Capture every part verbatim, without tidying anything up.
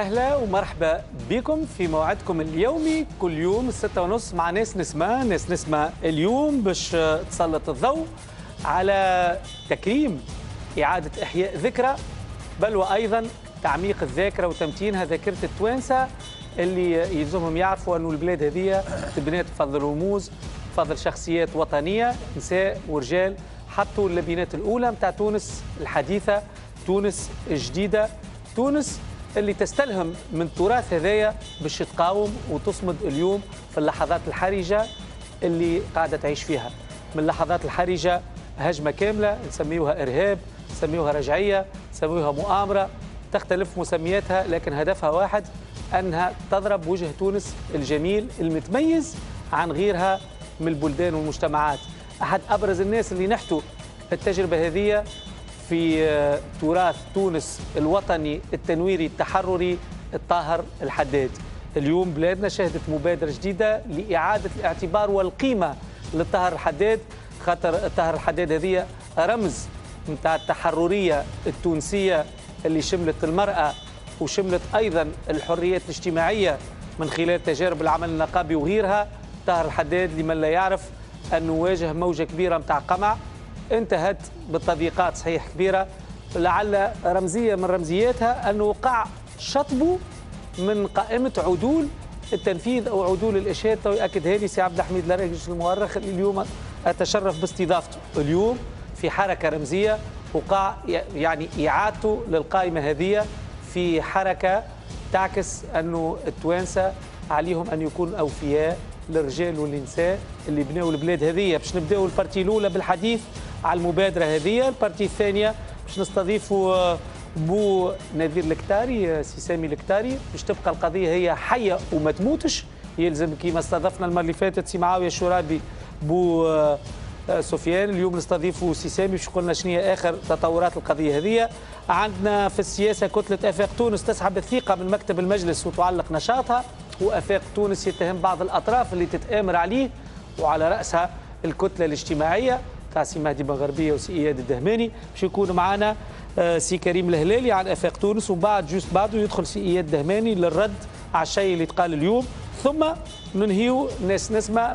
أهلا ومرحبا بكم في موعدكم اليومي كل يوم الستة ونص مع ناس نسمة ناس نسمة اليوم باش تسلط الضوء على تكريم إعادة إحياء ذكرى، بل وأيضا تعميق الذاكرة وتمتينها ذاكرة التوانسة اللي يلزمهم يعرفوا أنه البلاد هذه تبنات بفضل رموز، بفضل شخصيات وطنية، نساء ورجال حطوا اللبنات الأولى متاع تونس الحديثة، تونس الجديدة، تونس اللي تستلهم من التراث هذايا باش تقاوم وتصمد اليوم في اللحظات الحرجة اللي قاعدة تعيش فيها. من اللحظات الحرجة هجمة كاملة نسميوها إرهاب، نسميوها رجعية، نسميوها مؤامرة، تختلف مسمياتها لكن هدفها واحد، أنها تضرب وجه تونس الجميل المتميز عن غيرها من البلدان والمجتمعات. أحد أبرز الناس اللي نحتوا التجربة هذه في تراث تونس الوطني التنويري التحرري الطاهر الحداد. اليوم بلادنا شهدت مبادرة جديدة لإعادة الاعتبار والقيمة للطاهر الحداد، خاطر الطاهر الحداد هذه رمز نتاع التحررية التونسية اللي شملت المرأة وشملت أيضا الحريات الاجتماعية من خلال تجارب العمل النقابي وغيرها. طاهر الحداد لمن لا يعرف أنه واجه موجة كبيرة متاع قمع انتهت بالتضييقات صحيح كبيرة، لعل رمزية من رمزياتها أنه وقع شطبه من قائمة عدول التنفيذ أو عدول الإشهاد. يؤكدها لي سي عبد الحميد الأرجش المؤرخ اللي اليوم أتشرف باستضافته. اليوم في حركة رمزية وقع يعني إعادته للقائمة هذه في حركة تعكس أنه التوانسة عليهم أن يكونوا أوفياء للرجال والنساء اللي بناوا البلاد هذه. باش نبداو البارتي الأولى بالحديث على المبادرة هذه، البارتي الثانية باش نستضيفوا بو نذير الكتاري، سي سامي الكتاري، باش تبقى القضية هي حية وما تموتش. يلزم كيما استضفنا المرة اللي فاتت سي معاوية الشرابي بو سفيان، اليوم نستضيفوا سي سامي باش يقول لنا شنو هي آخر تطورات القضية هذه. عندنا في السياسة كتلة آفاق تونس تسحب الثقة من مكتب المجلس وتعلق نشاطها، وآفاق تونس يتهم بعض الأطراف اللي تتآمر عليه وعلى رأسها الكتلة الاجتماعية تاع سي مهدي بن غربية وسي إياد الدهماني. باش يكون معنا سي كريم الهلالي عن آفاق تونس، ومن بعد جوست بعده يدخل سي إياد الدهماني للرد على الشيء اللي تقال اليوم، ثم ننهيو ناس نسمع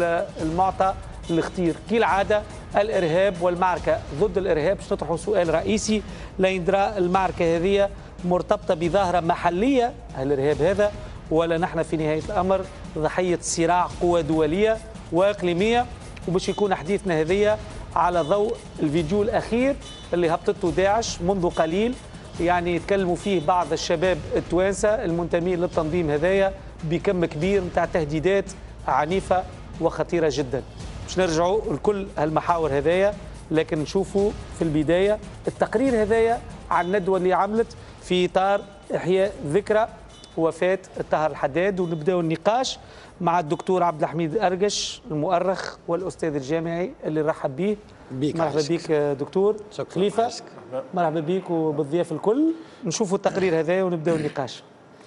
بالمعطى الاختير كالعادة الإرهاب والمعركة ضد الإرهاب. باش نطرحوا سؤال رئيسي ليندرى المعركة هذه مرتبطة بظاهرة محلية الإرهاب هذا، ولا نحن في نهاية الأمر ضحية صراع قوى دولية وإقليمية. وباش يكون حديثنا هذية على ضوء الفيديو الأخير اللي هبطته داعش منذ قليل، يعني يتكلموا فيه بعض الشباب التوانسة المنتمين للتنظيم هذايا بكم كبير متاع تهديدات عنيفة وخطيرة جدا. باش نرجعوا لكل هالمحاور هذايا، لكن نشوفوا في البداية التقرير هذايا عن الندوة اللي عملت في إطار إحياء ذكرى وفاة الطاهر الحداد، ونبداو النقاش مع الدكتور عبد الحميد الأرجش المؤرخ والأستاذ الجامعي اللي نرحب به. مرحبا بك دكتور. خليفة مرحبا بك وبالضياف الكل. نشوفوا التقرير هذا ونبداو النقاش.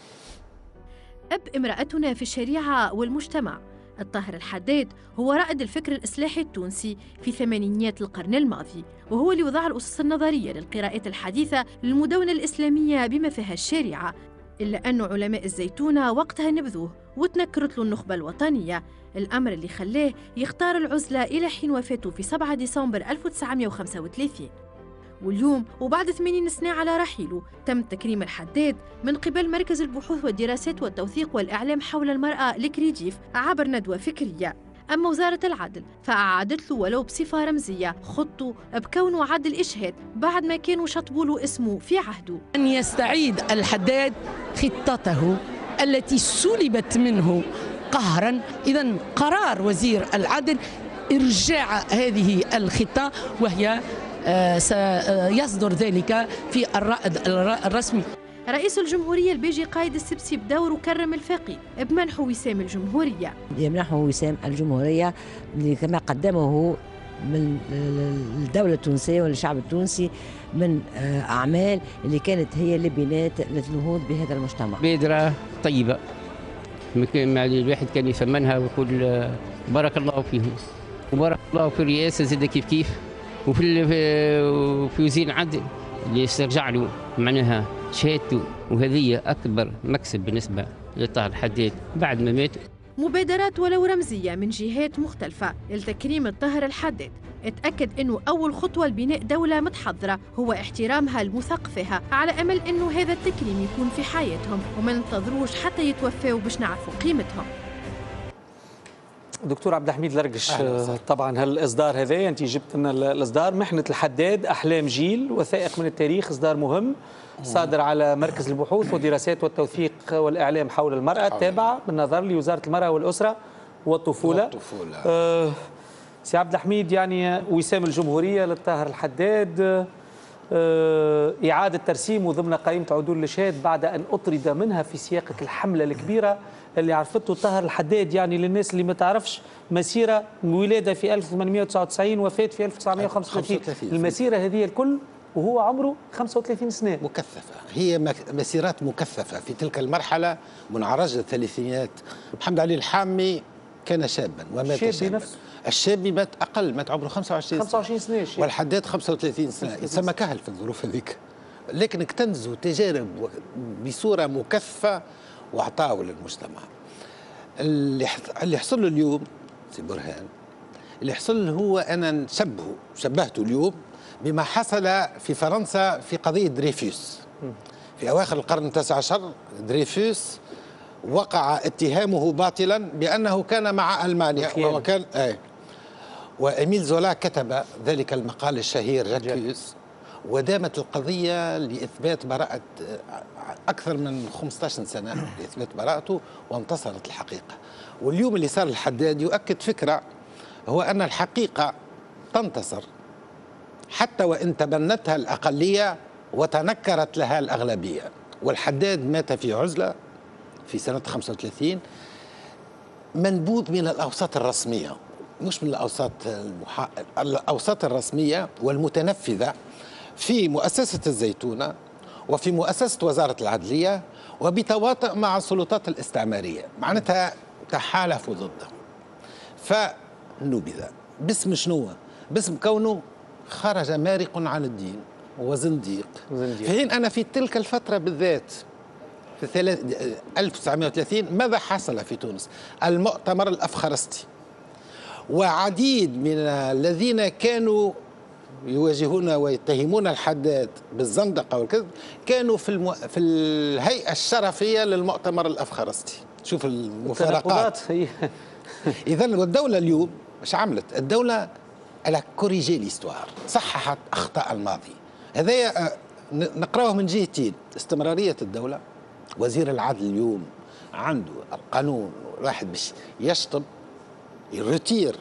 أب امرأتنا في الشريعة والمجتمع. الطاهر الحداد هو رائد الفكر الإصلاحي التونسي في ثمانينيات القرن الماضي، وهو اللي وضع الأسس النظرية للقراءات الحديثة للمدونة الإسلامية بما فيها الشريعة، إلا أن علماء الزيتونة وقتها نبذوه وتنكرت له النخبة الوطنية، الأمر اللي خلاه يختار العزلة إلى حين وفاته في سبعة ديسمبر ألف وتسعمئة وخمسة وثلاثين. واليوم وبعد ثمانين سنة على رحيله تم تكريم الحداد من قبل مركز البحوث والدراسات والتوثيق والإعلام حول المرأة الكريجيف عبر ندوة فكرية. أما وزارة العدل فأعادت له ولو بصفة رمزية خطه بكونه عدل إشهاد بعد ما كانوا شطبوا له اسمه في عهده. أن يستعيد الحداد خطته التي سلبت منه قهرا. إذن قرار وزير العدل إرجاع هذه الخطة، وهي سيصدر ذلك في الرائد الرسمي. رئيس الجمهورية البيجي قايد السبسي بدور وكرم الفقيه بمنحه وسام الجمهورية. يمنحه وسام الجمهورية كما قدمه من الدولة التونسية والشعب التونسي من أعمال اللي كانت هي لبنات للنهوض بهذا المجتمع. بادرة طيبة الواحد كان يثمنها ويقول بارك الله فيهم وبارك الله في الرئاسة زاد كيف كيف، وفي في وزير العدل اللي استرجع له معناها شهادته، وهذه أكبر مكسب بالنسبة لطاهر الحداد بعد ما مات. مبادرات ولو رمزية من جهات مختلفة لتكريم الطاهر الحداد اتأكد أنه أول خطوة لبناء دولة متحضرة هو احترامها لمثقفيها، على أمل أنه هذا التكريم يكون في حياتهم وما ننتظروش حتى يتوفاوا باش نعرفوا قيمتهم. دكتور عبد الحميد لرقش، طبعا هالاصدار هذا انت جبت لنا الاصدار محنه الحداد احلام جيل وثائق من التاريخ، اصدار مهم صادر على مركز البحوث والدراسات والتوثيق والاعلام حول المراه، تابعه بالنظر لوزاره المراه والاسره والطفوله. والطفولة. آه سي عبد الحميد، يعني وسام الجمهوريه للطاهر الحداد، آه اعاده ترسيمه ضمن قائمه عدول الاشهاد بعد ان اطرد منها في سياقه الحمله الكبيره اللي عرفته طاهر الحداد. يعني للناس اللي ما تعرفش، مسيره ولاده في ألف وثمانمئة وتسعة وتسعين، وفاه في ألف وتسعمئة وخمسة وثلاثين، المسيره هذه الكل وهو عمره خمسة وثلاثين سنه. مكثفه، هي مسيرات مكثفه في تلك المرحله منعرج الثلاثينات. محمد علي الحامي كان شابا ومات شابا. الشابي مات اقل، مات عمره خمسة وعشرين سنه. خمسة وعشرين سنه. والحداد خمسة وثلاثين سنه، يسمى كهل في الظروف هذيك، لكن اكتنزوا تجارب بصوره مكثفه واعطاوا للمجتمع. اللي اللي حصل له اليوم سي برهان، اللي حصل له هو انا نشبهه شبهته اليوم بما حصل في فرنسا في قضيه دريفيوس في اواخر القرن التاسع عشر. دريفيوس وقع اتهامه باطلا بانه كان مع المانيا وهو كان اي وإيميل زولا كتب ذلك المقال الشهير جاكيوس، ودامت القضية لإثبات براءة أكثر من خمسة عشر سنة لإثبات براءته، وانتصرت الحقيقة. واليوم اللي صار الحداد يؤكد فكرة، هو أن الحقيقة تنتصر حتى وإن تبنتها الأقلية وتنكرت لها الأغلبية. والحداد مات في عزلة في سنة خمسة وثلاثين، منبوذ من الأوساط الرسمية، مش من الأوساط المحا... الأوساط الرسمية والمتنفذة في مؤسسة الزيتونة وفي مؤسسة وزارة العدلية، وبتواطؤ مع السلطات الاستعمارية، معناتها تحالفوا ضده. فنبذ باسم شنو؟ باسم كونه خرج مارق عن الدين وزنديق. في حين أنا في تلك الفترة بالذات في ألف وتسعمئة وثلاثين ماذا حصل في تونس؟ المؤتمر الأفخارستي، وعديد من الذين كانوا يواجهون ويتهمون الحداد بالزندقة والكذب كانوا في المو... في الهيئة الشرفية للمؤتمر الأفخارستي. شوف المفارقات. إذا والدولة اليوم مش عملت؟ الدولة على كوريجي ليستوار، صححت أخطاء الماضي. هذا نقرأه من جهتين: استمرارية الدولة. وزير العدل اليوم عنده القانون، واحد باش يشطب يروتير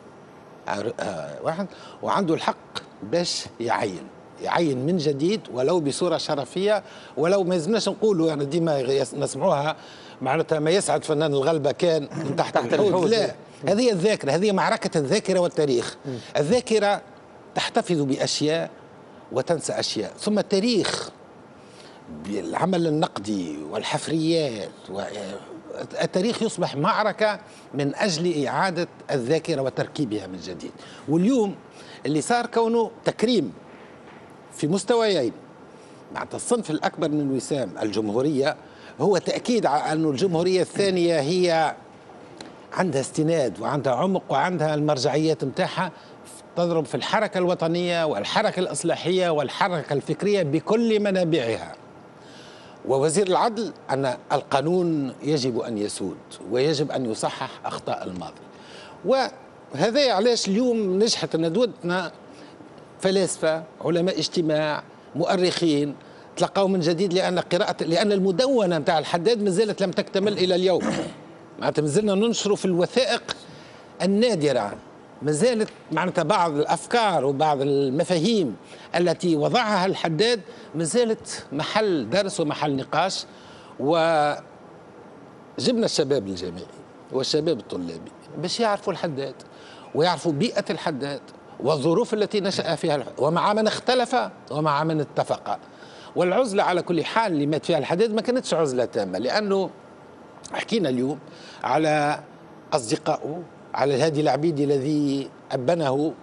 واحد، وعنده الحق باش يعين يعين من جديد ولو بصورة شرفية، ولو ما يلزمناش نقولوا يعني ديما نسمعوها معناتها ما يسعد فنان الغلبة كان من تحت, تحت الحوض. لا، هذه الذاكرة، هذه معركة الذاكرة والتاريخ. الذاكرة تحتفظ بأشياء وتنسى أشياء، ثم التاريخ بالعمل النقدي والحفريات، والتاريخ يصبح معركة من أجل إعادة الذاكرة وتركيبها من جديد. واليوم اللي صار كونه تكريم في مستويين، مع الصنف الأكبر من وسام الجمهورية، هو تأكيد على أن الجمهورية الثانية هي عندها استناد وعندها عمق وعندها المرجعيات متاعها، تضرب في الحركة الوطنية والحركة الإصلاحية والحركة الفكرية بكل منابعها. ووزير العدل أن القانون يجب أن يسود ويجب أن يصحح أخطاء الماضي. وهذا علاش اليوم نجحت ندوتنا فلاسفة، علماء اجتماع، مؤرخين تلقاو من جديد، لأن قراءة لأن المدونة نتاع الحداد مازالت لم تكتمل إلى اليوم. معناتها مازلنا ننشر في الوثائق النادرة، مازالت معناتها بعض الأفكار وبعض المفاهيم التي وضعها الحداد مازالت محل درس ومحل نقاش. وجبنا الشباب الجامعي والشباب الطلابي باش يعرفوا الحداد ويعرفوا بيئة الحداد والظروف التي نشأ فيها، ومع من اختلف ومع من اتفق. والعزلة على كل حال اللي مات فيها الحداد ما كانتش عزلة تامة، لأنه حكينا اليوم على أصدقائه، على الهادي العبيدي الذي أبنه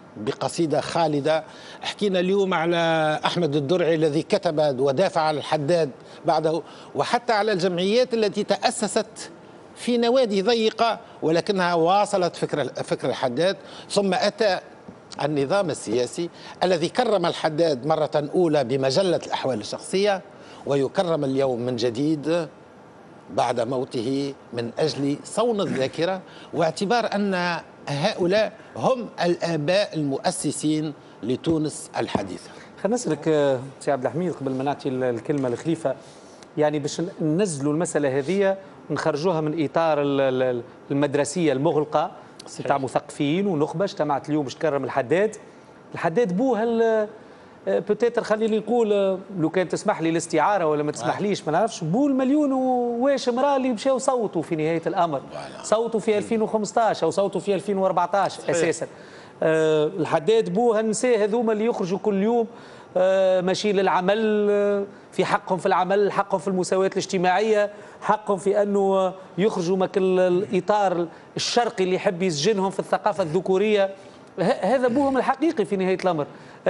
بقصيدة خالدة. حكينا اليوم على أحمد الدرعي الذي كتب ودافع عن الحداد بعده، وحتى على الجمعيات التي تأسست في نوادي ضيقة ولكنها واصلت فكر فكر الحداد. ثم أتى النظام السياسي الذي كرم الحداد مرة أولى بمجلة الأحوال الشخصية، ويكرم اليوم من جديد بعد موته من أجل صون الذاكرة، واعتبار أن هؤلاء هم الآباء المؤسسين لتونس الحديثة. خلينا نسألك سي عبد الحميد قبل ما نعطي الكلمة لخليفة، يعني باش ننزلوا المسألة هذه ونخرجوها من إطار المدرسية المغلقة نتاع مثقفين ونخبة اجتمعت اليوم باش تكرم الحداد. الحداد بوه هل بوتيتر خليني نقول لو كان تسمح لي الاستعاره ولا ما تسمحليش ما نعرفش، بو المليون واش مراه اللي مشاو صوتوا في نهايه الامر، صوتوا في ألفين وخمسطاش او صوتوا في ألفين وأربعطاش اساسا. أه الحداد بو هالنساء هذوما اللي يخرجوا كل يوم أه ماشيين للعمل، أه في حقهم في العمل، حقهم في المساواه الاجتماعيه، حقهم في انه يخرجوا من الاطار الشرقي اللي يحب يسجنهم في الثقافه الذكوريه. هذا بوهم الحقيقي في نهايه الامر.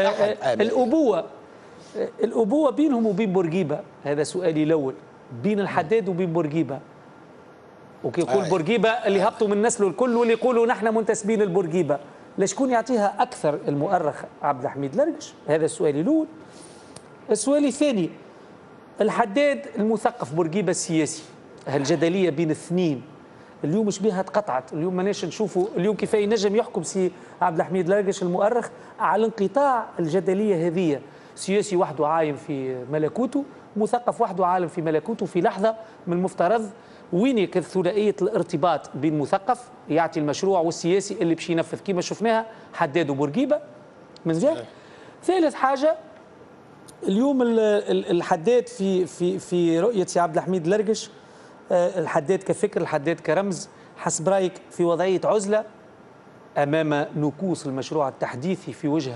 الأبوة الأبوة بينهم وبين بورقيبة، هذا سؤالي الأول، بين الحداد وبين بورقيبة. وكي يقول آه. بورقيبة اللي هبطوا من نسله الكل واللي يقولوا نحن منتسبين للبورقيبة، لشكون يعطيها أكثر المؤرخ عبد الحميد لرقش؟ هذا السؤال الأول. السؤال الثاني، الحداد المثقف بورقيبة السياسي، هالجدلية بين الاثنين اليوم مش بها تقطعت، اليوم ماناش نشوفوا اليوم كيف ينجم يحكم سي عبد الحميد لرقش المؤرخ على انقطاع الجدليه هذه. سياسي وحده عايم في ملكوته، مثقف وحده عالم في ملكوته. في لحظه من المفترض وين يكون ثنائيه الارتباط بين مثقف يعطي المشروع والسياسي اللي باش ينفذ كما شفناها حداد وبورقيبه من جهه. ثالث حاجه، اليوم الحداد في في في رؤيه سي عبد الحميد لرقش، الحداد كفكر، الحداد كرمز، حسب رايك في وضعيه عزله امام نكوص المشروع التحديثي في وجه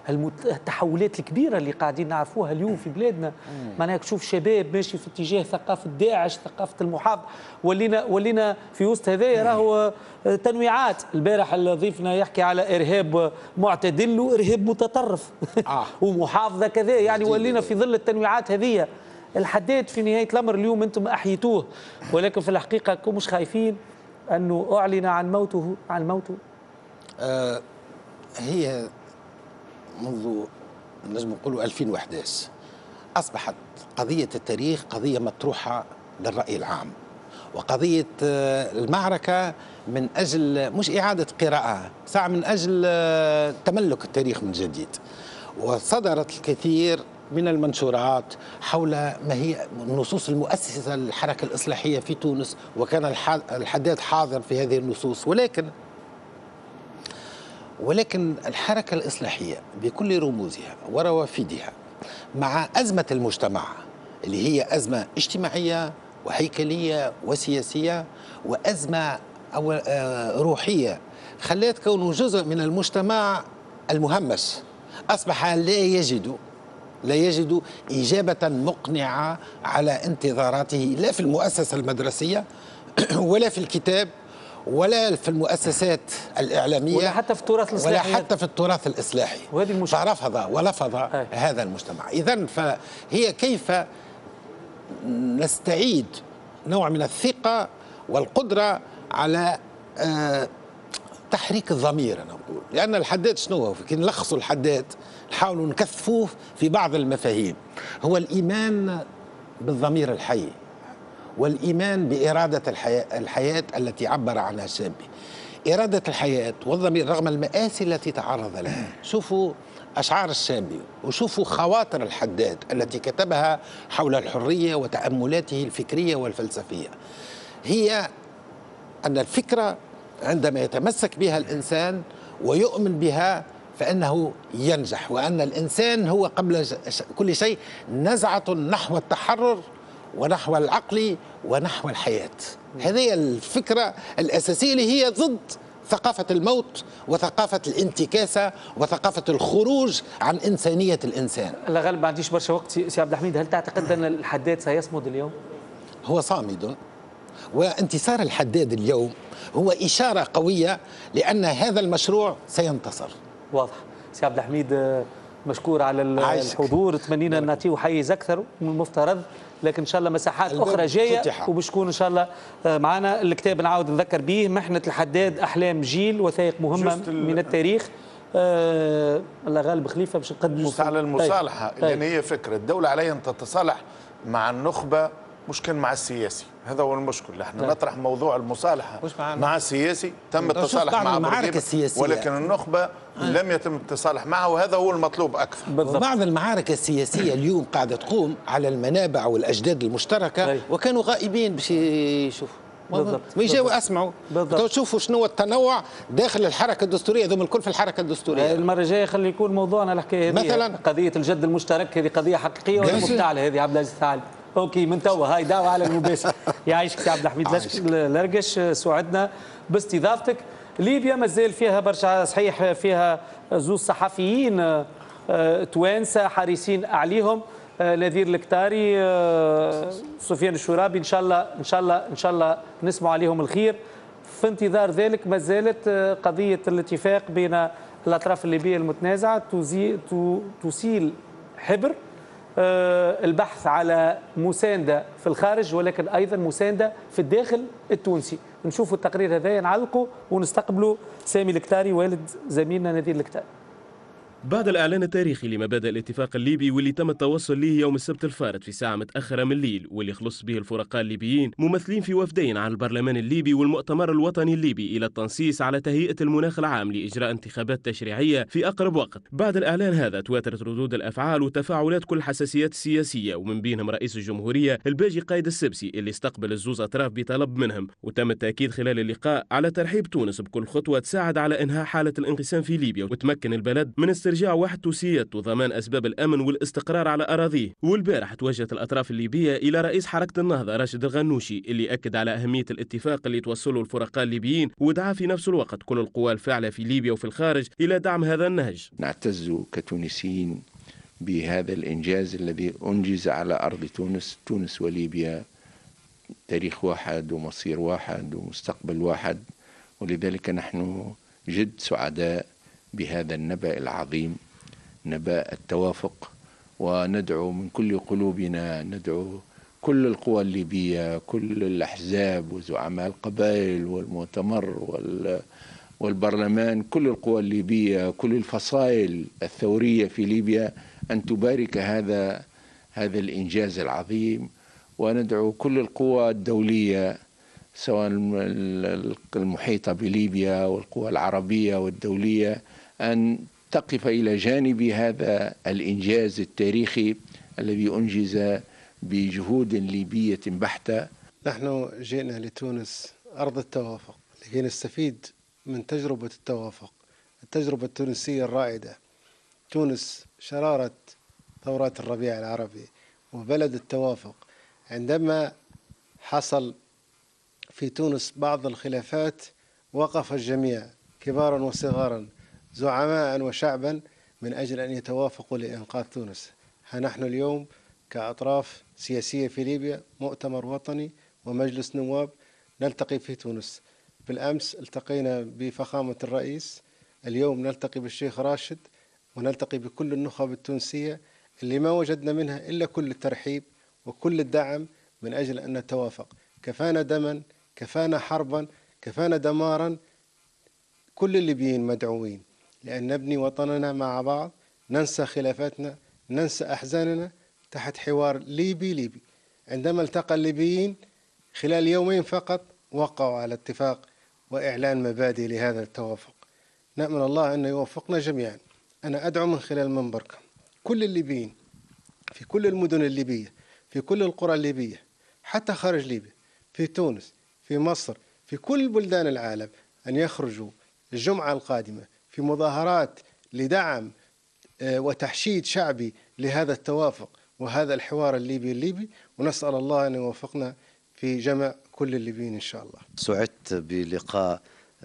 التحولات الكبيره اللي قاعدين نعرفوها اليوم في بلادنا. معناها تشوف شباب ماشي في اتجاه ثقافه داعش، ثقافه المحافظ، ولينا ولينا في وسط هذايا راهو تنويعات. البارح ضيفنا يحكي على ارهاب معتدل وارهاب متطرف آه. ومحافظه كذا، يعني ولينا في ظل التنويعات هذه. الحداد في نهايه الامر اليوم انتم احيتوه، ولكن في الحقيقه كم مش خايفين انه اعلن عن موته عن موته؟ آه هي منذ نجم نقولوا ألفين وأحد عشر اصبحت قضيه التاريخ قضيه مطروحه للراي العام، وقضيه آه المعركه من اجل مش اعاده قراءه، ساعه من اجل آه تملك التاريخ من جديد. وصدرت الكثير من المنشورات حول ما هي النصوص المؤسسة للحركة الإصلاحية في تونس، وكان الحداد حاضر في هذه النصوص. ولكن ولكن الحركة الإصلاحية بكل رموزها وروافدها مع أزمة المجتمع اللي هي أزمة اجتماعية وهيكلية وسياسية وأزمة روحية، خلت كونه جزء من المجتمع المهمش أصبح لا يجد لا يجد إجابة مقنعة على انتظاراته، لا في المؤسسة المدرسية ولا في الكتاب ولا في المؤسسات الإعلامية ولا حتى في التراث الإصلاحي ولا حتى في التراث الإصلاحي. وهذه المشكلة. فرفض ولفظ أي. هذا المجتمع. إذن فهي كيف نستعيد نوع من الثقة والقدرة على آه تحريك الضمير. أنا أقول لأن الحداد شنو هو؟ كي نلخصوا الحداد نحاولوا نكثفوه في بعض المفاهيم، هو الإيمان بالضمير الحي والإيمان بإرادة الحياة, الحياة التي عبر عنها الشابي. إرادة الحياة والضمير رغم المآسي التي تعرض لها. شوفوا أشعار الشابي وشوفوا خواطر الحداد التي كتبها حول الحرية وتأملاته الفكرية والفلسفية. هي أن الفكرة عندما يتمسك بها الإنسان ويؤمن بها فإنه ينجح، وأن الإنسان هو قبل كل شيء نزعة نحو التحرر ونحو العقل ونحو الحياة. هذه الفكرة الأساسية اللي هي ضد ثقافة الموت وثقافة الانتكاسة وثقافة الخروج عن إنسانية الإنسان. لا غالب ما عنديش برشا وقت سي عبد الحميد، هل تعتقد أن الحداد سيصمد اليوم؟ هو صامد، وانتصار الحداد اليوم هو إشارة قوية لأن هذا المشروع سينتصر. واضح. سي عبد الحميد مشكور على الحضور، تمنينا نعطيه حيز اكثر من المفترض، لكن ان شاء الله مساحات اخرى جايه وباش تكون ان شاء الله معنا. الكتاب نعاود نذكر به، محنه الحداد احلام جيل، وثائق مهمه من التاريخ. آه الله غالب خليفه باش نقدموا على المصالحه، طيب. لان هي فكره الدوله عليها ان تتصالح مع النخبه مش كان مع السياسي، هذا هو المشكل. احنا طيب. نطرح موضوع المصالحه مع السياسي، تم التصالح مع المعارك السياسيه، ولكن النخبه آه. لم يتم التصالح معها، وهذا هو المطلوب اكثر. بالضبط. بعض المعارك السياسيه اليوم قاعده تقوم على المنابع والاجداد المشتركه طيب. وكانوا غائبين باش يشوفوا بالضبط ويجاوا اسمعوا تشوفوا شنو التنوع داخل الحركه الدستوريه. هذوم الكل في الحركه الدستوريه. المره الجايه خلي يكون موضوعنا الحكايه هذه مثلا قضيه الجد المشترك، هذه قضيه حقيقيه ومفتعله. هذه عبد العزيز تعالى اوكي من توا هاي دعوه على المباشر. يعيشك سي عبد الحميد لرقش، سعدنا باستضافتك. ليبيا مازال فيها برشا، صحيح فيها زوز صحفيين توانسه حريصين عليهم، نذير الكتاري، سفيان الشرابي، ان شاء الله ان شاء الله ان شاء الله نسمع عليهم الخير. في انتظار ذلك ما زالت قضيه الاتفاق بين الاطراف الليبيه المتنازعه تسيل حبر البحث على مسانده في الخارج، ولكن ايضا مسانده في الداخل التونسي. نشوفوا التقرير هذا نعلقوا ونستقبلوا سامي الكتاري والد زميلنا نذير الكتاري. بعد الإعلان التاريخي لمبادئ الاتفاق الليبي واللي تم التوصل ليه يوم السبت الفارط في ساعة متأخرة من الليل، واللي خلص به الفرقاء الليبيين ممثلين في وفدين عن البرلمان الليبي والمؤتمر الوطني الليبي إلى التنصيص على تهيئة المناخ العام لإجراء انتخابات تشريعية في أقرب وقت. بعد الإعلان هذا تواترت ردود الأفعال وتفاعلات كل الحساسيات السياسية، ومن بينهم رئيس الجمهورية الباجي قايد السبسي اللي استقبل الزوز أطراف بطلب منهم. وتم التأكيد خلال اللقاء على ترحيب تونس بكل خطوة تساعد على إنهاء حالة الانقسام في ليبيا وتمكن البلد من استرجاع واحد توسيات وضمان أسباب الأمن والاستقرار على أراضيه. والبارح توجهت الأطراف الليبية إلى رئيس حركة النهضة راشد الغنوشي اللي أكد على أهمية الاتفاق اللي توصلوا الفرقاء الليبيين، ودعا في نفس الوقت كل القوى الفاعلة في ليبيا وفي الخارج إلى دعم هذا النهج. نعتز كتونسيين بهذا الإنجاز الذي أنجز على أرض تونس. تونس وليبيا تاريخ واحد ومصير واحد ومستقبل واحد، ولذلك نحن جد سعداء بهذا النبأ العظيم، نبأ التوافق. وندعو من كل قلوبنا، ندعو كل القوى الليبية، كل الأحزاب وزعماء القبائل والمؤتمر والبرلمان، كل القوى الليبية، كل الفصائل الثورية في ليبيا أن تبارك هذا هذا الإنجاز العظيم. وندعو كل القوى الدولية سواء المحيطة بليبيا والقوى العربية والدولية أن تقف إلى جانب هذا الإنجاز التاريخي الذي أنجز بجهود ليبية بحتة. نحن جئنا لتونس أرض التوافق لكي نستفيد من تجربة التوافق، التجربة التونسية الرائدة. تونس شرارة ثورات الربيع العربي وبلد التوافق. عندما حصل في تونس بعض الخلافات وقف الجميع كبارا وصغارا زعماء وشعبا من أجل أن يتوافقوا لإنقاذ تونس. ها نحن اليوم كأطراف سياسية في ليبيا مؤتمر وطني ومجلس نواب نلتقي في تونس. بالأمس التقينا بفخامة الرئيس، اليوم نلتقي بالشيخ راشد ونلتقي بكل النخب التونسية اللي ما وجدنا منها إلا كل الترحيب وكل الدعم من أجل أن نتوافق. كفانا دما، كفانا حربا، كفانا دمارا. كل الليبيين مدعوين لأن نبني وطننا مع بعض، ننسى خلافاتنا، ننسى أحزاننا تحت حوار ليبي ليبي. عندما التقى الليبيين خلال يومين فقط وقعوا على اتفاق وإعلان مبادئ لهذا التوافق. نأمل الله أن يوفقنا جميعا. أنا أدعو من خلال منبركم كل الليبيين في كل المدن الليبية، في كل القرى الليبية، حتى خارج ليبيا، في تونس، في مصر، في كل بلدان العالم، أن يخرجوا الجمعة القادمة في مظاهرات لدعم وتحشيد شعبي لهذا التوافق وهذا الحوار الليبي الليبي. ونسأل الله أن يوفقنا في جمع كل الليبيين إن شاء الله. سعدت بلقاء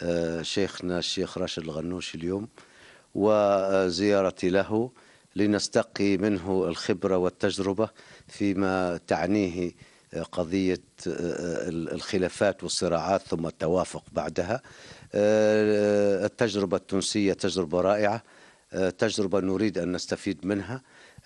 شيخنا الشيخ راشد الغنوشي اليوم وزيارتي له لنستقي منه الخبرة والتجربة فيما تعنيه قضية الخلافات والصراعات ثم التوافق بعدها. التجربة التونسية تجربة رائعة، تجربة نريد أن نستفيد منها،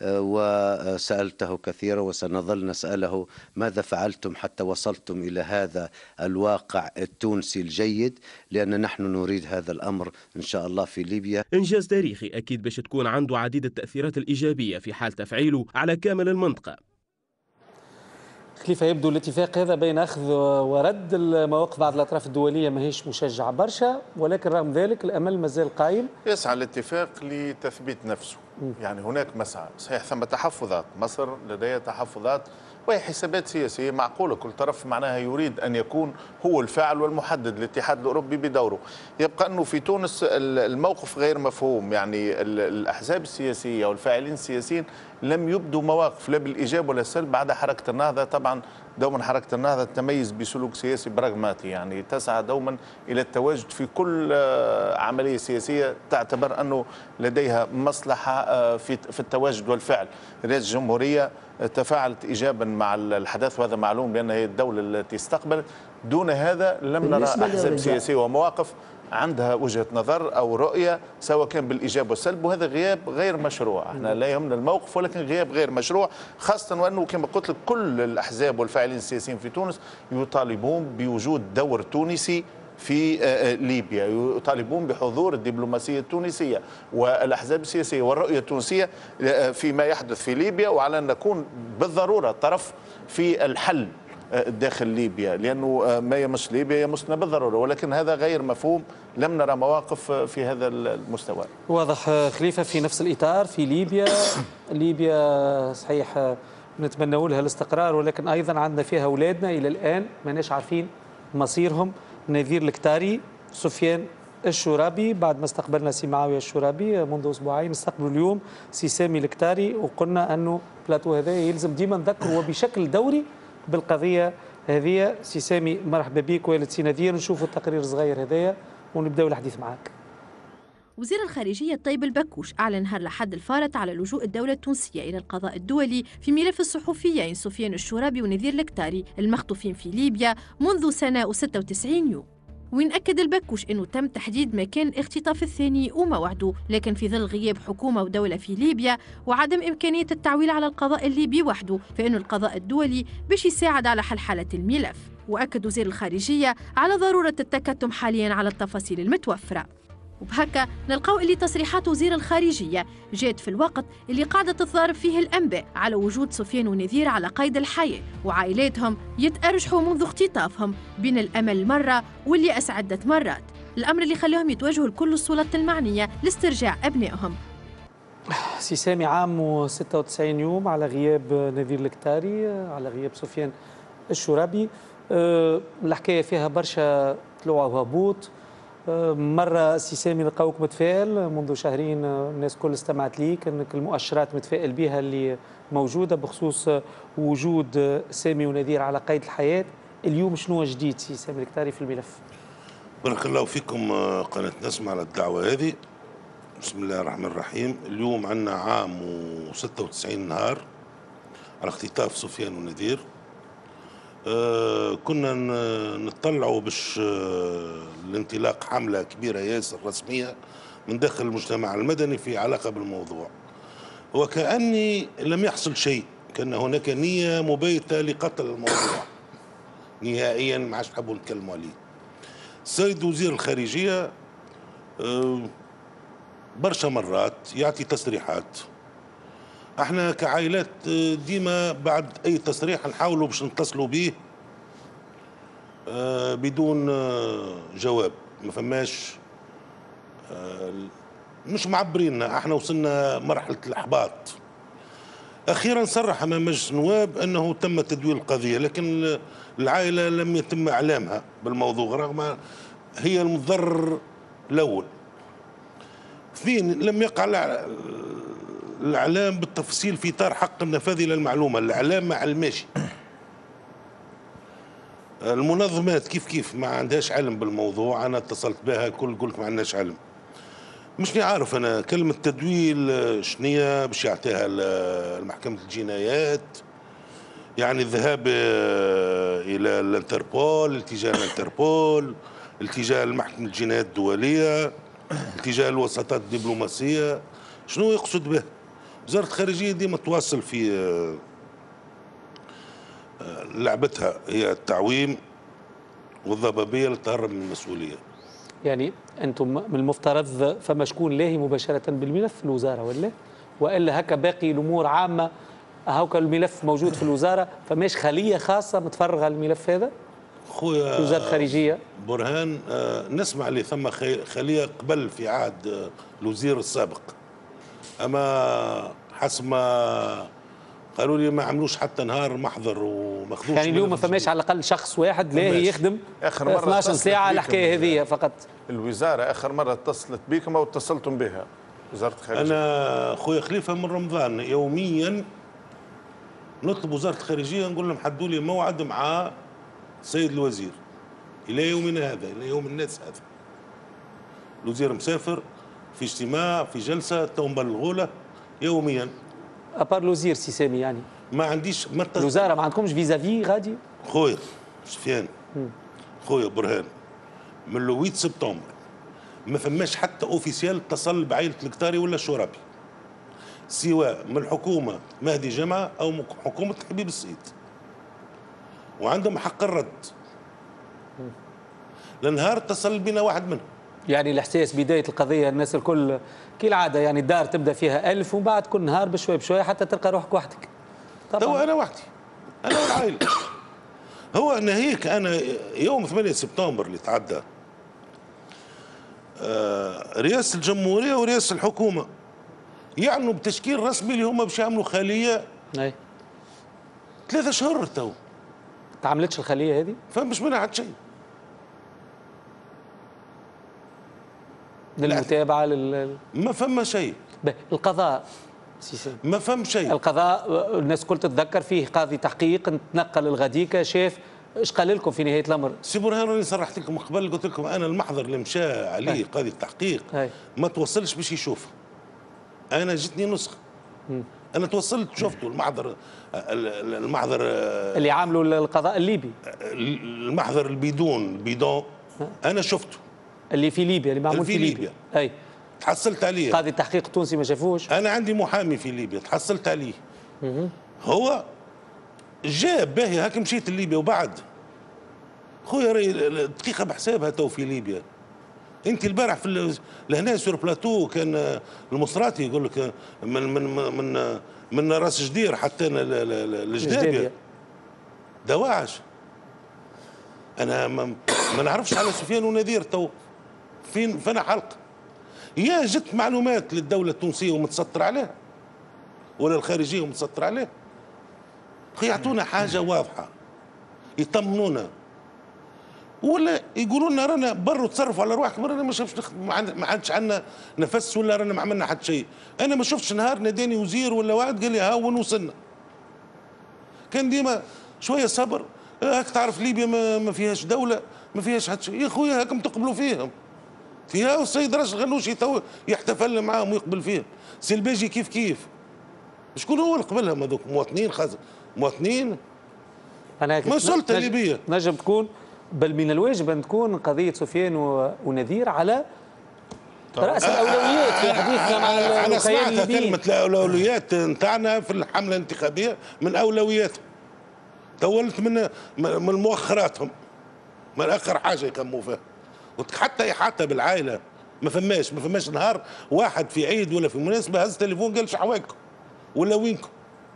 وسألته كثيرا وسنظل نسأله ماذا فعلتم حتى وصلتم إلى هذا الواقع التونسي الجيد، لأن نحن نريد هذا الأمر إن شاء الله في ليبيا. إنجاز تاريخي أكيد باش تكون عنده عديد التأثيرات الإيجابية في حال تفعيله على كامل المنطقة. خليفة، يبدو الاتفاق هذا بين أخذ ورد المواقف بعض الأطراف الدولية ماهيش مشجعة برشا، ولكن رغم ذلك الأمل مازال قائم. يسعى الاتفاق لتثبيت نفسه، يعني هناك مسعى صحيح، ثم تحفظات، مصر لديها تحفظات وهي حسابات سياسية معقولة، كل طرف معناها يريد أن يكون هو الفاعل والمحدد، الاتحاد الأوروبي بدوره. يبقى أنه في تونس الموقف غير مفهوم، يعني الأحزاب السياسية والفاعلين السياسيين لم يبدوا مواقف لا بالإيجاب ولا السلب بعد حركة النهضة. طبعا دوما حركة النهضة تميز بسلوك سياسي براغماتي، يعني تسعى دوما إلى التواجد في كل عملية سياسية تعتبر أنه لديها مصلحة في في التواجد والفعل. رئاسة الجمهورية تفاعلت إيجابا مع الحدث، وهذا معلوم لأن هي الدولة التي استقبلت. دون هذا لم نرى أحزاب سياسية ومواقف عندها وجهة نظر أو رؤية سواء كان بالإيجاب والسلب، وهذا غياب غير مشروع. احنا لا يهمنا الموقف ولكن غياب غير مشروع، خاصة وأنه كما قلت لك كل الأحزاب والفاعلين السياسيين في تونس يطالبون بوجود دور تونسي في ليبيا، يطالبون بحضور الدبلوماسية التونسية والأحزاب السياسية والرؤية التونسية فيما يحدث في ليبيا، وعلى أن نكون بالضرورة طرف في الحل داخل ليبيا، لأنه ما يمس ليبيا يمسنا بالضرورة، ولكن هذا غير مفهوم. لم نرى مواقف في هذا المستوى. واضح خليفة في نفس الإطار في ليبيا. ليبيا صحيح نتمنى لها الاستقرار، ولكن أيضا عندنا فيها أولادنا إلى الآن ماناش عارفين مصيرهم. نذير الكتاري، سفيان الشورابي، بعد ما استقبلنا سي معاوية الشورابي منذ أسبوعين نستقبل اليوم سي سامي الكتاري، وقلنا أنه بلاتو هذا يلزم ديما نذكر وبشكل دوري بالقضية هذه. سي سامي مرحبا بك، والد سي نذير، نشوفوا التقرير الصغير هذايا ونبداو الحديث معك. وزير الخارجية طيب البكوش أعلن نهار الأحد الفارط على لجوء الدولة التونسية إلى القضاء الدولي في ملف الصحفيين سفيان الشورابي ونذير الكتاري المخطوفين في ليبيا منذ سنة وستة وتسعين يوم. وين أكد البكوش أنه تم تحديد مكان الاختطاف الثاني وموعده، لكن في ظل غياب حكومة ودولة في ليبيا وعدم إمكانية التعويل على القضاء الليبي وحده، فإن القضاء الدولي باش يساعد على حلحلة الملف. وأكد وزير الخارجية على ضرورة التكتم حاليا على التفاصيل المتوفرة. وبهكا نلقاو اللي تصريحات وزير الخارجية جات في الوقت اللي قاعدة تتضارب فيه الأنباء على وجود سفيان ونذير على قيد الحياة، وعائلاتهم يتأرجحوا منذ اختطافهم بين الأمل مرة واليأس عدة مرات، الأمر اللي خلاهم يتوجهوا لكل السلطات المعنية لاسترجاع أبنائهم. سي سامي، عام وستة وتسعين يوم على غياب نذير الكتاري، على غياب سفيان الشورابي. أه الحكاية فيها برشا طلوع وهبوط. مرة سي سامي لقاوك متفائل، منذ شهرين الناس كل استمعت ليك انك المؤشرات متفائل بها اللي موجودة بخصوص وجود سامي ونذير على قيد الحياة. اليوم شنو جديد سي سامي الكتاري في الملف؟ بارك الله فيكم قناة نسمع على الدعوة هذه. بسم الله الرحمن الرحيم. اليوم عندنا عام وستة وتسعين نهار على اختطاف سفيان ونذير. آه كنا نطلعوا باش آه الانطلاق حملة كبيرة ياسر رسمية من داخل المجتمع المدني في علاقة بالموضوع، وكأني لم يحصل شيء، كان هناك نية مبيتة لقتل الموضوع نهائيا، ما عادش نحبوا نتكلموا عليه. السيد وزير الخارجية آه برشا مرات يعطي تصريحات، احنا كعائلات ديما بعد اي تصريح نحاولوا باش نتصلوا به بدون جواب، ما فماش، مش معبريننا، احنا وصلنا مرحلة الاحباط. اخيرا صرح امام مجلس النواب انه تم تدوير القضية، لكن العائلة لم يتم اعلامها بالموضوع رغم هي المضرر الاول. اثنين، لم يقع الإعلام بالتفصيل في إطار حق النفاذ إلى المعلومة، الإعلام ما علماش. المنظمات كيف كيف ما عندهاش علم بالموضوع، أنا اتصلت بها كل قلت ما عندناش علم. مش عارف أنا كلمة تدويل شنية باش يعطيها المحكمة الجنايات، يعني الذهاب الى الانتربول، التجاء الانتربول، التجاء لمحكمة الجنايات الدولية، التجاء الوساطات الدبلوماسية. شنو يقصد به؟ وزارة الخارجية ديما تواصل في لعبتها هي التعويم والضبابية للتهرب من المسؤولية. يعني أنتم من المفترض فما شكون لاهي مباشرة بالملف في الوزارة ولا؟ وإلا هكا باقي الأمور عامة هاكا الملف موجود في الوزارة فماش خلية خاصة متفرغة للملف هذا؟ خويا وزارة الخارجية برهان آه نسمع اللي ثم خلية قبل في عهد آه الوزير السابق، أما حسب ما قالوا لي ما عملوش حتى نهار محضر وماخذوش. يعني اليوم ما فماش على الاقل شخص واحد لاهي يخدم اخر مره اثناش ساعه الحكايه هذه فقط. الوزاره اخر مره اتصلت بكم او اتصلتم بها وزاره الخارجيه؟ انا خويا خليفه من رمضان يوميا نطلب وزاره الخارجيه نقول لهم حدوا لي موعد مع السيد الوزير الى يومنا هذا، الى يوم الناس هذا. الوزير مسافر في اجتماع في جلسه تو نبلغوا له يوميا. ابار الوزير سي سامي يعني ما عنديش ما الوزاره ما عندكمش فيزافي غادي؟ خويا سفيان خويا برهان من لو ثمانية سبتمبر ما فماش حتى اوفيسيال اتصل بعائله الكتاري ولا الشرابي، سواء من الحكومه مهدي جمعه او من حكومه حبيب السيد، وعندهم حق الرد. لنهار اتصل بنا واحد منهم. يعني الاحساس بدايه القضيه الناس الكل كالعاده يعني الدار تبدا فيها ألف ومن بعد كل نهار بشوي بشوي حتى تلقى روحك وحدك. طبعا انا وحدي انا والعائله. هو ناهيك انا يوم ثمانية سبتمبر اللي تعدى آه رئاسه الجمهوريه ورئاسه الحكومه يعنوا بتشكيل رسمي اللي هما باش يعملوا خليه. اي ثلاثة اشهر تو. تعملتش الخليه هذه؟ فمش منها حتى شيء. للمتابعه لل ما فما شيء. القضاء ما فهم شيء. القضاء الناس كل تتذكر فيه قاضي تحقيق تنقل الغديكه شاف ايش قال لكم في نهايه الامر؟ سي برهان راني صرحت لكم قبل قلت لكم انا المحضر اللي مشى عليه هاي. قاضي التحقيق هاي. ما توصلش باش يشوف. انا جتني نسخه. م. انا توصلت شفته المحضر المحضر اللي عامله القضاء الليبي المحضر البيدون البيدون انا شفته اللي في ليبيا اللي معمول في, في ليبيا, ليبيا. اي تحصلت عليه. قاضي التحقيق التونسي ما شافوش. انا عندي محامي في ليبيا تحصلت عليه. مه. هو جاب باهي هاك مشيت لليبيا وبعد خويا راهي دقيقه بحسابها تو في ليبيا. انت البارح في لهنا سور بلاتو كان المصراتي يقول لك من من من من راس جدير حتى لجدابيا دواعش. انا ما, ما نعرفش على سفيان ونذير تو فين فين حلقه. يا جت معلومات للدولة التونسية ومتسطر عليها ولا الخارجية ومتسطر عليها. يعطونا حاجة واضحة يطمنونا ولا يقولوا لنا رانا برا تصرفوا على روحك رانا ما شفتش ما عادش عندنا نفس ولا رانا ما عملنا حتى شيء. أنا ما شفتش نهار ناداني وزير ولا واحد قال لي هاون وصلنا. كان ديما شوية صبر. هاك تعرف ليبيا ما, ما فيهاش دولة ما فيهاش حتى شيء. يا خويا هاكم تقبلوا فيهم فيها والسيد راشد الغنوشي تو يحتفل معاهم ويقبل فيهم. سي الباجي كيف كيف. شكون هو اللي قبلهم هذوك مواطنين خاص مواطنين أنا ما سلطة ليبية. نجم تكون بل من الواجب أن تكون قضية سفيان ونذير على رأس الأولويات في حديثنا مع أنا سمعتها كلمة الأولويات نتاعنا في الحملة الانتخابية من أولوياتهم. تولت من من مؤخراتهم من آخر حاجة يكملوا فيها. وحتى إحاطة بالعائلة ما فماش ما فماش نهار واحد في عيد ولا في مناسبة هز تليفون قال شحواكم ولا وينكم.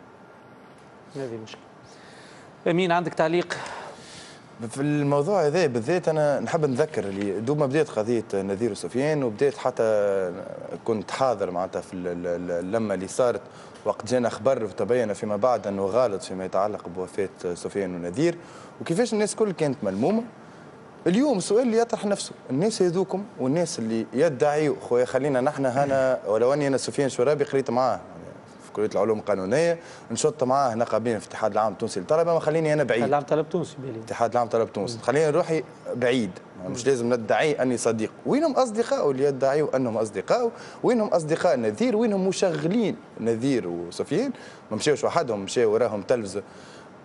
هذه مشكلة. أمين عندك تعليق؟ في الموضوع هذا بالذات أنا نحب نذكر اللي دوما بدأت قضية نذير وسفيان وبدأت حتى كنت حاضر معناتها في اللمة اللي صارت وقت جانا خبر وتبين فيما بعد أنه غالط فيما يتعلق بوفاة سفيان ونذير وكيفاش الناس كل كانت ملمومة. اليوم السؤال اللي يطرح نفسه الناس هذوكم والناس اللي يدعيوا خويا خلينا نحن هنا ولو اني انا سفيان شرابي قريت معاه في كليه العلوم القانونيه نشط معاه نقابين في الاتحاد العام التونسي للطلبه ما خليني انا بعيد. الاتحاد العام طلب تونسي بالي. الاتحاد العام طلب تونسي خليني روحي بعيد مش لازم ندعي اني صديق. وينهم اصدقائه اللي يدعيوا انهم اصدقائه؟ وينهم اصدقاء نذير؟ وينهم مشغلين نذير وسفيان؟ ما مشاوش وحدهم مشاو وراهم تلفزه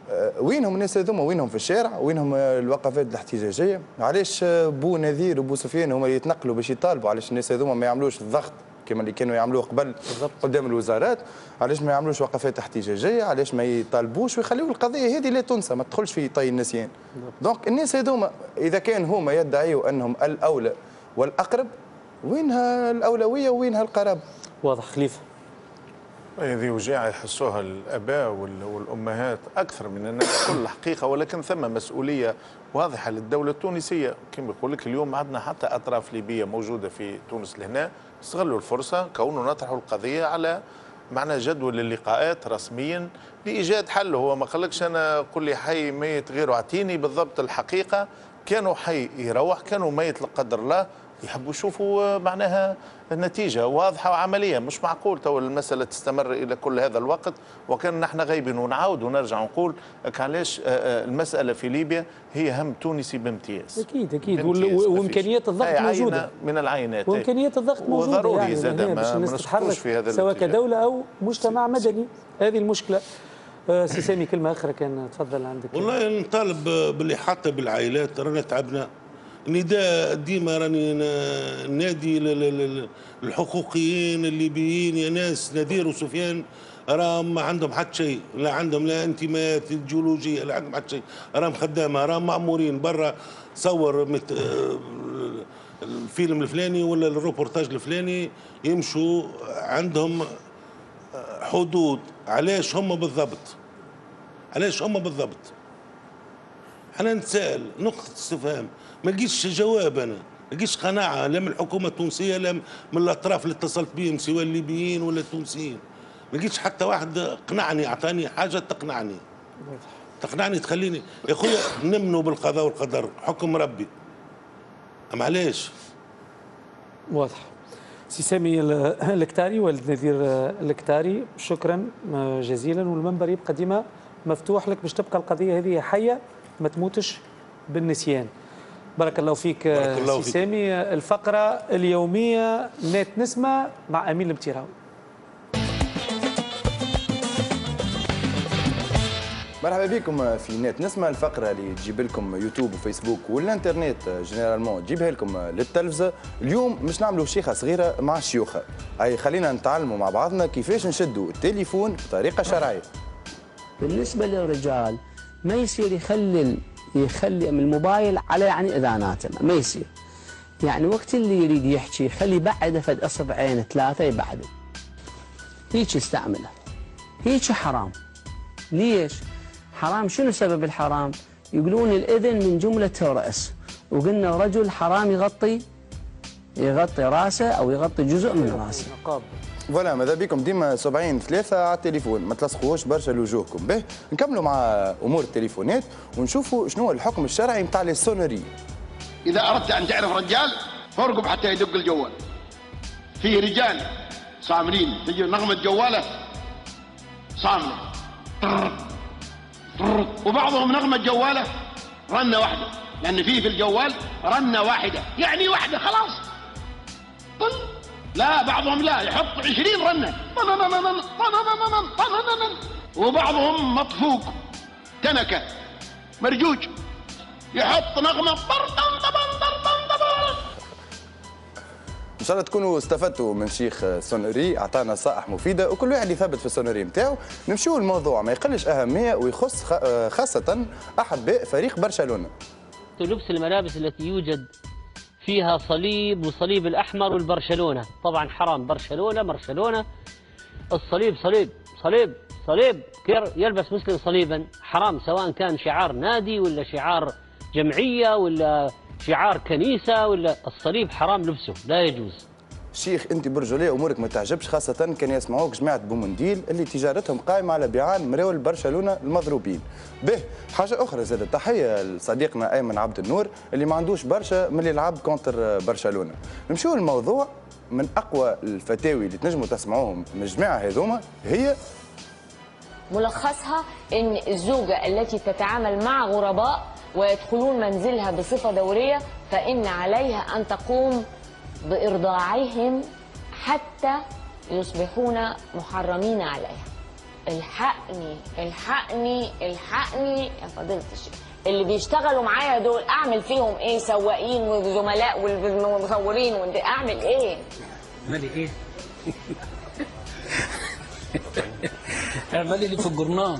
وينهم الناس هذوما؟ وينهم في الشارع؟ وينهم الوقفات الاحتجاجيه؟ علاش بو نذير وبو سفيان هما اللي يتنقلوا باش يطالبوا؟ علاش الناس هذوما ما يعملوش الضغط كما اللي كانوا يعملوه قبل قدام الوزارات؟ علاش ما يعملوش وقفات احتجاجيه؟ علاش ما يطالبوش ويخليوا القضيه هذه لا تنسى، ما تدخلش في طي النسيان؟ دونك الناس هذوما اذا كان هما يدعيوا انهم الاولى والاقرب، وينها الاولويه ووينها القرابه؟ واضح. خليفه. هذه وجاعة يحسوها الآباء والأمهات أكثر من الناس كل حقيقة، ولكن ثم مسؤولية واضحة للدولة التونسية. كما يقول لك اليوم عندنا حتى أطراف ليبية موجودة في تونس لهنا، استغلوا الفرصة كونوا نطرحوا القضية على معنى جدول اللقاءات رسميا لإيجاد حل. هو ما قالكش أنا قل لي حي ميت غير أعطيني بالضبط الحقيقة. كانوا حي يروح، كانوا ميت لا قدر الله يحبوا يشوفوا معناها النتيجة واضحة وعملية. مش معقول تو المسألة تستمر إلى كل هذا الوقت وكان نحن غايبين. ونعاود ونرجع نقول علاش المسألة في ليبيا هي هم تونسي بامتياز. أكيد أكيد. وإمكانيات الضغط موجودة من العينات، وإمكانيات الضغط موجودة وضروري يعني زاد ما نستحرك في هذا سواء كدولة أو مجتمع مدني. هذه المشكلة. سي سامي كلمة أخرى كان تفضل عندك. والله نطالب باللي حتى بالعائلات رانا تعبنا. نداء ديما راني نادي للحقوقيين الليبيين يا ناس نذير وسفيان راهم ما عندهم حتى شيء، لا عندهم لا انتماءات جيولوجيه لا عندهم حتى شيء، راهم خدامه راهم مأمورين برا صور مت... الفيلم الفلاني ولا الروبورتاج الفلاني يمشوا عندهم حدود. علاش هم بالضبط؟ علاش هم بالضبط؟ أنا نتساءل نقطة استفهام، ما لقيتش جواب. أنا ما لقيتش قناعة لا من الحكومة التونسية لا من الأطراف اللي اتصلت بهم سواء الليبيين ولا التونسيين. ما لقيتش حتى واحد قنعني أعطاني حاجة تقنعني تقنعني تخليني يا خويا نمنوا بالقضاء والقدر، حكم ربي. أما علاش؟ واضح. سي سامي الكتاري والد نذير الكتاري، شكرا جزيلا، والمنبر يبقى ديما مفتوح لك باش تبقى القضية هذه حية ما تموتش بالنسيان. بارك الله فيك بارك الله سي سامي. الفقرة اليومية نات نسمة مع أمين المتيراوي. مرحبا بكم في نات نسمة، الفقرة اللي تجيب لكم يوتيوب وفيسبوك والانترنت جينيرالمون تجيبها لكم للتلفزة. اليوم مش نعملوا شيخة صغيرة مع الشيوخة، أي خلينا نتعلموا مع بعضنا كيفاش نشدوا التليفون بطريقة شرعية. بالنسبة للرجال ما يصير يخلي يخلي من الموبايل على يعني اذاناتنا، ما يصير. يعني وقت اللي يريد يحكي يخلي يبعده فد اصبعين ثلاثه يبعده. هيك يستعمله. هيك حرام. ليش؟ حرام. شنو سبب الحرام؟ يقولون الاذن من جمله الراس، وقلنا الرجل حرام يغطي يغطي راسه او يغطي جزء من راسه. فوالا ماذا بكم ديما سبعين ثلاثة على التليفون، ما تلصقوش برشا لوجوهكم. به نكملوا مع امور التليفونات ونشوفوا شنو الحكم الشرعي نتاع السونري. اذا اردت ان تعرف رجال ارقب حتى يدق الجوال. في رجال صاملين تجي نغمه جواله صامله وبعضهم نغمه جواله رنه واحده، لان في في الجوال رنه واحده يعني واحده خلاص. لا بعضهم لا يحط عشرين رنة وبعضهم مطفوق تنكة مرجوج يحط نغمة طرطن طبن طرطن طبن. ان شاء الله تكونوا استفدتوا من شيخ سونري، اعطانا نصائح مفيده وكل واحد يثبت في السونري نتاعو. نمشيو الموضوع ما يقلش اهميه ويخص خاصه احباء فريق برشلونه. لبس الملابس التي يوجد فيها صليب وصليب الأحمر والبرشلونة طبعا حرام. برشلونة برشلونة الصليب صليب صليب صليب يلبس مسلم صليبا حرام، سواء كان شعار نادي ولا شعار جمعية ولا شعار كنيسة، ولا الصليب حرام لبسه لا يجوز. شيخ انت برجوليه امورك ما تعجبش، خاصه كان يسمعوك جماعه بومنديل اللي تجارتهم قائمه على بيعان مراول برشلونه المضروبين. به حاجه اخرى زادت، تحيه لصديقنا ايمن عبد النور اللي ما عندوش برشا من اللي يلعب كونتر برشلونه. نمشيو الموضوع من اقوى الفتاوي اللي تنجموا تسمعوهم من الجماعه هذوما هي ملخصها ان الزوجه التي تتعامل مع غرباء ويدخلون منزلها بصفه دوريه فان عليها ان تقوم بإرضاعهم حتى يصبحون محرمين عليها. الحقني الحقني الحقني يا فضيلة الشيخ، اللي بيشتغلوا معايا دول اعمل فيهم ايه؟ سواقين وزملاء والمصورين، اعمل ايه؟ اعملي ايه؟ اعملي اللي في الجرنان.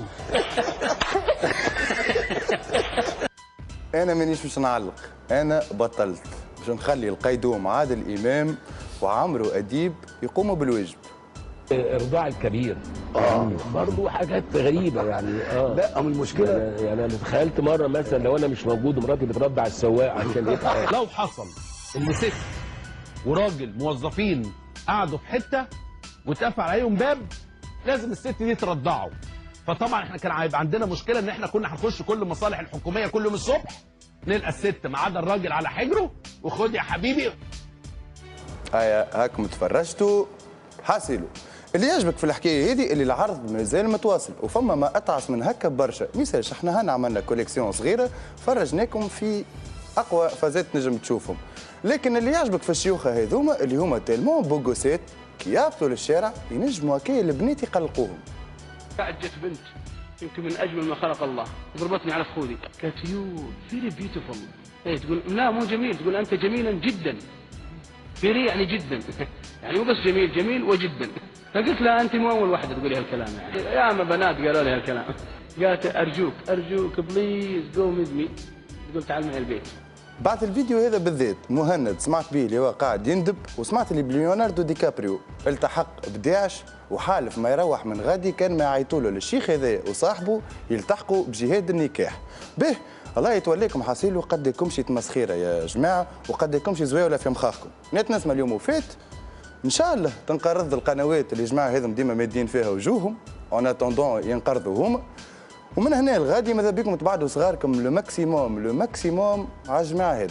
انا مانيش باش نعلق، انا بطلت باش نخلي القيدوم عادل امام وعمرو اديب يقوموا بالواجب. ارضاع الكبير اه برضه حاجات غريبه يعني. اه لا من المشكله يعني, يعني انا تخيلت مره مثلا لو انا مش موجود ومراتي بترضع السواق عشان يبقى لو حصل ان ست وراجل موظفين قعدوا في حته واتقفل عليهم باب، لازم الست دي ترضعه. فطبعا احنا كان هيبقى عندنا مشكله ان احنا كنا هنخش كل المصالح الحكوميه كل يوم الصبح نلقى الست ما عدا الراجل على حجره، وخد يا حبيبي. هيا هاكم تفرجتوا حاسلوا. اللي يعجبك في الحكايه هذه اللي العرض مازال متواصل وفما ما اتعس من هكا برشا. ميسالش احنا هنا عملنا كوليكسيون صغيره فرجناكم في اقوى فازات نجم تشوفهم، لكن اللي يعجبك في الشيوخه هذوما اللي هما تيلمون بوغوسات كي يهبطوا للشارع ينجموا هكا البنات يقلقوهم. بعد جت بنت يمكن من اجمل ما خلق الله، ضربتني على فخذي، قالت يو فيري بيوتيفول. ايه تقول لا مو جميل، تقول انت جميلا جدا. فيري يعني جدا يعني مو بس جميل، جميل وجدا. فقلت لها انت مو اول واحده تقولي هالكلام يعني، ياما بنات قالوا لي هالكلام. قالت ارجوك ارجوك بليز جو وذ مي، تقول تعال معي البيت. بعد الفيديو هذا بالذات مهند سمعت به اللي هو قاعد يندب، وسمعت اللي بليوناردو دي كابريو التحق بداعش وحالف ما يروح من غادي كان ما يعيطوا له للشيخ هذايا وصاحبه يلتحقوا بجهاد النكاح. به الله يتوليكم حصيل وقد يكونش تمسخيره يا جماعه وقد يكونش زواوله في مخاخكم. نت نسمع اليوم وفات ان شاء الله تنقرض القنوات اللي جماعه هذم ديما مادين فيها وجوههم اون اتوندون ينقرضوا هما، ومن هنا الغادي ماذا بيكم تبعدوا صغاركم لو ماكسيموم لو ماكسيموم على الجماعه هذم.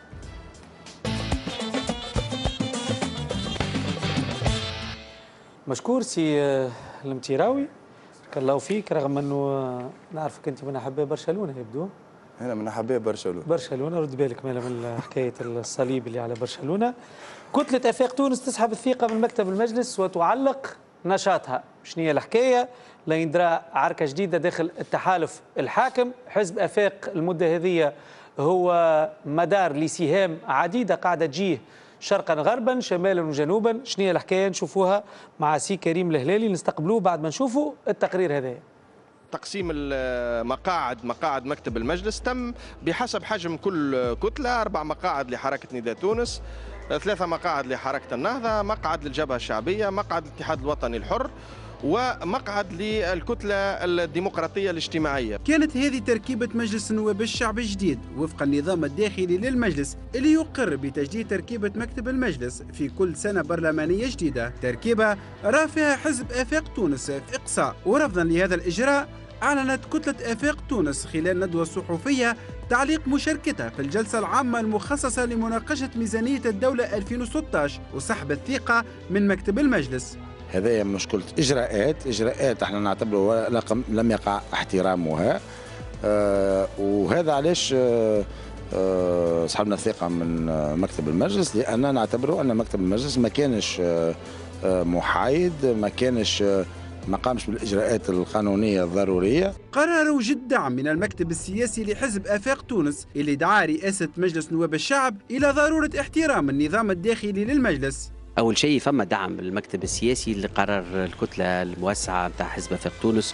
مشكور سي المتيراوي، بارك الله فيك، رغم انه نعرفك انت من احباء برشلونه يبدو. انا من احباء برشلونه. برشلونه رد بالك مالا من حكايه الصليب اللي على برشلونه. كتله افاق تونس تسحب الثقه من مكتب المجلس وتعلق نشاطها. شنو هي الحكايه؟ لا يندرى عركه جديده داخل التحالف الحاكم. حزب افاق المده هذه هو مدار لسهام عديده قاعده تجيه شرقا غربا شمالا وجنوبا. شنو هي الحكايه؟ نشوفوها مع سي كريم الهلالي، نستقبلوه بعد ما نشوفوا التقرير هذا. تقسيم المقاعد مقاعد مكتب المجلس تم بحسب حجم كل كتلة. أربع مقاعد لحركة نداء تونس، ثلاثة مقاعد لحركة النهضة، مقعد للجبهة الشعبية، مقعد للاتحاد الوطني الحر، ومقعد للكتلة الديمقراطية الاجتماعية. كانت هذه تركيبة مجلس النواب الشعبي الجديد وفق النظام الداخلي للمجلس اللي يقر بتجديد تركيبة مكتب المجلس في كل سنة برلمانية جديدة. تركيبة رافعها حزب آفاق تونس في إقصاء، ورفضا لهذا الإجراء أعلنت كتلة آفاق تونس خلال ندوة صحفية تعليق مشاركتها في الجلسة العامة المخصصة لمناقشة ميزانية الدولة ألفين وستة عشر وسحب الثقة من مكتب المجلس. هذا مشكلة إجراءات إجراءات احنا نعتبره لم يقع احترامها، آه وهذا علاش آه آه سحبنا الثقة من مكتب المجلس، لأننا نعتبره أن مكتب المجلس ما كانش آه محايد، ما كانش آه ما قامش بالإجراءات القانونية الضرورية. قرار وجد دعم من المكتب السياسي لحزب آفاق تونس اللي دعا رئاسة مجلس نواب الشعب إلى ضرورة احترام النظام الداخلي للمجلس. أول شيء فما دعم المكتب السياسي لقرار الكتلة الموسعة نتاع حزب آفاق تونس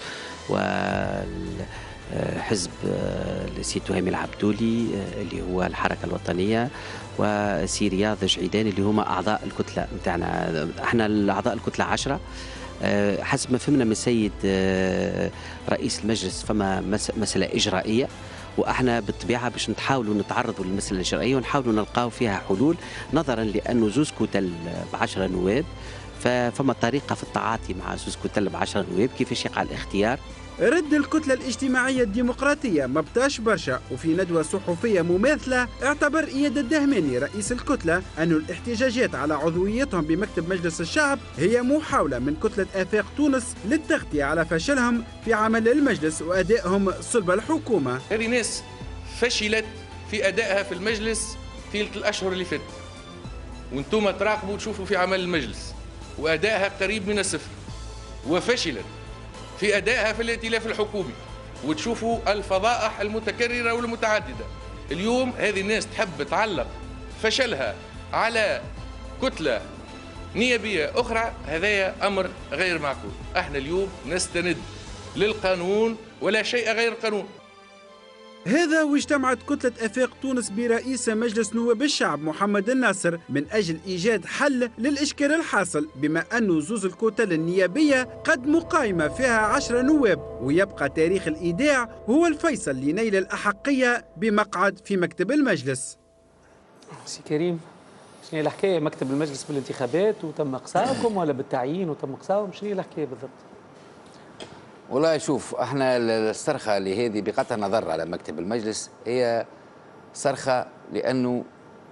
وحزب السي تهامي العبدولي اللي هو الحركة الوطنية وسي رياض جعيدان اللي هما أعضاء الكتلة نتاعنا. احنا الأعضاء الكتلة عشرة. حسب ما فهمنا من السيد رئيس المجلس فما مسألة إجرائية، واحنا بالطبيعه باش نحاولوا نتعرضوا للمساله الاجرائيه ونحاولوا نلقاو فيها حلول، نظرا لانه زوز كتل بعشرة نواب، فما طريقه في التعاطي مع زوز كتل بعشرة نواب كيفاش يقع الاختيار. رد الكتلة الاجتماعية الديمقراطية ما بطاش برشا، وفي ندوة صحفية مماثلة اعتبر إياد الدهماني رئيس الكتلة أن الاحتجاجات على عضويتهم بمكتب مجلس الشعب هي محاولة من كتلة آفاق تونس للتغطية على فشلهم في عمل المجلس وأدائهم صلب الحكومة. هذه ناس فشلت في أدائها في المجلس طيلة الأشهر اللي فاتت، وانتم تراقبوا وتشوفوا في عمل المجلس وأدائها قريب من الصفر، وفشلت في أدائها في الائتلاف الحكومي، وتشوفوا الفضائح المتكررة والمتعددة. اليوم هذه الناس تحب تعلق فشلها على كتلة نيابية أخرى، هذا أمر غير معقول. احنا اليوم نستند للقانون ولا شيء غير القانون. هذا واجتمعت كتلة آفاق تونس برئيس مجلس نواب الشعب محمد الناصر من أجل إيجاد حل للإشكال الحاصل، بما أن زوز الكتل النيابية قد مقايمة فيها عشرة نواب، ويبقى تاريخ الإيداع هو الفيصل لنيل الأحقية بمقعد في مكتب المجلس. سي كريم، شنو هي الحكاية؟ مكتب المجلس بالانتخابات وتم إقصائكم ولا بالتعيين وتم إقصائهم؟ شنو هي الحكاية بالضبط؟ والله شوف، احنا الصرخه اللي هذه بقطع نظر على مكتب المجلس هي صرخه لانه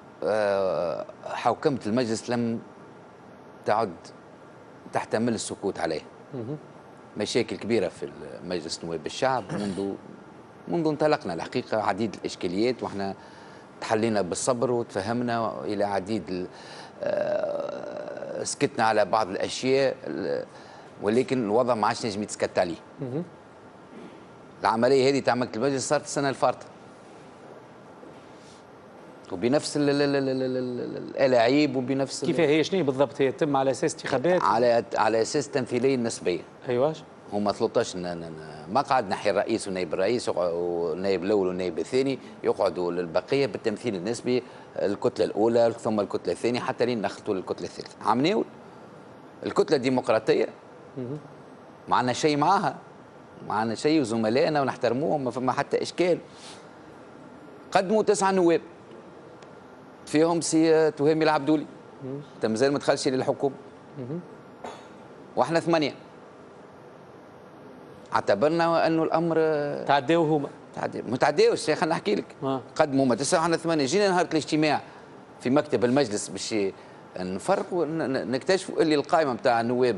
حوكمه المجلس لم تعد تحتمل السكوت عليها. مشاكل كبيره في مجلس نواب الشعب منذ منذ انطلقنا الحقيقه، عديد الاشكاليات، واحنا تحلينا بالصبر وتفهمنا الى عديد، سكتنا على بعض الاشياء، ولكن الوضع ما عادش نجم يتسكت عليه. العمليه هذه تاع مكتب المجلس صارت السنه الفارطه، وبنفس الالاعيب وبنفس كيف هي؟ شنو هي بالضبط؟ هي تتم على اساس انتخابات؟ على على اساس تمثيليه نسبيه. ايوه، هما ثلاثة عشر مقعد، ناحيه الرئيس والنائب الرئيس والنائب الاول والنائب الثاني، يقعدوا للبقيه بالتمثيل النسبي، الكتله الاولى ثم الكتله الثانيه حتى لين نخلطوا للكتله الثالثه. عملوا الكتله الديمقراطيه ما عندنا شيء معاها، ما عندنا شيء، وزملائنا ونحترموهم، ما فما حتى اشكال. قدموا تسعه نواب فيهم سي تهامي العبدولي، انت مازال ما دخلش للحكومه، واحنا ثمانيه. اعتبرنا انه الامر تعداو هما تعداو ما تعداوش. خلينا نحكي لك، آه. قدموا هما تسعه واحنا ثمانيه. جينا نهار الاجتماع في مكتب المجلس باش نفرقوا، نكتشفوا اللي القائمه نتاع النواب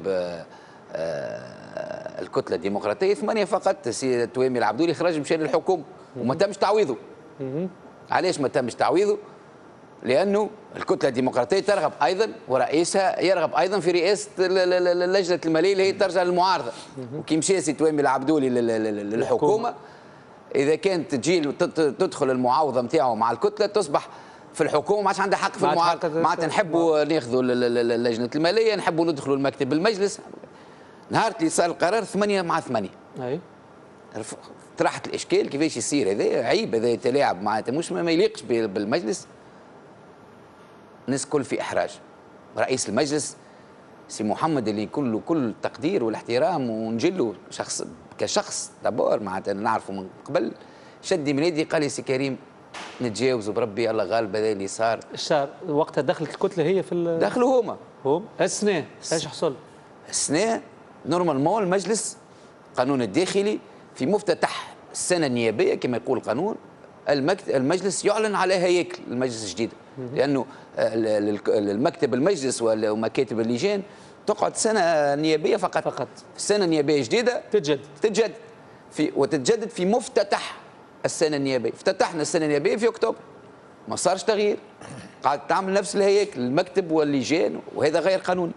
الكتله الديمقراطيه ثمانيه فقط. سي توامي العبدولي خرج مشى للحكومه وما تمش تعويضه. علاش ما تمش تعويضه؟ لانه الكتله الديمقراطيه ترغب ايضا ورئيسها يرغب ايضا في رئاسه لجنه الماليه اللي هي ترجع للمعارضه. وكي مشى سي توامي العبدولي للحكومه، اذا كانت تجي تدخل المعاوضه نتاعو مع الكتله تصبح في الحكومه ما عادش عندها حق في المعارضه. معناتها نحبوا ناخذوا لجنه الماليه، نحبوا ندخلوا المكتب المجلس. نهار اللي صار القرار ثمانيه مع ثمانيه. اي طرحت الاشكال كيفاش يصير هذا؟ عيب، هذا تلاعب معناتها مش ما يليقش بالمجلس. الناس كل في احراج. رئيس المجلس سي محمد اللي يكون له كل التقدير والاحترام ونجله شخص كشخص دابور معناتها نعرفه من قبل، شدي من يدي قال لي سي كريم نتجاوزوا بربي الله غالب، هذا اللي صار. صار وقتها دخلت الكتله هي في دخلوا هما هم السنه ايش حصل؟ السنه نورمالمون المجلس قانون الداخلي في مفتتح السنه النيابيه كما يقول القانون، المجلس يعلن على هياكل المجلس الجديده، لانه المكتب المجلس ومكاتب اللجان تقعد سنه نيابيه فقط. فقط السنه النيابيه جديده تتجدد تتجدد في وتتجدد في مفتتح السنه النيابيه. افتتحنا السنه النيابيه في اكتوبر، ما صارش تغيير، قاعد تعمل نفس الهياكل المكتب واللجان، وهذا غير قانوني.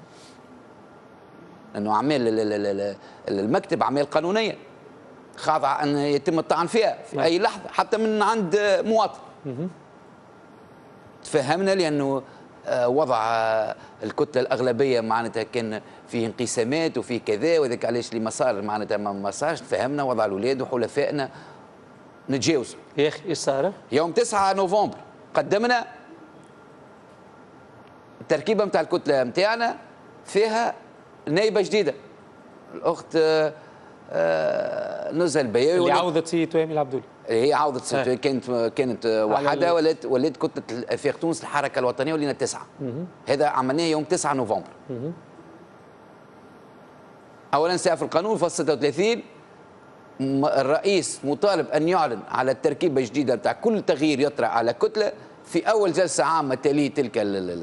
لانه اعمال المكتب اعمال قانونيه خاضعه ان يتم الطعن فيها في اي لحظه حتى من عند مواطن. تفهمنا لانه وضع الكتله الاغلبيه معناتها كان فيه انقسامات وفيه كذا، وذاك علاش اللي ما صار معناتها ما صارش. تفهمنا وضع الاولاد وحلفائنا نتجاوزوا. يا اخي ايش صار؟ يوم تسعة نوفمبر قدمنا التركيبه نتاع الكتله نتاعنا فيها نائبه جديده، الاخت نزهه البياوي اللي عوضت سي توامي العبدولي. هي عوضت سي كانت كانت وحده، ولات ولات كتله افاق تونس الحركه الوطنيه ولينا تسعه. هذا عملناه يوم تسعة نوفمبر. اولا ساعه في القانون فصل ستة وثلاثين الرئيس مطالب ان يعلن على التركيبه الجديده بتاع كل تغيير يطرأ على كتله في اول جلسه عامه تلي تلك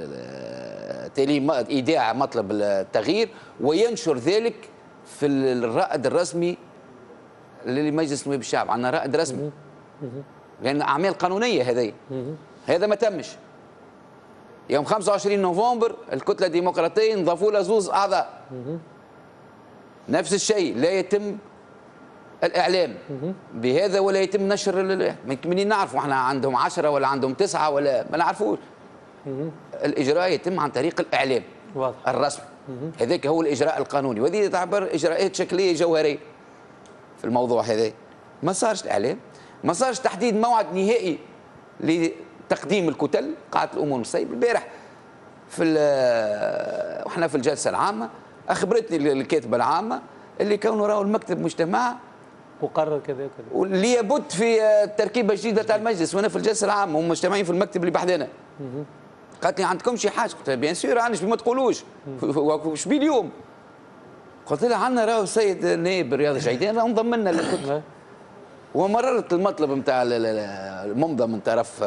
تلي ايداع مطلب التغيير، وينشر ذلك في الرائد الرسمي لمجلس نواب الشعب. عندنا رائد رسمي لان اعمال قانونيه هذه. هذا ما تمش. يوم خمسة وعشرين نوفمبر الكتله الديمقراطيه نضافوا لها زوز اعضاء نفس الشيء لا يتم الاعلام بهذا ولا يتم نشر. منين نعرفوا احنا عندهم عشرة ولا عندهم تسعة ولا ما نعرفوش. الاجراء يتم عن طريق الاعلام واضح. الرسمي. هذاك هو الاجراء القانوني، وهذه تعتبر اجراءات شكليه جوهريه في الموضوع هذا. ما صارش الاعلام، ما صارش تحديد موعد نهائي لتقديم الكتل. قاعه الامور المسيب البارح في واحنا في الجلسه العامه اخبرتني الكاتبه العامه اللي كونه راهو المكتب مجتمع وقرر كذا وكذا واللي يبت في تركيبه جديده تاع المجلس، وانا في الجلسه العامه هم مجتمعين في المكتب اللي بحذنا. قالت لي عندكم شي حاجه؟ قلت لها بيان سور عندنا، ما تقولوش واش بيه اليوم؟ قلت لها عندنا راهو السيد النائب رياض جعيدان راهو انضم لنا للكتله. ومررت المطلب نتاع الممضى من طرف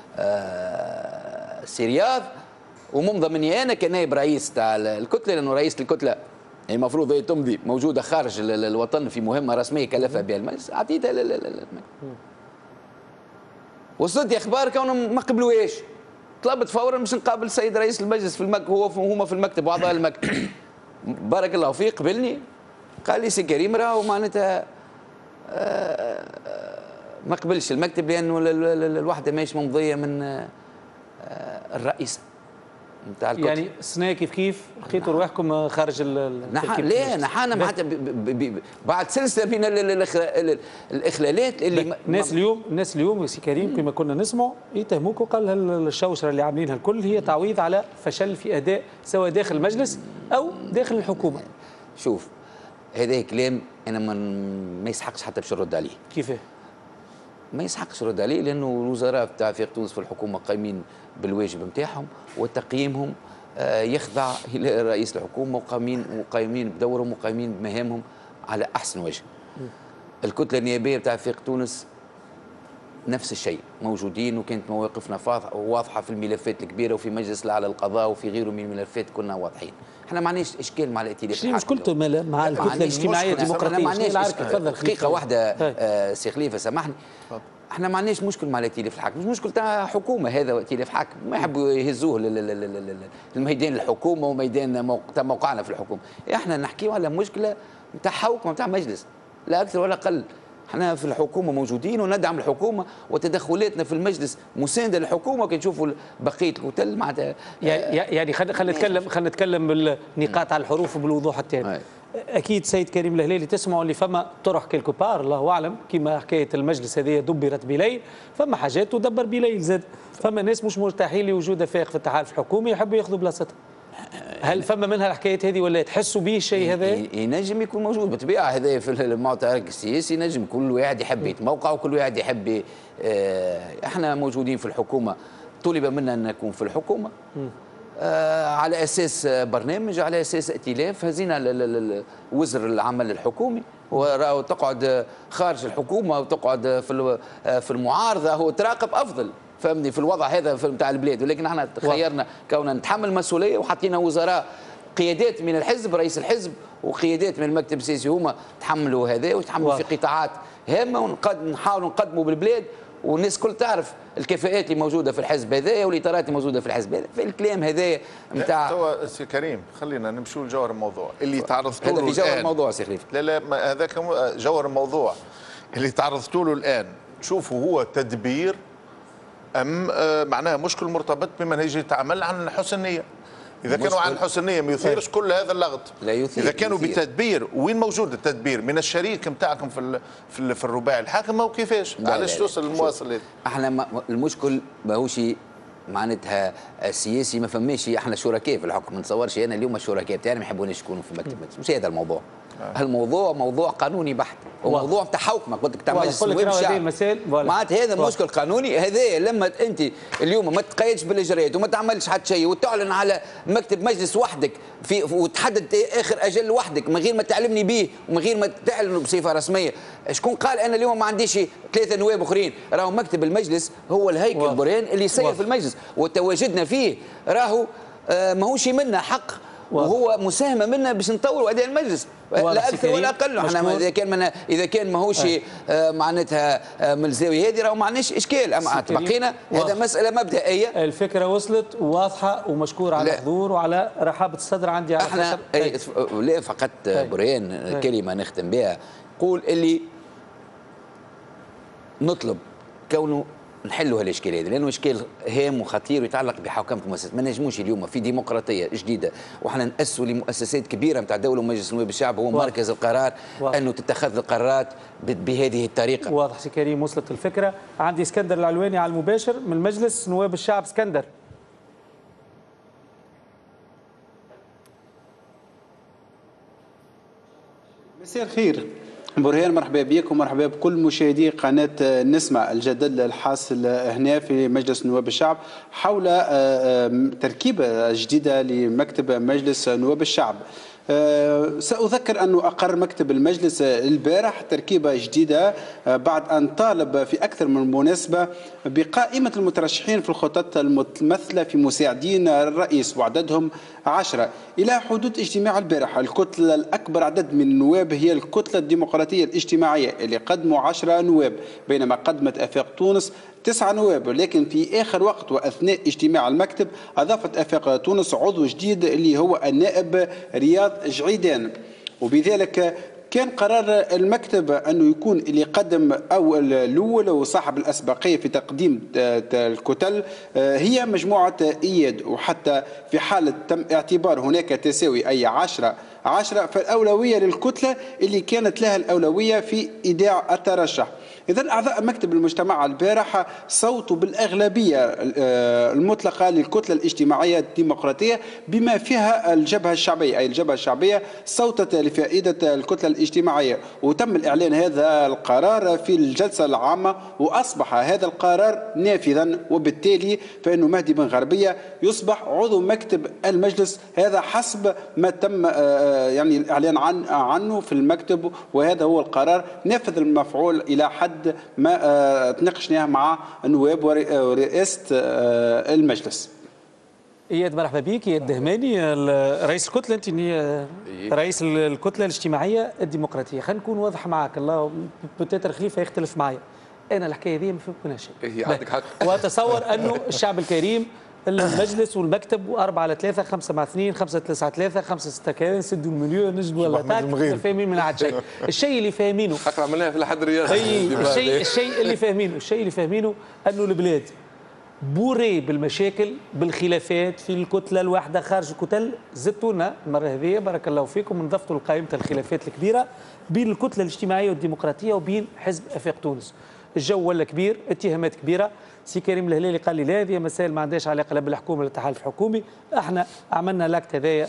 سي رياض وممضى مني انا كنائب رئيس تاع الكتله، لانه رئيس الكتله المفروض هي تمضي موجوده خارج الوطن في مهمه رسميه كلفها بها المجلس، اعطيتها للمجلس. وصلت اخبار كونهم ما قبلوهاش. طلبت فورا باش نقابل السيد رئيس المجلس في المكتب، هو هما في المكتب واعضاء المكتب. بارك الله فيه قبلني قال لي سي كريم راهو معناتها ما قبلش المكتب لانه الوحده ماهيش ممضيه من الرئيس نتاع الكتله. يعني السنه كيف كيف لقيتوا رواحكم خارج التركيب؟ لا نحن معناتها بعد سلسله من الاخلالات اللي الناس اليوم الناس اليوم سي كريم كما كنا نسمعوا يتهموك وقال الشوشره اللي عاملينها الكل هي تعويض على فشل في اداء سواء داخل المجلس او داخل الحكومه. شوف هذا كلام انا ما يسحقش حتى باش نرد عليه. كيفاه؟ ما يسحقش نرد عليه لانه الوزراء تاع فريق تونس في الحكومه قايمين بالواجب نتاعهم وتقييمهم يخضع الى رئيس الحكومه وقايمين وقايمين بدورهم وقايمين بمهامهم على احسن وجه. الكتله النيابيه تاع فريق تونس نفس الشيء موجودين، وكانت مواقفنا واضحه في الملفات الكبيره وفي مجلس الاعلى للقضاء وفي غيره من الملفات كنا واضحين. احنا ما عندناش اشكال مع الائتلاف الحاكم. مشكلته مع الكتله الاجتماعيه الديمقراطيه؟ ما عندناش دقيقه واحده آه سي خليفه سامحني. احنا ما عندناش مشكل مع الائتلاف الحاكم، مش مشكل تاع حكومه، هذا ائتلاف حاكم ما يحبوا يهزوه للميدان الحكومه وميدان تاع موقعنا في الحكومه. احنا نحكيو على مشكله تاع حوكمه تاع مجلس لا اكثر ولا اقل. احنا في الحكومه موجودين وندعم الحكومه وتدخلاتنا في المجلس مسانده للحكومه. كي نشوفوا بقيه الكتل معناتها يعني خلينا نتكلم خلينا نتكلم بالنقاط على الحروف وبالوضوح التام. اكيد سيد كريم الهلالي تسمعوا اللي فما طرح كيلكو بار الله اعلم كما حكايه المجلس هذه دبرت بليل، فما حاجات تدبر بليل زاد. فما ناس مش مرتاحين لوجود فائق في التحالف الحكومي يحبوا ياخذوا بلاصتها. هل فما منها الحكايه هذه ولا تحسوا به الشيء هذا؟ ينجم يكون موجود بالطبيعه. هذا في المعترك السياسي ينجم كل واحد يحب يتموقع وكل واحد يحب. احنا موجودين في الحكومه، طلب منا ان نكون في الحكومه آه على اساس برنامج، على اساس ائتلاف. هزينا وزر العمل الحكومي وتقعد خارج الحكومه وتقعد في في المعارضه، هو تراقب افضل فهمني في الوضع هذا في نتاع البلاد. ولكن احنا تخيرنا كوننا نتحمل مسؤوليه وحطينا وزراء قيادات من الحزب، رئيس الحزب وقيادات من المكتب السياسي هما تحملوا هذا ويتحملوا في قطاعات هامه، ونحاولوا نقدموا بالبلاد والناس كل تعرف الكفاءات اللي موجوده في الحزب هذايا والاطارات اللي موجوده في الحزب هذا. في الكلام هذايا نتاع هو سي كريم خلينا نمشوا لجوهر الموضوع اللي تعرضتوا له. هذا جوهر الموضوع سي خليفه. لا لا هذاك جوهر الموضوع اللي تعرضتوا له الان. شوفوا هو تدبير ام معناها مشكل مرتبط بمنهجيه العمل عن حسن نيه. إذا كانوا عن حسن نية ما يثيرش كل هذا اللغط. لا يثير. إذا كانوا يثير. بتدبير، وين موجود التدبير؟ من الشريك نتاعكم في في, في الرباعي الحاكم أو كيفاش؟ علاش توصل المواصل هذا؟ احنا ما المشكل ماهوش معناتها السياسي، ما فماش احنا شركاء في الحكم. ما نتصورش انا اليوم الشركاء بتاعنا ما يحبوناش يكونوا في مكتب المجلس، مش هذا الموضوع. آه. الموضوع موضوع قانوني بحت، وموضوع تاع حوكمك قلت لك تاع مجلس نواب الشعب. معناتها هذا مشكل قانوني. هذا لما انت اليوم ما تقيدش بالاجراءات وما تعملش حتى شيء وتعلن على مكتب مجلس وحدك في وتحدد اخر اجل وحدك من غير ما تعلمني به ومن غير ما تعلنه بصفه رسميه. شكون قال انا اليوم ما عنديش ثلاثه نواب اخرين؟ راهو مكتب المجلس هو الهيكل البرهان اللي يسير في المجلس، وتواجدنا فيه راهو آه ماهوش منا حق وهو مساهمه منا باش نطوروا اداء المجلس. لا اكثر ولا اقل. احنا اذا كان من اذا كان ماهوش آه معناتها آه من الزاويه هذه راهو ما عندناش اشكال، اما تبقينا هذا مساله مبدئيه. الفكره وصلت واضحه ومشكور على الحضور وعلى رحابه الصدر عندي على احنا أي لا فقط برهان كلمه نختم بها، قول اللي نطلب كونه نحلوا هالاشكال هذه، لانه اشكال هام وخطير ويتعلق بحوكمه المؤسسات. ما نجموش اليوم في ديمقراطيه جديده وحنا ناسسوا لمؤسسات كبيره نتاع الدوله ومجلس نواب الشعب هو واضح. مركز القرار واضح. انه تتخذ القرارات بهذه الطريقه. واضح سي كريم، وصلت الفكره. عندي اسكندر العلواني على المباشر من مجلس نواب الشعب. اسكندر. مساء الخير برهان، مرحبا بك ومرحبا بكل مشاهدي قناة نسمع. الجدل الحاصل هنا في مجلس نواب الشعب حول تركيبة جديدة لمكتب مجلس نواب الشعب. سأذكر أنه أقر مكتب المجلس البارح تركيبة جديدة بعد أن طالب في أكثر من مناسبة بقائمة المترشحين في الخطط المتمثلة في مساعدين الرئيس وعددهم عشرة إلى حدود اجتماع البارح. الكتلة الأكبر عدد من النواب هي الكتلة الديمقراطية الاجتماعية اللي قدموا عشرة نواب، بينما قدمت آفاق تونس تسعة نواب. لكن في آخر وقت وأثناء اجتماع المكتب أضافت آفاق تونس عضو جديد اللي هو النائب رياض جعيدان، وبذلك كان قرار المكتب أنه يكون اللي قدم أو الأول وصاحب الأسبقية في تقديم الكتل هي مجموعة إياد، وحتى في حالة تم اعتبار هناك تساوي أي عشرة عشرة فالأولوية للكتلة اللي كانت لها الأولوية في إيداع الترشح. إذن أعضاء مكتب المجتمع البارحة صوتوا بالأغلبية المطلقة للكتلة الاجتماعية الديمقراطية بما فيها الجبهة الشعبية، أي الجبهة الشعبية صوتت لفائدة الكتلة الاجتماعية، وتم الإعلان هذا القرار في الجلسة العامة وأصبح هذا القرار نافذا، وبالتالي فإنه مهدي بن غربية يصبح عضو مكتب المجلس. هذا حسب ما تم يعني الإعلان عن عنه في المكتب، وهذا هو القرار نافذ المفعول إلى حد ما تناقشناه مع النواب ورئاسة المجلس. اياد مرحبا بك. اياد دهماني رئيس الكتله، انت رئيس الكتله الاجتماعيه الديمقراطيه. خلينا نكون واضح معك، الله بتاتر خليفه يختلف معايا، انا الحكايه دي ما فهمتش. هي عندك حق. واتصور انه الشعب الكريم المجلس والمكتب وأربعة على ثلاثة، خمسة مع اثنين، خمسة ثلاثة على ثلاثة، خمسة ستة كان سدوا المليون نجدوا ولا تاك فاهمين من عاد شيء. الشيء اللي فاهمينه اقرا منها في الحد الرياضي. الشيء الشيء اللي فاهمينه الشيء اللي فاهمينه انه البلاد بوري بالمشاكل بالخلافات في الكتله الواحده خارج الكتل. زدتونا المره هذه بارك الله فيكم نضفتوا لقائمه الخلافات الكبيره بين الكتله الاجتماعيه والديمقراطيه وبين حزب افاق تونس. الجو ولا كبير، اتهامات كبيره. سي كريم الهلالي قال لي لا هذه مسائل ما عندهاش علاقه لا بالحكومه ولا التحالف الحكومي، احنا عملنا لاكت هذايا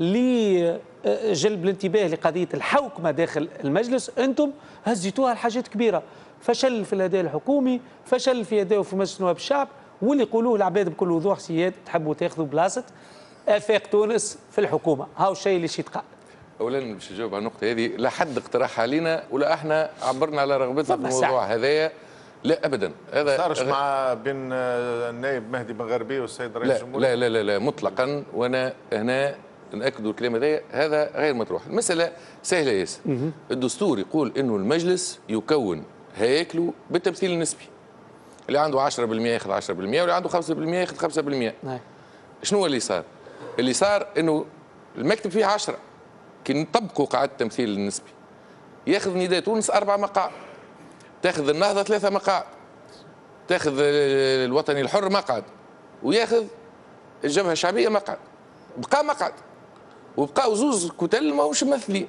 لجلب الانتباه لقضيه الحوكمه داخل المجلس. انتم هزيتوها لحاجات كبيره، فشل في الاداء الحكومي، فشل في اداء في مجلس نواب الشعب، واللي يقولوه العباد بكل وضوح سياد تحبوا تاخذوا بلاصه افاق تونس في الحكومه. هاو الشيء اللي شي يتقال. اولا باش نجاوب على النقطه هذه، لا حد اقترحها علينا ولا احنا عبرنا على رغبتنا في الموضوع هذايا، لا ابدا. هذا صارش مع بين النائب مهدي بن غربي والسيد رئيس الجمهوريه؟ لا لا لا لا مطلقا، وانا هنا ناكد الكلام هذا، هذا غير مطروح. المساله سهله ياسر. الدستور يقول انه المجلس يكون هياكله بالتمثيل النسبي، اللي عنده عشرة بالمئة ياخذ عشرة بالمئة واللي عنده خمسة بالمئة ياخذ خمسة بالمئة. شنو اللي صار؟ اللي صار انه المكتب فيه عشرة، كي نطبقوا قاعده التمثيل النسبي ياخذ نداء تونس اربع مقاعد، تاخذ النهضه ثلاثه مقاعد، تاخذ الوطني الحر مقعد، وياخذ الجبهه الشعبيه مقعد. بقى مقعد وبقاو زوز كتل ماهوش ممثلين.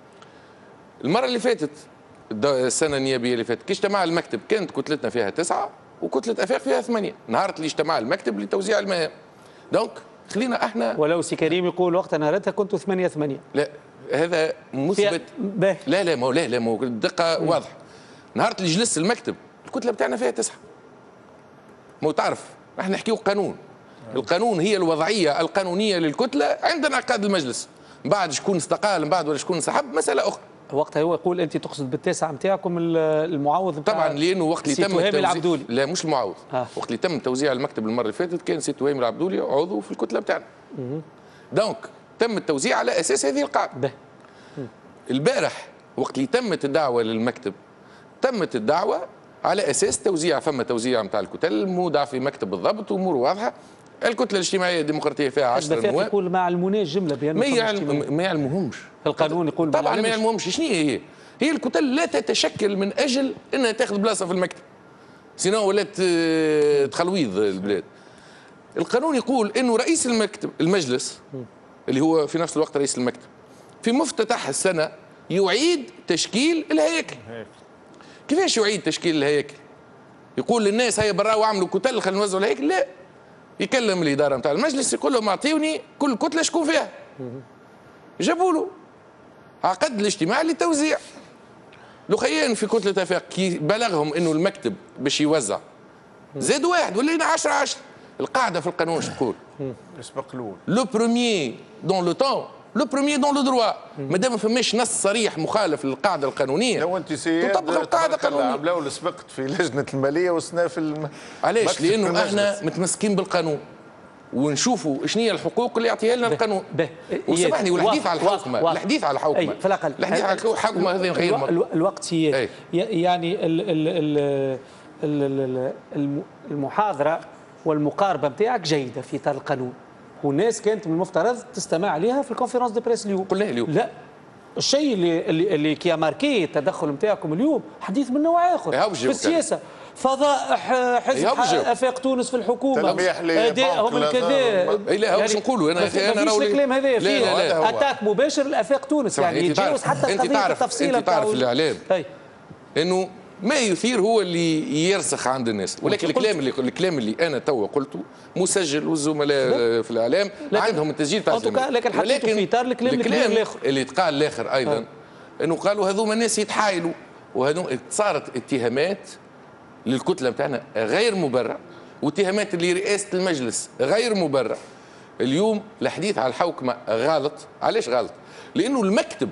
المره اللي فاتت السنه النيابيه اللي فاتت كي اجتمع المكتب كانت كتلتنا فيها تسعه وكتله افاق فيها ثمانيه، نهار اللي اجتمع المكتب لتوزيع المهام. دونك خلينا احنا ولو سي كريم يقول وقتها نهارتها كنتوا ثمانيه ثمانيه. لا هذا مثبت. لا لا ما لا لا ما الدقه واضحه. نهار اللي جلس المكتب الكتله بتاعنا فيها تسعه. ما تعرف احنا نحكيو قانون. القانون هي الوضعيه القانونيه للكتله عند انعقاد المجلس. من بعد شكون استقال من بعد ولا شكون انسحب مساله اخرى. وقتها هو يقول انت تقصد بالتاسع نتاعكم المعوض بتاع طبعا، لانه وقت اللي تم العبدولي. لا مش المعوض. آه. وقت اللي تم توزيع المكتب المره اللي فاتت كان سي توهيم العبدولي عضو في الكتله بتاعنا. دونك تم التوزيع على اساس هذه القاعده. البارح وقت اللي تمت الدعوه للمكتب تمت الدعوه على اساس توزيع، فما توزيع نتاع الكتل مودع في مكتب بالضبط وامور واضحه. الكتله الاجتماعيه الديمقراطيه فيها عشرة نواب. يقول ما علموناش جمله بانه ما يعلم ما يعلموهمش القانون يقول طبعا ما يعلموهمش. شنو هي؟ هي الكتل لا تتشكل من اجل انها تاخذ بلاصه في المكتب، سينو ولات تخلويض البلاد. القانون يقول انه رئيس المكتب المجلس اللي هو في نفس الوقت رئيس المكتب في مفتتح السنه يعيد تشكيل الهياكل. كيفاش يعيد تشكيل الهياكل؟ يقول للناس هيا برا واعملوا كتل خلينا نوزعوا الهياكل؟ لا، يكلم الاداره نتاع المجلس يقول لهم اعطيوني كل كتله شكون فيها. جابوا له عقد الاجتماع للتوزيع. لخيان في كتله افاق كي بلغهم انه المكتب باش يوزع زاد واحد ولينا عشرة عشرة. القاعده في القانون اش تقول؟ يسبق الاول. لو بروميي دون لو طون لو بروميي دون لو دروا. ما دام ما فماش نص صريح مخالف للقاعده القانونيه لو انت سيد تطبق القاعده القانونيه. عملاو سبقت في لجنه الماليه وسنا في الم... علاش؟ لانه احنا متمسكين بالقانون ونشوفوا شنو هي الحقوق اللي يعطيها لنا القانون. وسامحني والحديث على الحوكمه الحديث على الحوكمه في الاقل الحديث على الحوكمه هذا غير الوقت هي يعني المحاضره والمقاربه نتاعك جيده في اطار القانون، والناس كانت من المفترض تستمع عليها في الكونفرنس دي بريس اليوم. قلنا اليوم لا، الشيء اللي اللي, اللي كي ماركي التدخل نتاعكم اليوم حديث من نوع اخر في السياسه. فضائح حزب افاق تونس في الحكومه ادائهم الكذا. لا واش نقولوا انا انا راهو الكلام هذا فيه اتاك مباشر لافاق تونس، يعني يتجاوز حتى القضيه التفصيل. انت تعرف الاعلام انه ما يثير هو اللي يرسخ عند الناس، ولكن الكلام اللي الكلام اللي انا توا قلته مسجل والزملاء في الاعلام عندهم التسجيل تاع الزملاء. لكن حطيته في اطار الكلام الكلام الاخر اللي تقال الاخر ايضا ها. انه قالوا هذوما الناس يتحايلوا، وهذو صارت اتهامات للكتله نتاعنا غير مبرر، واتهامات لرئاسه المجلس غير مبرر. اليوم الحديث على الحوكمه غلط. علاش غلط؟ لانه المكتب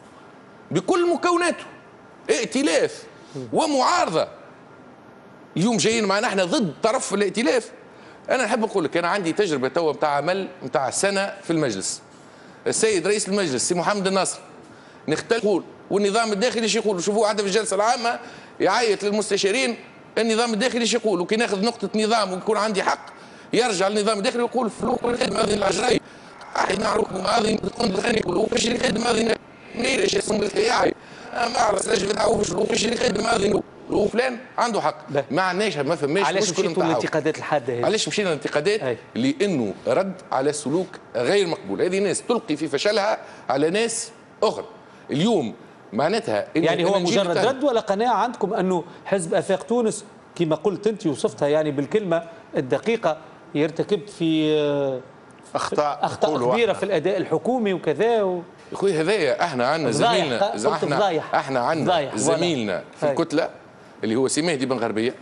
بكل مكوناته ائتلاف ومعارضه. اليوم جايين معنا احنا ضد طرف الائتلاف. انا نحب نقول لك انا عندي تجربه توا نتاع عمل نتاع سنه في المجلس. السيد رئيس المجلس سي محمد الناصر نختلف يقول والنظام الداخلي ايش يقول. شوفوا حتى في الجلسه العامه يعيط للمستشارين النظام الداخلي ايش يقول، وكي ناخذ نقطه نظام ويكون عندي حق يرجع للنظام الداخلي ويقول فلوق الخدمه هذه العجريه احنا نعرفكم هذه تكون الخاني يقولوا فاش الخدمه هذه منين ايش اسم الخياعي ما اعرف ايش بتعوفش وفاش الخدمه هذه وفلان عنده حق. ما عندناش ما فماش علاش مشيتوا للانتقادات الحاده هذه؟ علاش مشينا للانتقادات؟ لانه رد على سلوك غير مقبول. هذه ناس تلقي في فشلها على ناس اخرى. اليوم معناتها يعني هو مجرد رد ولا قناعه عندكم انه حزب افاق تونس كما قلت انت وصفتها يعني بالكلمه الدقيقه يرتكب في اخطاء اخطاء كبيره في الاداء الحكومي وكذا و... يا خويا هذايا احنا عندنا زميلنا احنا احنا عندنا زميلنا في الكتله اللي هو سي مهدي بن غربيه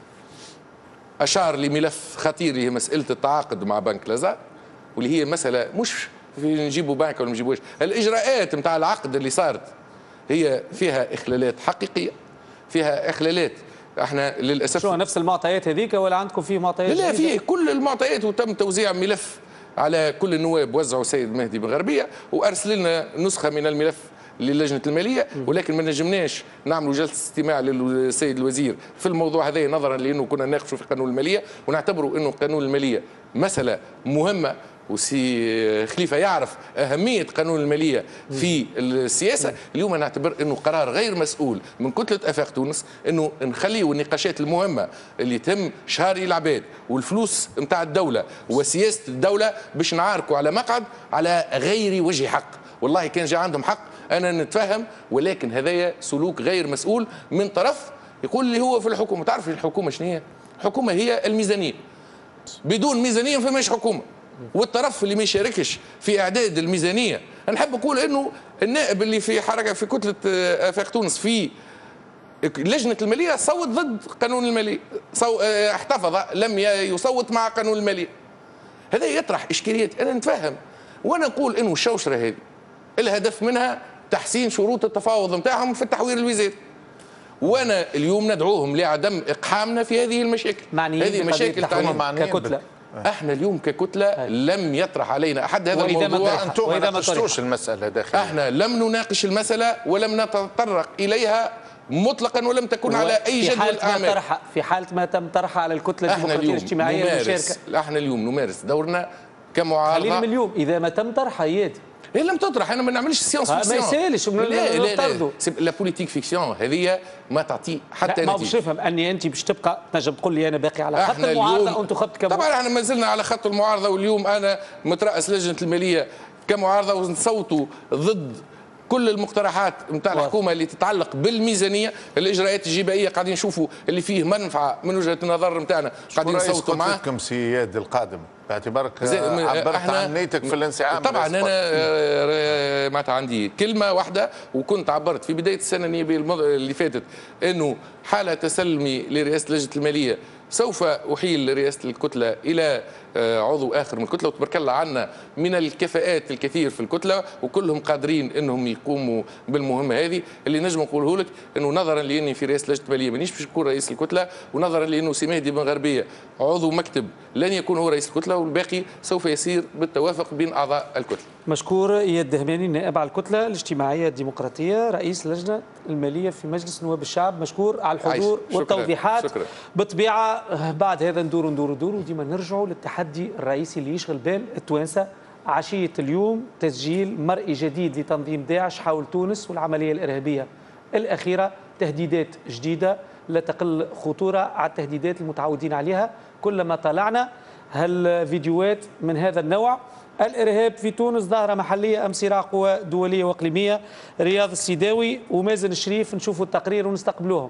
اشار لملف خطير اللي هي مساله التعاقد مع بنك لازار، واللي هي مساله مش في نجيبوا بنك ولا ما نجيبوش. الاجراءات نتاع العقد اللي صارت هي فيها اخلالات حقيقيه، فيها اخلالات احنا للاسف. شو نفس المعطيات هذيك ولا عندكم فيه معطيات؟ لا فيه كل المعطيات، وتم توزيع ملف على كل النواب. وزعوا السيد مهدي بن غربيه وارسل لنا نسخه من الملف للجنه الماليه، ولكن ما نجمناش نعملوا جلسه استماع للسيد الوزير في الموضوع هذا نظرا لانه كنا نناقشوا في قانون الماليه ونعتبروا انه قانون الماليه مساله مهمه، وسي خليفه يعرف اهميه قانون الماليه في السياسه. اليوم نعتبر انه قرار غير مسؤول من كتله افاق تونس انه نخليوا النقاشات المهمه اللي تم شهاري العباد والفلوس نتاع الدوله وسياسه الدوله باش نعاركوا على مقعد على غير وجه حق. والله كان جاء عندهم حق انا نتفهم، ولكن هذايا سلوك غير مسؤول من طرف يقول لي هو في الحكومه. تعرف الحكومه شنو هي؟ الحكومه هي الميزانيه. بدون ميزانيه ما فماش حكومه. والطرف اللي ما يشاركش في اعداد الميزانيه، انا نحب نقول انه النائب اللي في حركه في كتله افاق تونس في لجنه الماليه صوت ضد قانون الماليه، صو... احتفظ لم يصوت مع قانون الماليه. هذا يطرح اشكاليات انا نتفهم، وانا نقول انه الشوشره هذه الهدف منها تحسين شروط التفاوض نتاعهم في التحوير الوزاري. وانا اليوم ندعوهم لعدم اقحامنا في هذه المشاكل. هذه مشاكل تعني ككتله احنا اليوم ككتله لم يطرح علينا احد هذا الموضوع. انتم ما ناقشتوش المساله داخل. احنا لم نناقش المساله ولم نتطرق اليها مطلقا ولم تكن على اي جدول اعمال. في حاله ما تم طرحها على الكتله الديمقراطيه الاجتماعيه المشاركه، احنا اليوم نمارس دورنا كمعارضه. خلينا من اليوم اذا ما تم طرحها يد هي لم تطرح. انا ما نعملش سيونس فيكسيون. ما يسالش لا لا لا لا بوليتيك فيكسيون هذه ما تعطي حتى نتيجه. ما باش نفهم اني انت باش تبقى تنجم تقول لي انا باقي على خط المعارضه وانتم خط كم. طبعا احنا ما زلنا على خط المعارضه، واليوم انا مترأس لجنه الماليه كمعارضه ونصوتوا ضد كل المقترحات نتاع الحكومه اللي تتعلق بالميزانيه. الاجراءات الجبائيه قاعدين نشوفوا اللي فيه منفعه من وجهه النظر نتاعنا قاعدين نصوتوا معاه. رئيس سياد القادم باعتبارك عبرت عن نيتك في الانسحاب. طبعا انا معناتها عندي كلمه واحده، وكنت عبرت في بدايه السنه النيابيه اللي فاتت انه حاله تسلمي لرئاسه لجنه الماليه سوف احيل رئاسه الكتله الى عضو اخر من الكتله، وتبارك الله عنا من الكفاءات الكثير في الكتله وكلهم قادرين انهم يقوموا بالمهمه هذه. اللي نجم نقوله لك انه نظرا لاني في رئاسه لجنه الماليه مانيش باش نكون رئيس الكتله، ونظرا لانه سي مهدي بن غربيه عضو مكتب لن يكون هو رئيس الكتله، والباقي سوف يسير بالتوافق بين اعضاء الكتله. مشكور اياد دهماني نائب على الكتله الاجتماعيه الديمقراطيه رئيس اللجنه الماليه في مجلس نواب الشعب. مشكور على الحضور شكرا. والتوضيحات. شكرا. بالطبيعه بعد هذا ندور ندور ندور وديما نرجعوا للتحدي الرئيسي اللي يشغل بال التوانسه. عشيه اليوم تسجيل مرئي جديد لتنظيم داعش حول تونس والعمليه الارهابيه الاخيره، تهديدات جديده لا تقل خطوره على التهديدات المتعودين عليها. كلما طالعنا هالفيديوهات من هذا النوع. الارهاب في تونس ظاهره محليه ام صراع قوى دوليه واقليميه؟ رياض السيداوي ومازن الشريف نشوفوا التقرير ونستقبلوهم.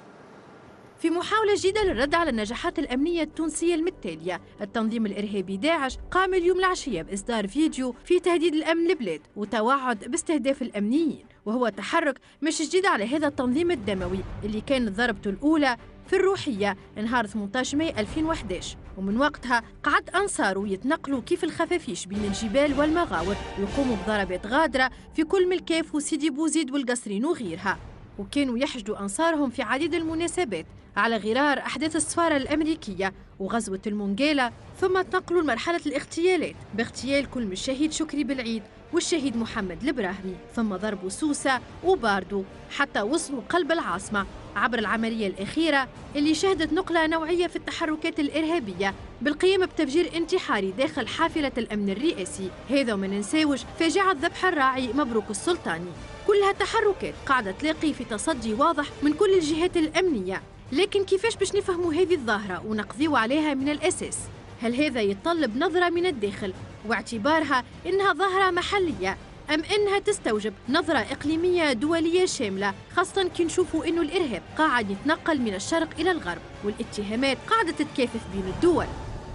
في محاولة جديدة للرد على النجاحات الأمنية التونسية المتتالية، التنظيم الإرهابي داعش قام اليوم العشية بإصدار فيديو في تهديد الأمن البلاد وتوعد باستهداف الأمنيين، وهو تحرك مش جديد على هذا التنظيم الدموي اللي كانت ضربته الأولى في الروحية نهار ثمانية عشر ماي ألفين وأحد عشر، ومن وقتها قعد أنصاره يتنقلوا كيف الخفافيش بين الجبال والمغاور ويقوموا بضربات غادرة في كل ملكاف وسيدي بوزيد والقصرين وغيرها، وكانوا يحشدوا أنصارهم في عديد المناسبات على غرار أحداث السفارة الأمريكية وغزوة المونغيلا، ثم تنقلوا لمرحلة الاغتيالات باغتيال كل من الشهيد شكري بالعيد والشهيد محمد البراهمي، ثم ضربوا سوسة وباردو حتى وصلوا قلب العاصمة عبر العملية الأخيرة اللي شهدت نقلة نوعية في التحركات الإرهابية بالقيام بتفجير انتحاري داخل حافلة الأمن الرئاسي. هذا وما ننساوش فاجعة ذبح الراعي مبروك السلطاني. كلها تحركات قاعدة تلاقي في تصدي واضح من كل الجهات الأمنية، لكن كيفاش باش نفهموا هذه الظاهرة ونقضيوا عليها من الأساس؟ هل هذا يتطلب نظرة من الداخل واعتبارها إنها ظاهرة محلية، أم إنها تستوجب نظرة إقليمية دولية شاملة، خاصة كي نشوفوا إنه الإرهاب قاعد يتنقل من الشرق إلى الغرب والاتهامات قاعدة تتكاثف بين الدول؟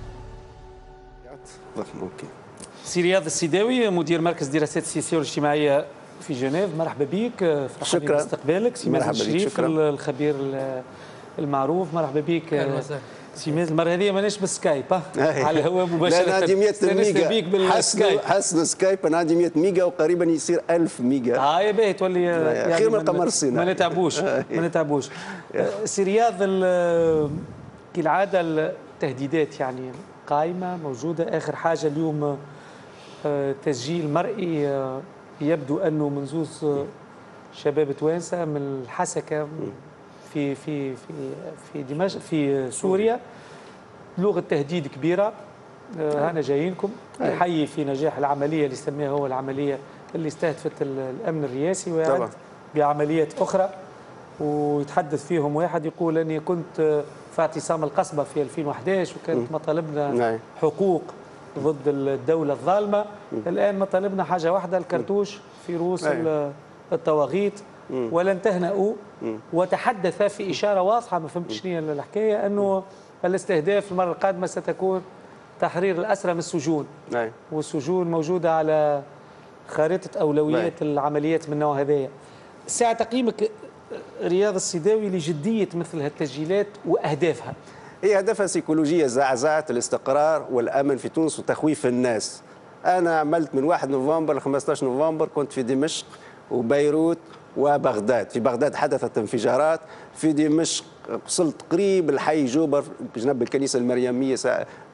سي رياض السيداوي مدير مركز دراسات السياسية والاجتماعية في جنيف، مرحبا بك. شكرا باستقبالك. سي مازن الشريف الخبير المعروف، مرحبا بك. سي مازن المره هذه ماناش بالسكايب على الهواء مباشره. انا عندي مية ميجا حسن حسن سكايب. انا عندي مية ميجا وقريبا يصير ألف ميجا. اه يا باهي تولي يعني خير من القمر الصناعي. ما نتعبوش ما نتعبوش. سي رياض كالعاده التهديدات يعني قائمه موجوده. اخر حاجه اليوم تسجيل مرئي يبدو انه من زوز شباب توانسه من الحسكه في في في في دمشق في سوريا. لغه تهديد كبيره. هنا جايينكم يحيي في نجاح العمليه اللي سميها هو العمليه اللي استهدفت الامن الرئاسي، ويعد بعمليات اخرى ويتحدث فيهم واحد يقول اني كنت في اعتصام القصبه في ألفين وأحد عشر وكانت مطالبنا حقوق ضد الدوله الظالمه. الان مطالبنا حاجه واحده، الكرتوش في رؤوس الطواغيت ولن تهنأوا. وتحدث في إشارة واضحة ما فهمتش شنو الحكاية أنه الاستهداف المرة القادمة ستكون تحرير الأسرى من السجون. نعم. والسجون موجودة على خارطة أولويات نعم. العمليات من النوع هذايا. ساعة تقييمك رياض السيداوي لجدية مثل هالتسجيلات وأهدافها؟ هي هدفها سيكولوجية، زعزعة الاستقرار والأمن في تونس وتخويف الناس. أنا عملت من واحد نوفمبر ل خمسة عشر نوفمبر كنت في دمشق وبيروت وبغداد. في بغداد حدثت انفجارات، في دمشق وصلت قريب الحي جوبر بجنب الكنيسة المريمية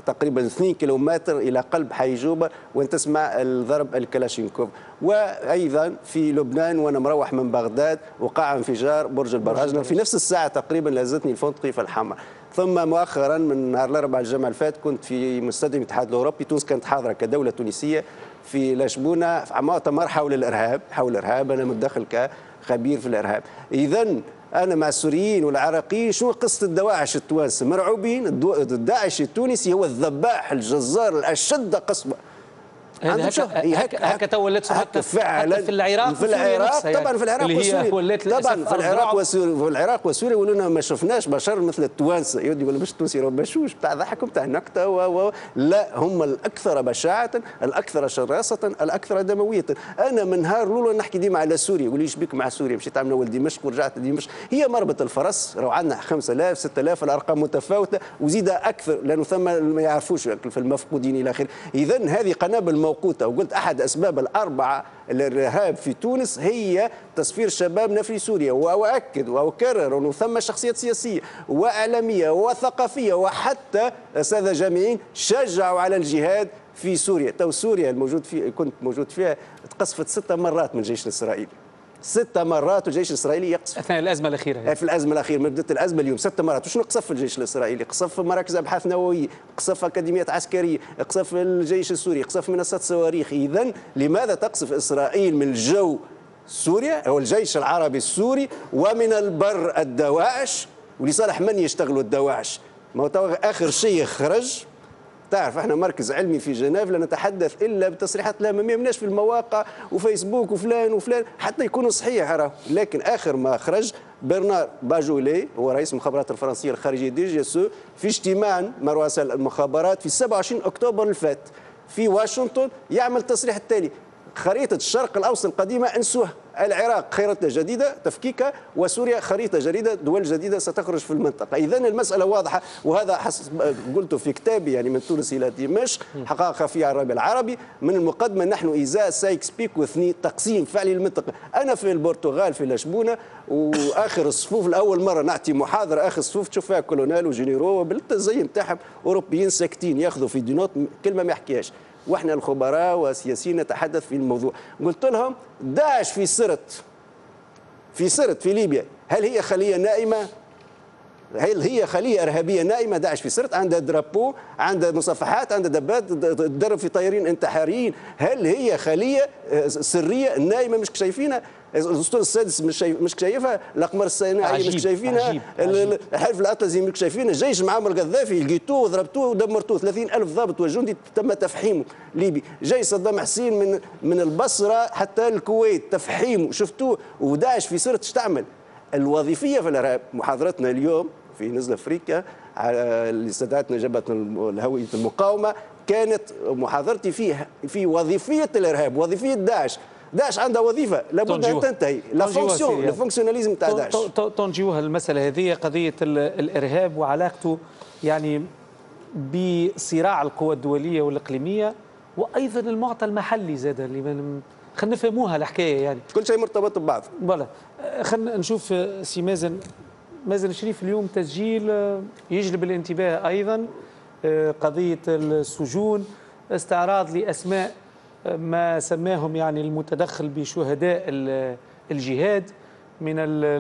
تقريبا اثنين كيلومتر إلى قلب حي جوبة وأن تسمع الضرب الكلاشينكوف. وأيضا في لبنان وأنا مروح من بغداد وقع انفجار برج البرهجنة في نفس الساعة تقريبا لازتني الفندقي في الحمر. ثم مؤخرا من نهار الأربعاء الجمعة اللي فات كنت في مستديم الاتحاد الأوروبي، تونس كانت حاضرة كدولة تونسية في لشبونة في مؤتمر حول الإرهاب، حول الإرهاب أنا متدخل كخبير في الإرهاب. إذن أنا مع السوريين والعراقيين شو قصة الدواعش التوانسة؟ مرعوبين. الداعش التونسي هو الذباح الجزار الأشد قسوة. هكا تولت حتى فعلا في العراق في العراق طبعا في العراق وسوريا طبعا في العراق وسوريا في العراق وسوريا يقولوا لنا ما شفناش بشر مثل التوانسه، يقول مش التونسي راه بشوش بتاع ضحك بتاع نكته و... و... لا هم الاكثر بشاعه، الاكثر شراسه، الاكثر دمويه. انا من نهار الاولى نحكي ديما على سوريا، يقول لي ايش بك مع سوريا؟ مشيت عملنا ولد دمشق ورجعت دمشق، هي مربط الفرس. راهو عندنا خمسة آلاف ستة آلاف الارقام متفاوته وزيد اكثر لانه ثم ما يعرفوش في المفقودين الى اخره. اذا هذه قنابل موقوته. وقلت أحد أسباب الأربعة الإرهاب في تونس هي تصفير شبابنا في سوريا، وأؤكد وأكرر أنه ثم شخصيات سياسية وإعلامية وثقافية وحتى أساتذة جامعيين شجعوا على الجهاد في سوريا. تو سوريا الموجود في كنت موجود فيها تقصفت ست مرات من الجيش الإسرائيلي، ست مرات الجيش الاسرائيلي يقصف اثناء الازمه الاخيره. في الازمه الاخيره من بدات الازمه اليوم ست مرات. وشنو قصف الجيش الاسرائيلي؟ قصف مراكز ابحاث نوويه، قصف اكاديميات عسكريه، قصف الجيش السوري، قصف منصات صواريخ. اذا لماذا تقصف اسرائيل من الجو سوريا او الجيش العربي السوري ومن البر الدواعش؟ ولصالح من يشتغلوا الدواعش؟ ما هو اخر شيء خرج. تعرف احنا مركز علمي في جنيف لا نتحدث الا بتصريحات لا ما يمناش في المواقع وفيسبوك وفلان وفلان حتى يكونوا صحيح راه. لكن اخر ما خرج برنار باجولي هو رئيس المخابرات الفرنسيه الخارجيه دي جي اس في اجتماع مع رؤساء المخابرات في سبعة وعشرين اكتوبر اللي فات في واشنطن يعمل التصريح التالي: خريطة الشرق الأوسط القديمة انسوها، العراق خريطة جديدة تفكيكها، وسوريا خريطة جديدة دول جديدة ستخرج في المنطقة. إذا المسألة واضحة، وهذا حسب قلت في كتابي يعني من تونس إلى دمشق حقائق خفية على الربيع العربي. من المقدمة نحن إزاء سايكس بيكو اثنين تقسيم فعلي للمنطقة. أنا في البرتغال في لشبونة وآخر الصفوف لأول مرة نعطي محاضرة آخر الصفوف تشوف فيها كولونيل وجنيرو وبالتزي نتاعهم أوروبيين ساكتين ياخذوا في دينوت كلمة ما يحكيهاش. واحنا الخبراء والسياسيين نتحدث في الموضوع. قلت لهم داعش في سرت في سرت في ليبيا، هل هي خليه نائمه؟ هل هي خليه ارهابيه نائمه؟ داعش في سرت عندها درابو، عندها مصافحات، عندها دبات تدرب في طيارين انتحاريين. هل هي خليه سريه نائمه مش شايفينها؟ الاسطول السادس مش شايف مش شايفها، الاقمار الصناعيه مش شايفينها، الحلف الاطلسي مش شايفينها، الجيش معمر القذافي لقيتوه وضربتوه ودمرتوه، ثلاثين ألف ضابط وجندي تم تفحيمه ليبي، جيش صدام حسين من من البصره حتى الكويت تفحيمه شفتوه. وداعش في سرت تعمل الوظيفيه في الارهاب. محاضرتنا اليوم في نزل افريقيا اللي استدعتنا جبهه الهويه المقاومه كانت محاضرتي فيه في وظيفيه الارهاب، وظيفيه داعش. داعش عندها وظيفه لابد ان تنتهي، لا فونكسيون الفونكسيوناليزم تاع داعش. تنجيوها المساله هذه قضيه الارهاب وعلاقته يعني بصراع القوى الدوليه والاقليميه وايضا المعطى المحلي زاد اللي خلينا نفهموها الحكايه يعني كل شيء مرتبط ببعض. فوالا خلينا نشوف سي مازن مازن الشريف اليوم تسجيل يجلب الانتباه ايضا، قضيه السجون، استعراض لاسماء ما سماهم يعني المتدخل بشهداء الجهاد من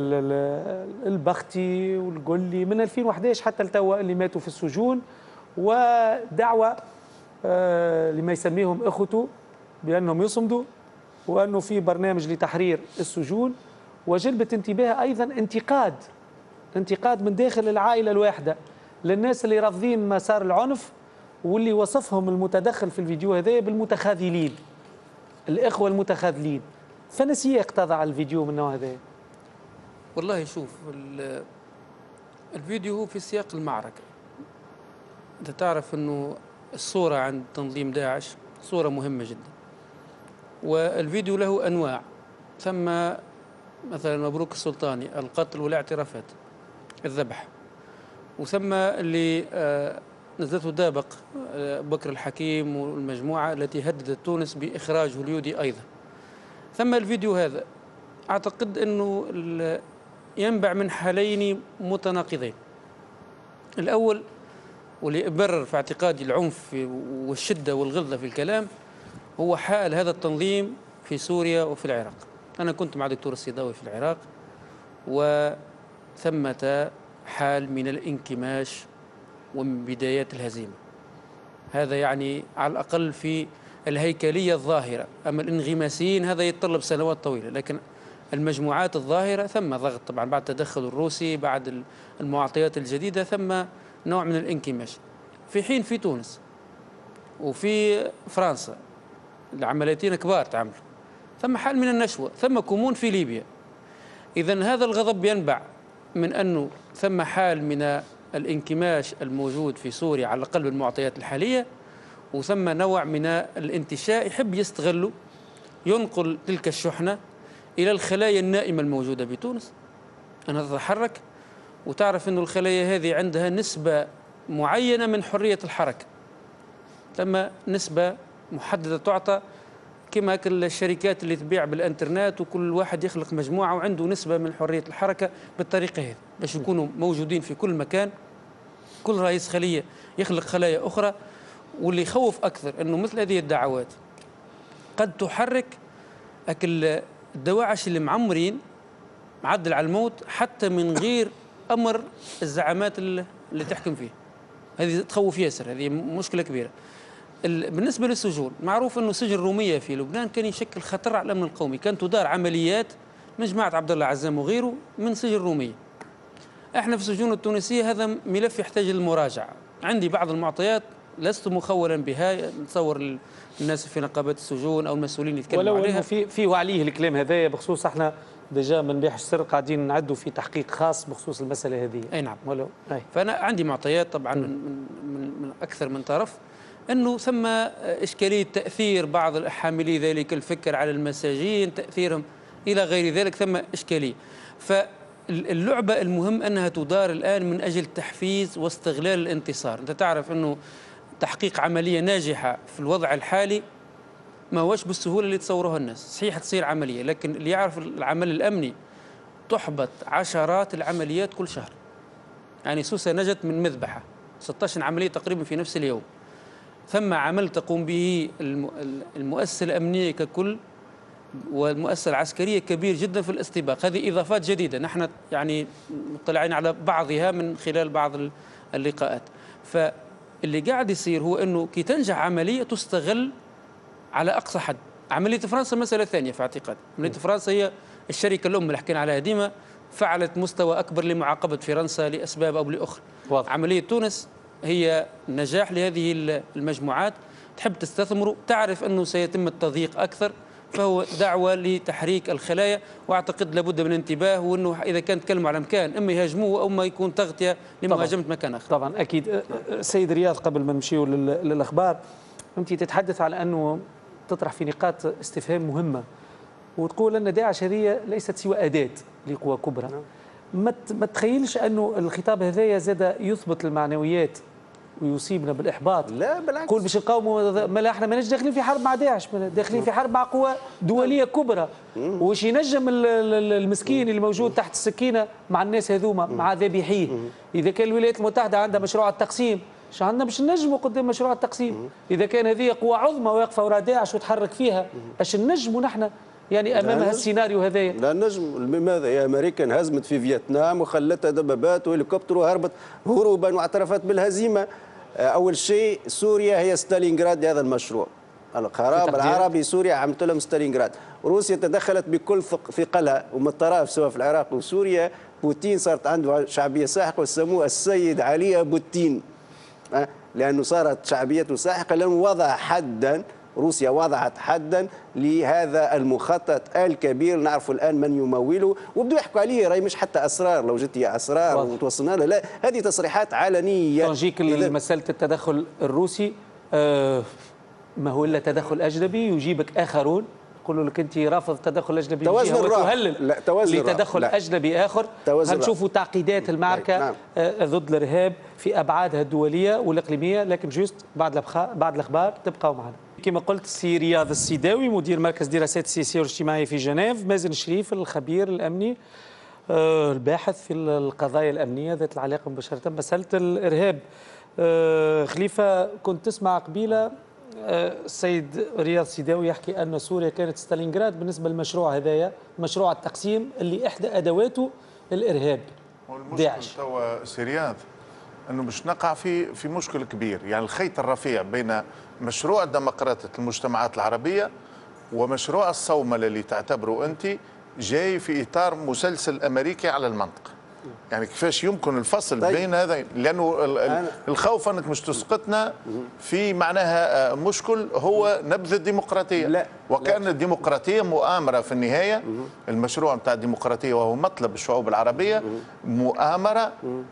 البختي والقلي من ألفين وأحد عشر حتى لتوا اللي ماتوا في السجون، ودعوة لما يسميهم اخوته بانهم يصمدوا وانه في برنامج لتحرير السجون، وجلبت انتباه ايضا انتقاد انتقاد من داخل العائله الواحده للناس اللي رافضين مسار العنف، واللي وصفهم المتدخل في الفيديو هذا بالمتخاذلين، الإخوة المتخاذلين. فنسياق تضع الفيديو من النوع هذا؟ والله شوف الفيديو هو في سياق المعركة. أنت تعرف أنه الصورة عند تنظيم داعش صورة مهمة جدا، والفيديو له أنواع، ثم مثلا مبروك السلطاني القتل والاعترافات الذبح، وثم اللي آه نزلته دابق بكر الحكيم والمجموعة التي هددت تونس بإخراج هوليودي أيضا. ثم الفيديو هذا أعتقد أنه ينبع من حالين متناقضين. الأول واللي يبرر في اعتقادي العنف والشدة والغلظة في الكلام هو حال هذا التنظيم في سوريا وفي العراق. أنا كنت مع دكتور السيداوي في العراق، وثمة حال من الانكماش ومن بدايات الهزيمة. هذا يعني على الأقل في الهيكلية الظاهرة. أما الانغماسيين هذا يتطلب سنوات طويلة، لكن المجموعات الظاهرة ثم ضغط طبعا بعد التدخل الروسي، بعد المعطيات الجديدة ثم نوع من الانكماش. في حين في تونس وفي فرنسا العمليتين كبار تعملوا، ثم حال من النشوة، ثم كمون في ليبيا. إذن هذا الغضب ينبع من أنه ثم حال من الانكماش الموجود في سوريا على الأقل بالمعطيات الحالية، وثم نوع من الانتشاء يحب يستغله، ينقل تلك الشحنة إلى الخلايا النائمة الموجودة بتونس أنها تتحرك، وتعرف أن الخلايا هذه عندها نسبة معينة من حرية الحركة، ثم نسبة محددة تعطى كما الشركات اللي تبيع بالانترنت، وكل واحد يخلق مجموعة وعنده نسبة من حرية الحركة بالطريقة هذه باش يكونوا موجودين في كل مكان. كل رئيس خلية يخلق خلايا أخرى. واللي يخوف أكثر أنه مثل هذه الدعوات قد تحرك أكل الدواعش اللي معمرين معدل على الموت حتى من غير أمر الزعامات اللي تحكم فيه. هذه تخوف ياسر، هذه مشكلة كبيرة. بالنسبة للسجون، معروف أنه سجن رومية في لبنان كان يشكل خطر على الأمن القومي، كانت تدار عمليات من جماعة عبد الله عزام وغيره من سجن رومية. احنا في السجون التونسية هذا ملف يحتاج للمراجعة. عندي بعض المعطيات لست مخولا بها، نتصور الناس في نقابات السجون أو المسؤولين يتكلموا ولو عليها. ولو في في وعليه الكلام هذايا بخصوص احنا ديجا من بيح السر قاعدين نعدوا في تحقيق خاص بخصوص المسألة هذه. أي نعم. ولو أي. فأنا عندي معطيات طبعا من, من, من أكثر من طرف أنه ثم إشكالية تأثير بعض حاملي ذلك الفكر على المساجين، تأثيرهم إلى غير ذلك، ثم إشكالية. فاللعبة المهم أنها تدار الآن من أجل تحفيز واستغلال الانتصار. أنت تعرف أنه تحقيق عملية ناجحة في الوضع الحالي ما هوش بالسهولة اللي تصوروها الناس. صحيح تصير عملية، لكن اللي يعرف العمل الأمني تحبط عشرات العمليات كل شهر. يعني سوسة نجت من مذبحة ستة عشر عملية تقريبا في نفس اليوم. ثم عمل تقوم به المؤسسة الأمنية ككل والمؤسسة العسكرية كبير جدا في الاستباق. هذه إضافات جديدة نحن يعني مطلعين على بعضها من خلال بعض اللقاءات. فاللي قاعد يصير هو أنه كي تنجح عملية تستغل على أقصى حد. عملية فرنسا مسألة ثانية في اعتقادي. عملية فرنسا هي الشركة الأم اللي حكينا عليها ديما، فعلت مستوى أكبر لمعاقبة فرنسا لأسباب أو لأخرى. عملية تونس هي نجاح لهذه المجموعات، تحب تستثمر، تعرف أنه سيتم التضييق أكثر، فهو دعوة لتحريك الخلايا. وأعتقد لابد من انتباه، وأنه إذا كان تكلموا على مكان إما يهاجموه أو ما يكون تغطية لمهاجمة مكان آخر. طبعا أكيد. سيد رياض، قبل ما نمشيوا للأخبار، أنت تتحدث على أنه تطرح في نقاط استفهام مهمة، وتقول أن داعش هذه ليست سوى أداة لقوى كبرى. ما ما تخيلش أنه الخطاب هذايا زاد يثبت المعنويات ويصيبنا بالإحباط؟ لا بالعكس. قول باش نقاوموا، ما احنا ماناش داخلين في حرب مع داعش، داخلين في حرب مع قوى دولية كبرى. وش ينجم المسكين اللي موجود تحت السكينة مع الناس هذوما، مع ذبيحيه؟ إذا كان الولايات المتحدة عندها مشروع التقسيم، ايش عندنا باش ننجموا قدام مشروع التقسيم؟ إذا كان هذه قوى عظمى واقفة وراء داعش وتحرك فيها، اش ننجموا نحن يعني امام هالسيناريو هذايا؟ لا نجم. لماذا؟ يا امريكا هزمت في فيتنام وخلتها دبابات وهليكوبتر وهربت هروبا واعترفت بالهزيمه. اول شيء سوريا هي ستالينغراد لهذا المشروع. الخراب العربي سوريا عملت لهم ستالينغراد. روسيا تدخلت بكل ثقلها ومن الطرف سواء في العراق وسوريا. بوتين صارت عنده شعبيه ساحقه وسموه السيد علي بوتين، لانه صارت شعبيته ساحقه لانه وضع حدا. روسيا وضعت حدا لهذا المخطط الكبير، نعرف الان من يموله وبدوا يحكوا عليه. راهي مش حتى اسرار، لو جت هي اسرار وتوصلنا لها، لا هذه تصريحات علنيه. تجيك مساله التدخل الروسي، آه ما هو الا تدخل اجنبي، يجيبك اخرون يقولوا لك انت رافض التدخل الاجنبي وتهلل لا توازن لتدخل لا. اجنبي اخر. هنشوفوا تعقيدات المعركه نعم. آه ضد الارهاب في ابعادها الدوليه والاقليميه، لكن جوست بعد بعد الاخبار تبقوا معنا. كما قلت سي رياض السيداوي مدير مركز دراسات السياسيه والاجتماعيه في جنيف، مازن شريف الخبير الامني آه الباحث في القضايا الامنيه ذات العلاقه مباشره بمساله الارهاب. آه خليفه كنت تسمع قبيله السيد رياض سيداوي يحكي أن سوريا كانت ستالينغراد بالنسبة للمشروع هذايا، مشروع التقسيم اللي إحدى أدواته الإرهاب داعش. توا سيرياض أنه مش نقع في في مشكل كبير، يعني الخيط الرفيع بين مشروع ديمقراطية المجتمعات العربية ومشروع الصوملة اللي تعتبره أنت جاي في إطار مسلسل أمريكي على المنطقة. يعني كيفاش يمكن الفصل طيب. بين هذا، لانه الخوف انك مش تسقطنا في معناها مشكل هو نبذ الديمقراطيه. لا. وكان لا. الديمقراطيه مؤامره في النهايه. المشروع نتاع الديمقراطيه وهو مطلب الشعوب العربيه مؤامره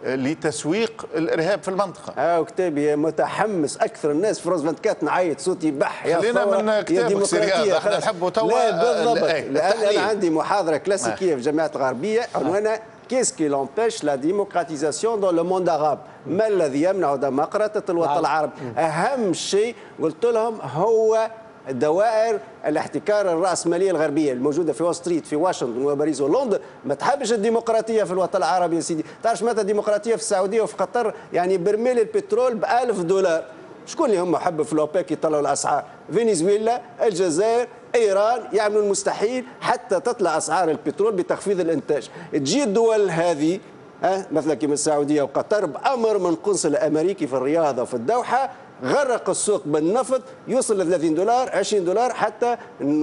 لتسويق الارهاب في المنطقه. اه كتابي متحمس اكثر الناس في روز أربعة وعشرين نعيط صوتي بح يا خلينا من كتابك سيرياض احنا نحبوا توا. لا بالضبط، لان انا عندي محاضره كلاسيكيه في جامعه الغربيه عنوانها Qu'est-ce qui empêche la démocratisation dans le monde arabe؟ ما الذي يمنع ديمقراطية الوطن العربي؟ أهم شيء قلت لهم هو دوائر الاحتكار الرأسمالية الغربية الموجودة في وول ستريت في واشنطن وباريس ولندن. ما تحبش الديمقراطية في الوطن العربي يا سيدي. تعرف متى الديمقراطية في السعودية وفي قطر؟ يعني برميل البترول ب ألف دولار. شكون اللي هم حبوا في الأوبك يطلعوا الأسعار؟ فنزويلا، الجزائر، ايران يعملوا المستحيل حتى تطلع اسعار البترول بتخفيض الانتاج. تجي الدول هذه ها مثلا كما السعوديه وقطر بامر من قنصل امريكي في الرياض وفي الدوحه غرق السوق بالنفط يوصل ل ثلاثين دولار عشرين دولار حتى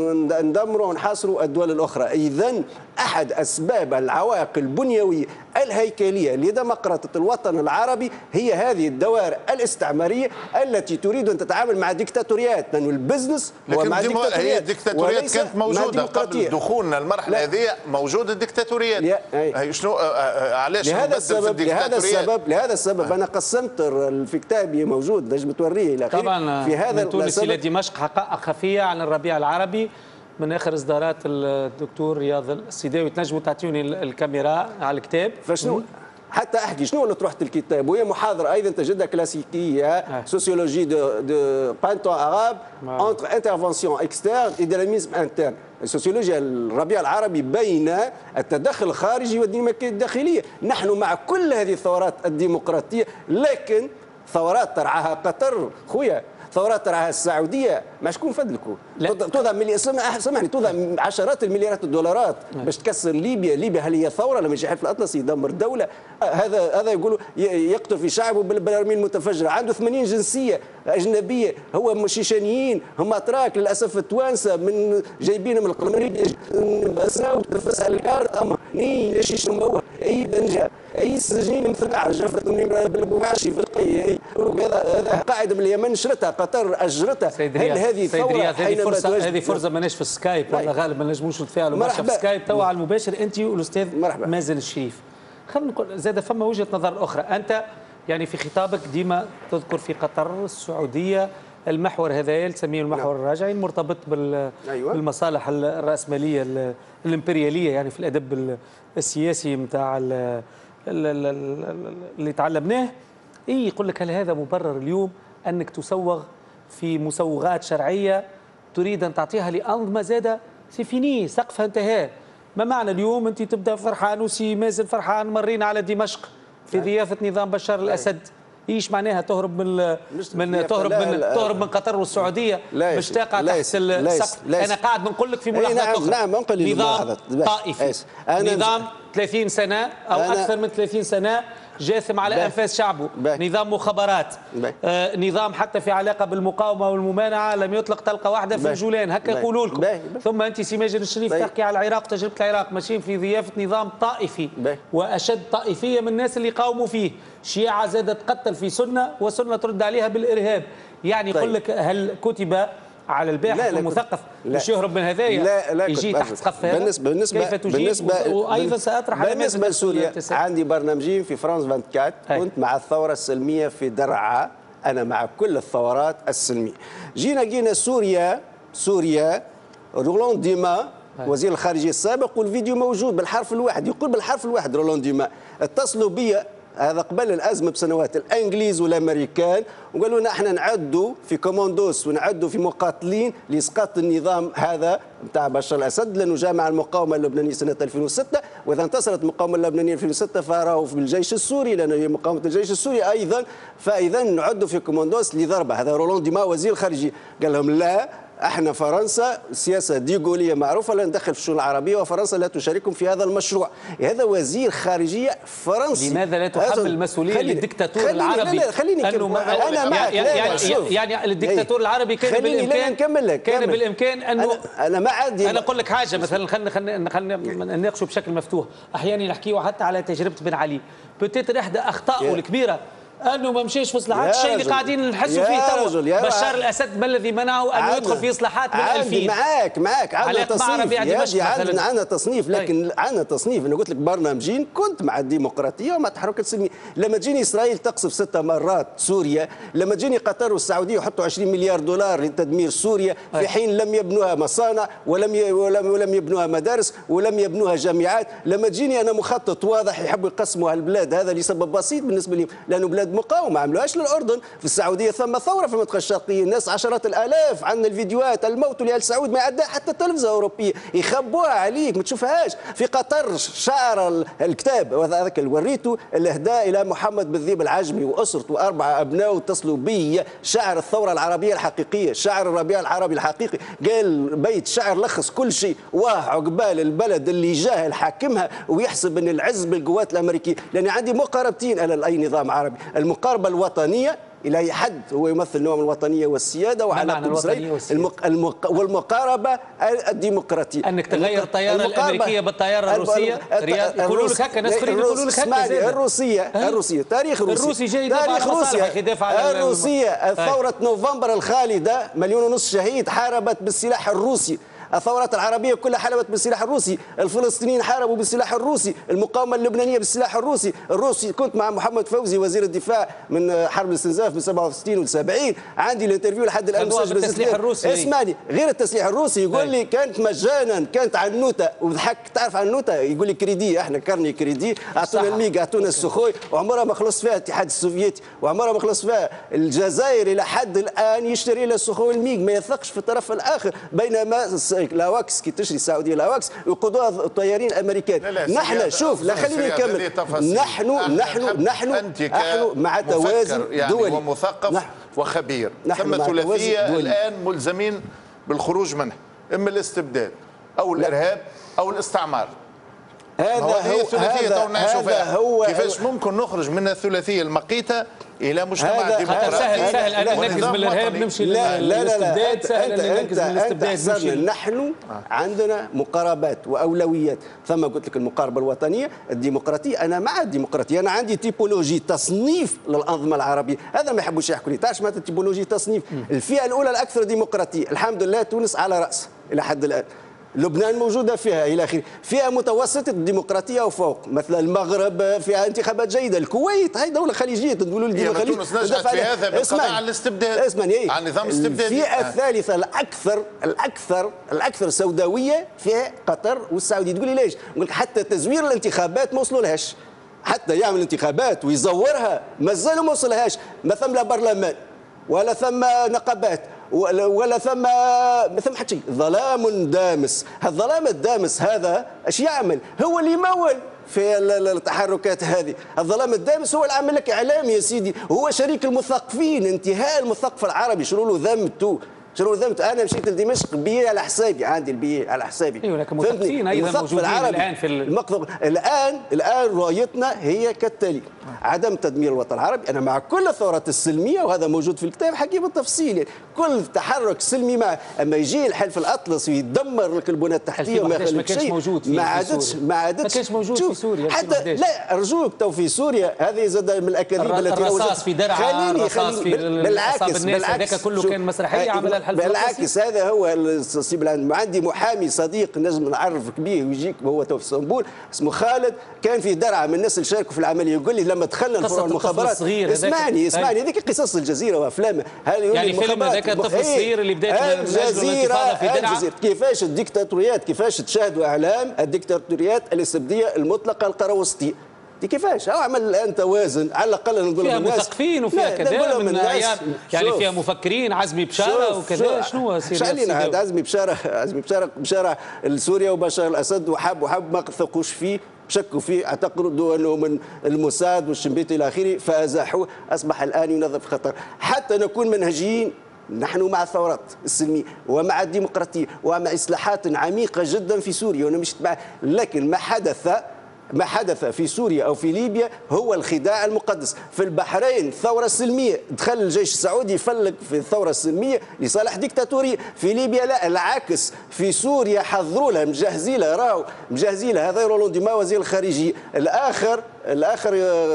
ندمروا ونحاصروا الدول الاخرى. اذا احد اسباب العوائق البنيويه الهيكليه لديمقراطيه الوطن العربي هي هذه الدوائر الاستعماريه التي تريد ان تتعامل مع ديكتاتوريات، لانه البزنس هو مع ديكتاتوريات. هي الديكتاتوريات كانت موجوده قبل دخولنا المرحله هذه، موجوده الديكتاتوريات. هي شنو علاش لهذا السبب لهذا السبب لهذا السبب انا قسمت في كتابي موجود نجم توريه الى اخره. طبعا في هذا من تونس الى دمشق حقائق خفيه عن الربيع العربي من اخر اصدارات الدكتور رياض السيداوي. تنجموا تعطيوني الكاميرا على الكتاب فشنو حتى احكي شنو اللي طرحت الكتاب، وهي محاضره ايضا تجدها كلاسيكيه سوسيولوجي دو دو بانتون اراب انتر انترفونسيون اكسترن اي ديناميزم انترن. السوسيولوجيا الربيع العربي بين التدخل الخارجي والديناميكيه الداخليه. نحن مع كل هذه الثورات الديمقراطيه، لكن ثورات ترعاها قطر خويا، ثورات ترعاها السعوديه، ما شكون فدلكم؟ توضع ملي... سامحني توضع عشرات المليارات الدولارات باش تكسر ليبيا. ليبيا هل هي ثوره لما يجي حلف الاطلسي يدمر دوله؟ هذا هذا يقولوا يقتل في شعبه بالبراميل المتفجره، عنده ثمانين جنسيه اجنبيه، هو مش شيشانيين، هم اتراك للاسف التوانسه من جايبين من القمرين بساوي تفسها الكارت اما ني ليش مو اي بنجا اي سجين مثل عجفت بالبوعشي في القي. هذا هذا قاعده من اليمن شرتها قطر اجرتها. هل هذه ثوره؟ هذه فرصه هذه فرصه ماناش في السكايب ولا غالب ما نجموش نتفاعلوا برشا في السكايب توا على المباشر انت والاستاذ مازن الشريف. خلينا نقول زاد فما وجهه نظر اخرى. انت يعني في خطابك ديما تذكر في قطر السعوديه المحور هذا نسميه المحور الراجعي المرتبط بال أيوة. بالمصالح الراسماليه الامبرياليه يعني في الادب السياسي نتاع اللي تعلمناه. اي يقول لك هل هذا مبرر اليوم انك تسوغ في مسوغات شرعيه تريد ان تعطيها لانظمه زاده سي فيني سقفها انتهى؟ ما معنى اليوم انت تبدا فرحان وسي مازن فرحان مرينا على دمشق في ضيافه نظام بشار الاسد، ايش معناها تهرب من من تهرب من تهرب من قطر والسعوديه باش تقع تحت السقف؟ انا قاعد بنقول لك في ملاحظات اخرى. نعم نعم نظام طائفي، نظام ثلاثين سنه او اكثر من ثلاثين سنه جاثم على انفاس شعبه، نظام مخابرات، آه نظام حتى في علاقه بالمقاومه والممانعه لم يطلق طلقه واحده في الجولان هكا يقولوا لكم. ثم انت سي ماجد الشريف تحكي على العراق، تجربه العراق ماشيين في ضيافه نظام طائفي واشد طائفيه من الناس اللي قاوموا فيه. شيعه زادت تقتل في سنه وسنه ترد عليها بالارهاب. يعني يقول لك هل كتب على الباحث والمثقف باش يهرب من هذايا لا لا يجي تحت سقف هذا؟ بالنسبه بالنسبه كيف تجيب؟ بالنسبه وايضا ساطرح على بالنسبه لسوريا عندي برنامجين في فرانس أربعة وعشرين. كنت مع الثوره السلميه في درعا، انا مع كل الثورات السلميه. جينا جينا سوريا سوريا رولان ديما وزير الخارجيه السابق والفيديو موجود بالحرف الواحد، يقول بالحرف الواحد رولان ديما اتصلوا بي هذا قبل الازمه بسنوات الانجليز والامريكان، وقالوا لنا احنا نعدوا في كوموندوس ونعدوا في مقاتلين لاسقاط النظام هذا نتاع بشار الاسد، لانه جامع المقاومه اللبنانيه سنه ألفين وستة، واذا انتصرت المقاومه اللبنانيه ألفين وستة فراهو في الجيش السوري لانه هي مقاومه الجيش السوري ايضا، فاذا نعدوا في كوموندوس لضربه. هذا رولون ديما وزير الخارجيه قال لهم لا، احنا فرنسا سياسه ديغوليه معروفه لا ندخل في الشؤون العربيه وفرنسا لا تشارككم في هذا المشروع. هذا وزير خارجيه فرنسي. لماذا لا تحمل المسؤوليه للدكتاتور خليني العربي؟ لا لا خليني انا معك. يعني, يعني, يعني الدكتاتور العربي كان بالامكان نكمل لك كان بالامكان انه انا, أنا ما عندي انا اقول لك حاجه مثلا، خلينا خلينا خلينا نناقشوا بشكل مفتوح. احيانا نحكيوا حتى على تجربه بن علي، بتيتر احدى اخطائه الكبيره انه ما مشيش في اصلاحات، الشيء اللي قاعدين نحسوا فيه تو. بشار الاسد ما الذي منعه انه يدخل في اصلاحات من ألفين؟ معاك معاك عندنا تصنيف، عندنا عندنا تصنيف، لكن عندنا تصنيف. انا قلت لك برنامجين كنت مع الديمقراطيه ومع التحركات السلميه. لما تجيني اسرائيل تقصف ست مرات سوريا، لما تجيني قطر والسعوديه يحطوا عشرين مليار دولار لتدمير سوريا في حين لم يبنوها مصانع ولم ولم ولم يبنوها مدارس ولم يبنوها جامعات، لما تجيني انا مخطط واضح يحبوا يقسموا هالبلاد هذا لسبب بسيط بالنسبه لهم، لانه بلاد مقاومه ما عملوهاش للاردن. في السعوديه ثم ثوره في المنطقه الشرقيه، الناس عشرات الالاف، عندنا الفيديوهات الموت لآل سعود ما يعدها حتى التلفزه الاوروبيه، يخبوها عليك ما تشوفهاش. في قطر شعر الكتاب وهذاك اللي وريته الاهداء الى محمد بالذيب العجمي واسرته واربعه ابناء اتصلوا بي، شعر الثوره العربيه الحقيقيه، شعر الربيع العربي الحقيقي، قال بيت شعر لخص كل شيء، واه عقبال البلد اللي جاهل حاكمها ويحسب ان العز بالقوات الامريكيه، لان عندي مقاربتين على اي نظام عربي، المقاربه الوطنيه الى اي حد هو يمثل نوع من الوطنيه والسياده وعلاقه باسرائيل، المق... المق... والمقاربه الديمقراطيه، انك تغير الطياره الامريكيه بالطياره الروسيه. يقولوا لك هكا، ناس اخرين يقولوا لك هكا. الروسيه الروسيه تاريخ روسيا الروسي جاي تاريخ روسيا الروسيه ثوره نوفمبر الخالده مليون ونص شهيد حاربت بالسلاح الروسي، الثورات العربيه كلها حاربت بالسلاح الروسي، الفلسطينيين حاربوا بالسلاح الروسي، المقاومه اللبنانيه بالسلاح الروسي، الروسي كنت مع محمد فوزي وزير الدفاع من حرب الاستنزاف من سبعة وستين و سبعين، عندي الانترفيو لحد الان بالتسليح الروسي. اسمعني، غير التسليح الروسي يقول لي كانت مجانا، كانت عنوته وضحك. تعرف عنوته؟ يقول لي كريدي، احنا كرني كريدي، اعطونا الميج اعطونا السخوي، وعمرها ما خلص فيها الاتحاد السوفيتي، وعمرها ما خلص فيها الجزائر الى حد الان يشتري لها السخوي الميج، ما يثقش في الطرف الاخر، بينما لاواكس كي تشري السعوديه لاواكس يقودوها الطيارين الامريكان. نحن شوف لا خليني نكمل، نحن نحن نحن نحن مع توازن يعني دولي ومثقف نحن وخبير، نحن ثم ثلاثيه الان ملزمين بالخروج منها، اما الاستبداد او الارهاب او الاستعمار. هذا هو هذا, هذا هو كيفاش ممكن نخرج من الثلاثيه المقيته الى مجتمع ديمقراطي؟ سهل سهل ان نركز من الارهاب نمشي للاستبداد، سهل ان نركز من الاستبداد نمشي. نحن عندنا مقاربات واولويات، ثم قلت لك المقاربه الوطنيه الديمقراطيه، انا مع الديمقراطيه، انا عندي تيبولوجي تصنيف للانظمه العربيه، هذا ما يحبوش يحكوا لي. تعرف معناتها تيبولوجي تصنيف؟ الفئه الاولى الاكثر ديمقراطيه، الحمد لله تونس على راس الى حد الان، لبنان موجوده فيها الى اخره، فئه متوسطه الديمقراطيه وفوق، مثل المغرب فيها انتخابات جيده، الكويت هي دوله خليجيه تقولوا لي دوله خليجيه. تونس نجحت في هذا بالقضاء على الاستبداد، اسمعني عن نظام استبدادي. الفئه الثالثه الاكثر الاكثر الاكثر سوداويه فيها قطر والسعوديه. تقول لي ليش؟ نقول لك حتى تزوير الانتخابات ما وصلوا لهاش، حتى يعمل انتخابات ويزورها مازالوا ما وصلهاش، ما ثم لا برلمان ولا ثم نقابات ولا ثم ما ثم حتى شيء، ظلام دامس. هالظلام الدامس هذا ايش يعمل؟ هو اللي يمول في التحركات هذه، الظلام الدامس هو اللي عامل لك اعلام يا سيدي، هو شريك المثقفين، انتهاء المثقف العربي، شنو له ذمته؟ شنو ذمت؟ انا مشيت لدمشق بي على حسابي، عندي البي على حسابي. ايوه لكن مثقفين ايضا موجودين الان في المقطع. الان الان رؤيتنا هي كالتالي: عدم تدمير الوطن العربي. انا مع كل الثورات السلميه وهذا موجود في الكتاب حكي بالتفصيل، يعني كل تحرك سلمي مع اما يجي الحلف الاطلسي ويدمر لك البنى التحتيه وما يخليك شيء، ما عادتش ما عادتش ما كانش موجود في سوريا حتى. لا ارجوك، تو في سوريا هذه زاد من الاكاذيب التي الرصاص في درعا، الرصاص في بالعكس بالعكس هذاك كله كان مسرحيه عملها الحلف بالعكس. هذا هو الصيب العام. عندي محامي صديق نجم نعرفك به ويجيك، هو تو في اسطنبول، اسمه خالد، كان في درعا من الناس اللي شاركوا في العمليه، يقول لي لما دخلنا الفروع المخابرات، اسمعني اسمعني هذيك قصص الجزيره وافلامها، يعني فيلم هذاك الطفل الصغير اللي بدات الجزيره الجزيره كيفاش الديكتاتوريات، كيفاش تشاهدوا اعلام الديكتاتوريات الاستبداديه المطلقه القروسطيه. دي كيفاش؟ أو عمل الان توازن على الاقل نقول فيها لهم مثقفين وفيها كذا من ايام يعني فيها مفكرين عزمي بشاره وكذا. شنو شو علينا هذا عزمي بشاره؟ عزمي بشاره بشاره لسوريا وبشار الاسد وحب وحب ما ثقوش فيه، شكوا فيه، اعتقدوا انه من الموساد والشنبيطي الى اخره فازاحوه، اصبح الان ينظف خطر. حتى نكون منهجيين، نحن مع الثورات السلميه ومع الديمقراطيه ومع اصلاحات عميقه جدا في سوريا ونمشي معه، لكن ما حدث ما حدث في سوريا أو في ليبيا هو الخداع المقدس. في البحرين الثورة السلمية دخل الجيش السعودي يفلق في الثورة السلمية لصالح ديكتاتورية. في ليبيا لا، العكس. في سوريا حضروا لها مجهزي لها، راهو مجهزي لها. هذا رولون ديما وزير الخارجية. الآخر الآخر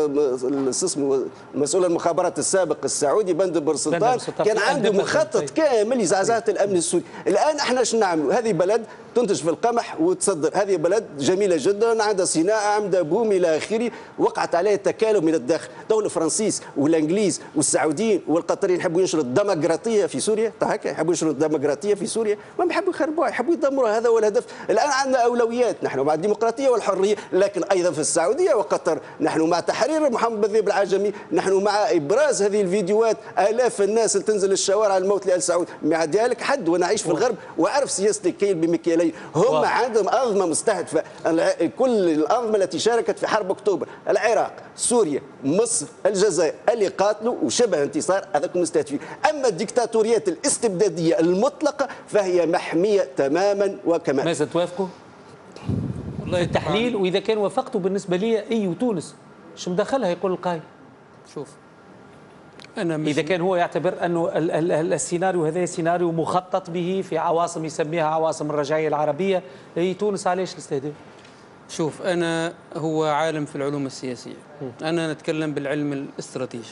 اسمه مسؤول المخابرات السابق السعودي بندر سلطان كان عنده مخطط كامل لزعزعة الأمن السوري. الآن احنا شنو نعملوا؟ هذه بلد تنتج في القمح وتصدر، هذه بلد جميلة جدا، عندها صناعة، عندها بوم إلى آخره، وقعت عليها تكالب من الداخل. دولة الفرنسيس والإنجليز والسعوديين والقطريين يحبوا ينشروا الديمقراطية في سوريا، هكا يحبوا ينشروا الديمقراطية في سوريا، ما يحبوا يخربوها، يحبوا يدمروها. هذا هو الهدف. الآن عندنا أولويات، نحن مع الديمقراطية والحرية، لكن أيضا في السعودية وقطر نحن مع تحرير محمد بن ذئب العجمي، نحن مع إبراز هذه الفيديوهات. آلاف الناس اللي تنزل الشوارع الموت لآل سعود، مع ذلك حد وأنا أعيش في الغرب وأعرف سياسة الكيل بمكيالين. هم عندهم أنظمة مستهدفة. كل الأنظمة التي شاركت في حرب أكتوبر، العراق، سوريا، مصر، الجزائر، اللي قاتلوا وشبه انتصار، هذاكم مستهدفين. أما الديكتاتوريات الاستبدادية المطلقة فهي محمية تماما وكمال. ماذا توافقوا؟ والله التحليل، وإذا كان وافقتوا بالنسبة لي أي وتونس شو مدخلها يقول القائل؟ شوف أنا إذا كان هو يعتبر أنه ال ال ال السيناريو هذا سيناريو مخطط به في عواصم يسميها عواصم الرجعية العربية، هي تونس علاش الاستهداف؟ شوف أنا هو عالم في العلوم السياسية، أنا نتكلم بالعلم الاستراتيجي.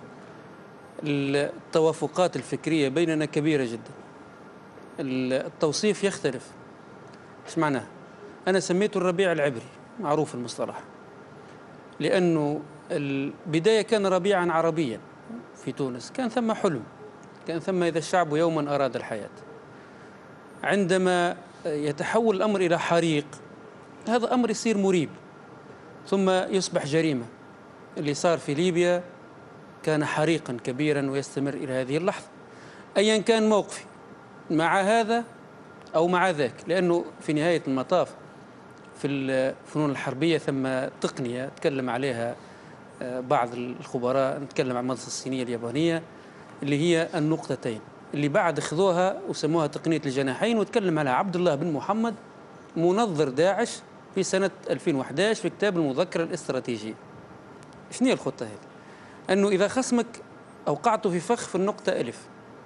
التوافقات الفكرية بيننا كبيرة جدا. التوصيف يختلف. ايش معناه؟ أنا سميته الربيع العبري، معروف المصطلح، لأنه البداية كان ربيعا عربيا في تونس، كان ثم حلم، كان ثم إذا الشعب يوما أراد الحياة. عندما يتحول الأمر إلى حريق، هذا أمر يصير مريب ثم يصبح جريمة. اللي صار في ليبيا كان حريقا كبيرا ويستمر إلى هذه اللحظة، أيا كان موقفي مع هذا أو مع ذاك، لأنه في نهاية المطاف في الفنون الحربية ثم تقنية تكلم عليها بعض الخبراء، نتكلم عن المدرسة الصينية اليابانية اللي هي النقطتين اللي بعد خذوها وسموها تقنية الجناحين، وتكلم عليها عبد الله بن محمد منظر داعش في سنة ألفين وأحد عشر في كتاب المذكرة الاستراتيجية. شنو هي الخطة هذه؟ أنه إذا خصمك أوقعته في فخ في النقطة ألف،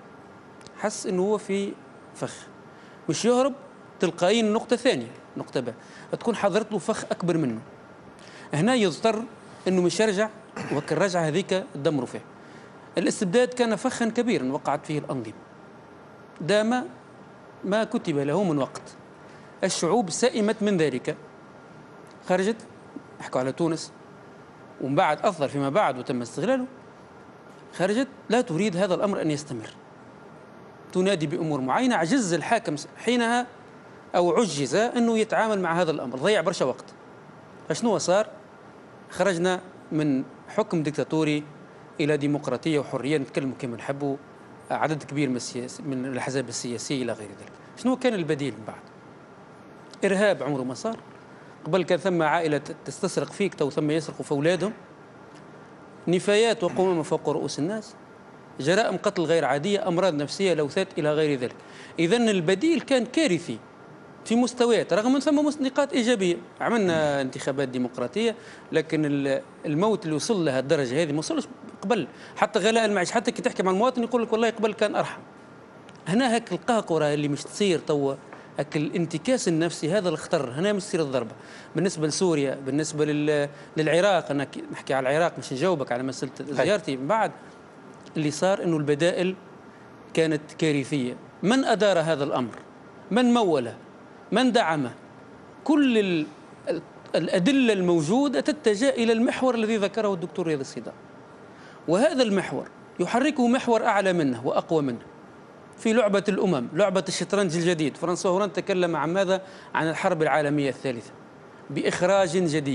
حس أنه هو في فخ، مش يهرب تلقائيا النقطة ثانية نقطة ب، تكون حضرت له فخ أكبر منه. هنا يضطر أنه مش يرجع، وكان الرجعة هذيك تدمروا فيه. الاستبداد كان فخا كبيرا وقعت فيه الأنظمة، دام ما كتب له من وقت. الشعوب سئمت من ذلك، خرجت، احكوا على تونس ومن بعد أفضل فيما بعد وتم استغلاله، خرجت لا تريد هذا الأمر أن يستمر، تنادي بأمور معينة. عجز الحاكم حينها أو عجز أنه يتعامل مع هذا الأمر، ضيع برشا وقت. فشنو صار؟ خرجنا من حكم ديكتاتوري إلى ديمقراطية وحرية، نتكلم كما نحبوا، عدد كبير من السياسي من الأحزاب السياسية إلى غير ذلك. شنو كان البديل من بعد؟ إرهاب عمره ما صار. قبل كان ثم عائلة تستسرق فيك تو ثم يسرقوا في أولادهم، نفايات وقمامة فوق رؤوس الناس، جرائم قتل غير عادية، أمراض نفسية، لوثات إلى غير ذلك. إذن البديل كان كارثي في مستويات، رغم من ثم نقاط إيجابية. عملنا انتخابات ديمقراطية، لكن الموت اللي وصل لها الدرجة هذه ما وصلش قبل. حتى غلاء المعيشة، حتى كي تحكي مع المواطن يقول لك والله قبل كان أرحم. هنا هك القهقرة اللي مش تصير توا، هك الانتكاس النفسي هذا الخطر، هنا مش تصير الضربة. بالنسبة لسوريا، بالنسبة للعراق، أنا نحكي على العراق مش نجاوبك على مسألة زيارتي من بعد. اللي صار إنه البدائل كانت كارثية. من أدار هذا الأمر؟ من موله؟ من دعمه؟ كل الأدلة الموجودة تتجه إلى المحور الذي ذكره الدكتور رياض الصدام، وهذا المحور يحركه محور أعلى منه وأقوى منه. في لعبة الأمم، لعبة الشطرنج الجديد، فرانسوا هولاند تكلم عن ماذا؟ عن الحرب العالمية الثالثة، بإخراج جديد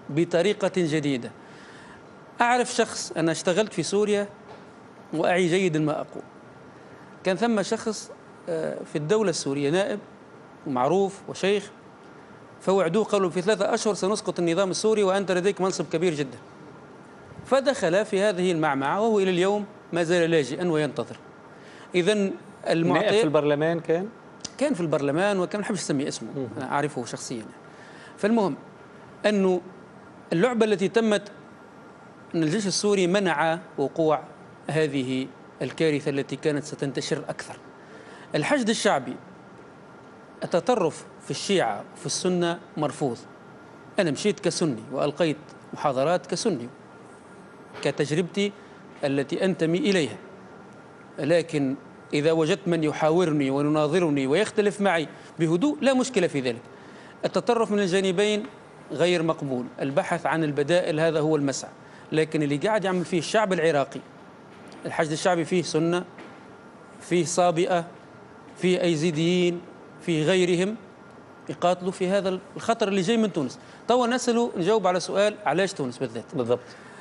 بطريقة جديدة. أعرف شخص، أنا اشتغلت في سوريا وأعي جيدا ما أقول. كان ثم شخص في الدولة السورية نائب ومعروف وشيخ، فوعدوه قالوا في ثلاثة أشهر سنسقط النظام السوري وأنت لديك منصب كبير جدا. فدخل في هذه المعمعة وهو إلى اليوم ما زال لاجئا وينتظر. إذا المعطيات نائب في البرلمان كان؟ كان في البرلمان وكان ما أحبش أسمي اسمه، أنا أعرفه شخصيا. فالمهم أنه اللعبة التي تمت أن الجيش السوري منع وقوع هذه الكارثة التي كانت ستنتشر أكثر. الحشد الشعبي، التطرف في الشيعة وفي السنة مرفوض. أنا مشيت كسني وألقيت محاضرات كسني كتجربتي التي أنتمي إليها، لكن إذا وجدت من يحاورني ويناظرني ويختلف معي بهدوء لا مشكلة في ذلك. التطرف من الجانبين غير مقبول، البحث عن البدائل هذا هو المسعى. لكن اللي قاعد يعمل فيه الشعب العراقي، الحشد الشعبي فيه سنة، فيه صابئة، فيه أيزيديين، فيه غيرهم، يقاتلوا في هذا الخطر اللي جاي من تونس. طبعا نسأله نجاوب على سؤال علاش تونس بالذات بالضبط.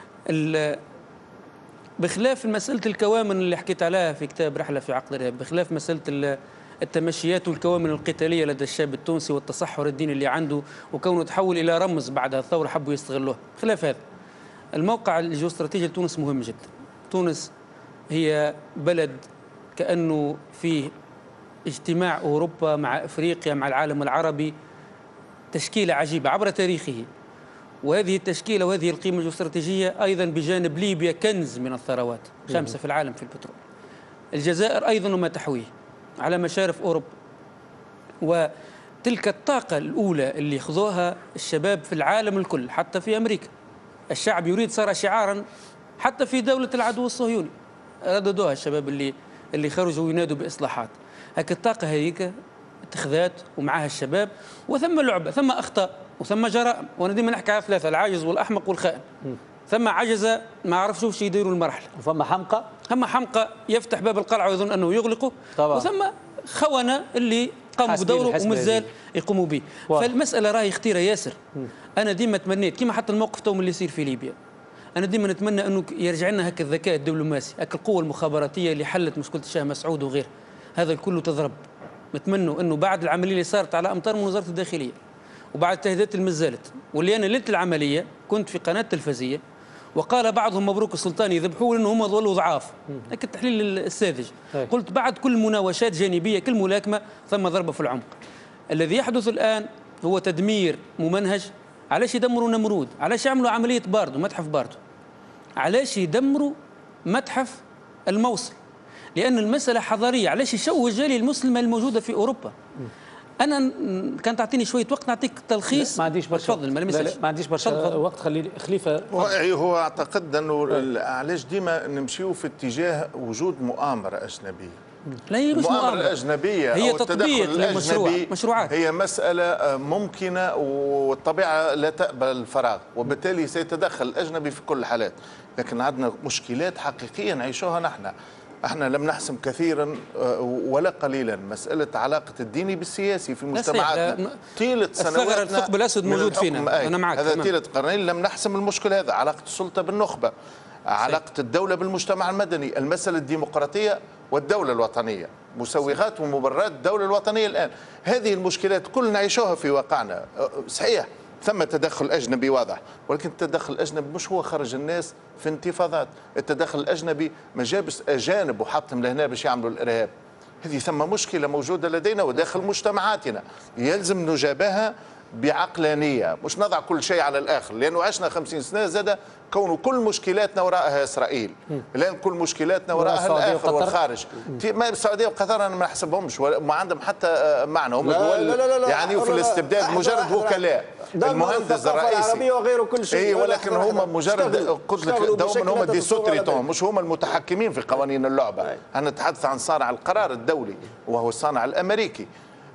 بخلاف مسألة الكوامن اللي حكيت عليها في كتاب رحلة في عقد الإرهاب، بخلاف مسألة التمشيات والكوامن القتالية لدى الشاب التونسي والتصحر الديني اللي عنده وكونه تحول إلى رمز بعد الثورة حبوا يستغلوه، بخلاف هذا الموقع الجيوستراتيجي لتونس مهم جدا. تونس هي بلد كأنه فيه اجتماع أوروبا مع أفريقيا مع العالم العربي، تشكيلة عجيبة عبر تاريخه. وهذه التشكيلة وهذه القيمة الجيوستراتيجية أيضا بجانب ليبيا كنز من الثروات، خامسة في العالم في البترول. الجزائر أيضا وما تحويه على مشارف أوروبا. وتلك الطاقة الأولى اللي خذوها الشباب في العالم الكل حتى في أمريكا، الشعب يريد، صار شعارا حتى في دولة العدو الصهيوني رددوها الشباب اللي اللي خرجوا ينادوا بإصلاحات. هك الطاقة هذيك اتخذت ومعها الشباب، وثم لعبة، ثم أخطاء وثم جرائم. وانا ديما نحكي على ثلاثه، العاجز والاحمق والخائن. ثم عجز ما عرفش وش يديروا المرحله، وثم حمقى ثم حمقى يفتح باب القلعه ويظن انه يغلقه طبعا. وثم خونه اللي قاموا بدوره ومازال يقوموا به. فالمساله راهي خطيره ياسر. م. انا ديما تمنيت كما حتى الموقف تو من اللي يصير في ليبيا، انا ديما نتمنى انه يرجع لنا هكا الذكاء الدبلوماسي، هكا القوه المخابراتيه اللي حلت مشكله الشاه مسعود وغيره، هذا الكل تضرب. نتمنوا انه بعد العمليه اللي صارت على امطار من وزاره الداخليه وبعد التهديدات اللي مازالت، واللي انا ليله العمليه كنت في قناه تلفزيه وقال بعضهم مبروك السلطان يذبحوه لانه هم ظلوا ضعاف، هيك التحليل الساذج. قلت بعد كل مناوشات جانبيه، كل ملاكمه ثم ضربه في العمق. الذي يحدث الان هو تدمير ممنهج. علاش يدمروا نمرود؟ علاش يعملوا عمليه باردو، متحف باردو؟ علاش يدمروا متحف الموصل؟ لان المساله حضاريه. علاش يشوه الجاليه المسلمه الموجوده في اوروبا؟ انا كان تعطيني شويه وقت نعطيك تلخيص. ما عنديش برشا تفضل. ما, لا لا ما عنديش برشا وقت. خلي خليفه. هو اعتقد انه علاش ديما نمشيو في اتجاه وجود مؤامره اجنبيه. لا هي مش المؤامره الاجنبيه هي او تطبيق للمشروع مشروعات. هي مساله ممكنه والطبيعه لا تقبل الفراغ، وبالتالي سيتدخل الاجنبي في كل الحالات. لكن عندنا مشكلات حقيقيه نعيشوها نحن. احنا لم نحسم كثيرا ولا قليلا مساله علاقه الديني بالسياسي في مجتمعاتنا طيله سنواتنا. الثقب الاسود موجود فينا، انا معك. هذا طيله قرنين لم نحسم المشكله هذا، علاقه السلطه بالنخبه، علاقه الدوله بالمجتمع المدني، المساله الديمقراطيه والدوله الوطنيه، مسوغات ومبررات الدوله الوطنيه. الان هذه المشكلات كلنا نعيشوها في واقعنا. صحيح ثم تدخل أجنبي واضح، ولكن التدخل الأجنبي مش هو خرج الناس في انتفاضات. التدخل الأجنبي ما جابش أجانب وحطهم لهنا باش يعملوا الإرهاب. هذه ثم مشكلة موجودة لدينا وداخل مجتمعاتنا يلزم نجابها بعقلانية، مش نضع كل شيء على الآخر، لأنه عشنا خمسين سنة زاد كون كل مشكلاتنا وراءها إسرائيل، الآن كل مشكلاتنا وراءها الآخر والخارج. ما السعودية وقطر أنا ما نحسبهمش وما عندهم حتى معنى، هم دول يعني في الاستبداد مجرد وكلاء. المهندس الرئيسي وغيره كل شيء. اي ولكن هم مجرد قلت لك دوما هم دي سوتريتون، مش هم المتحكمين في قوانين اللعبة. أنا نتحدث عن صانع القرار الدولي وهو الصانع الأمريكي.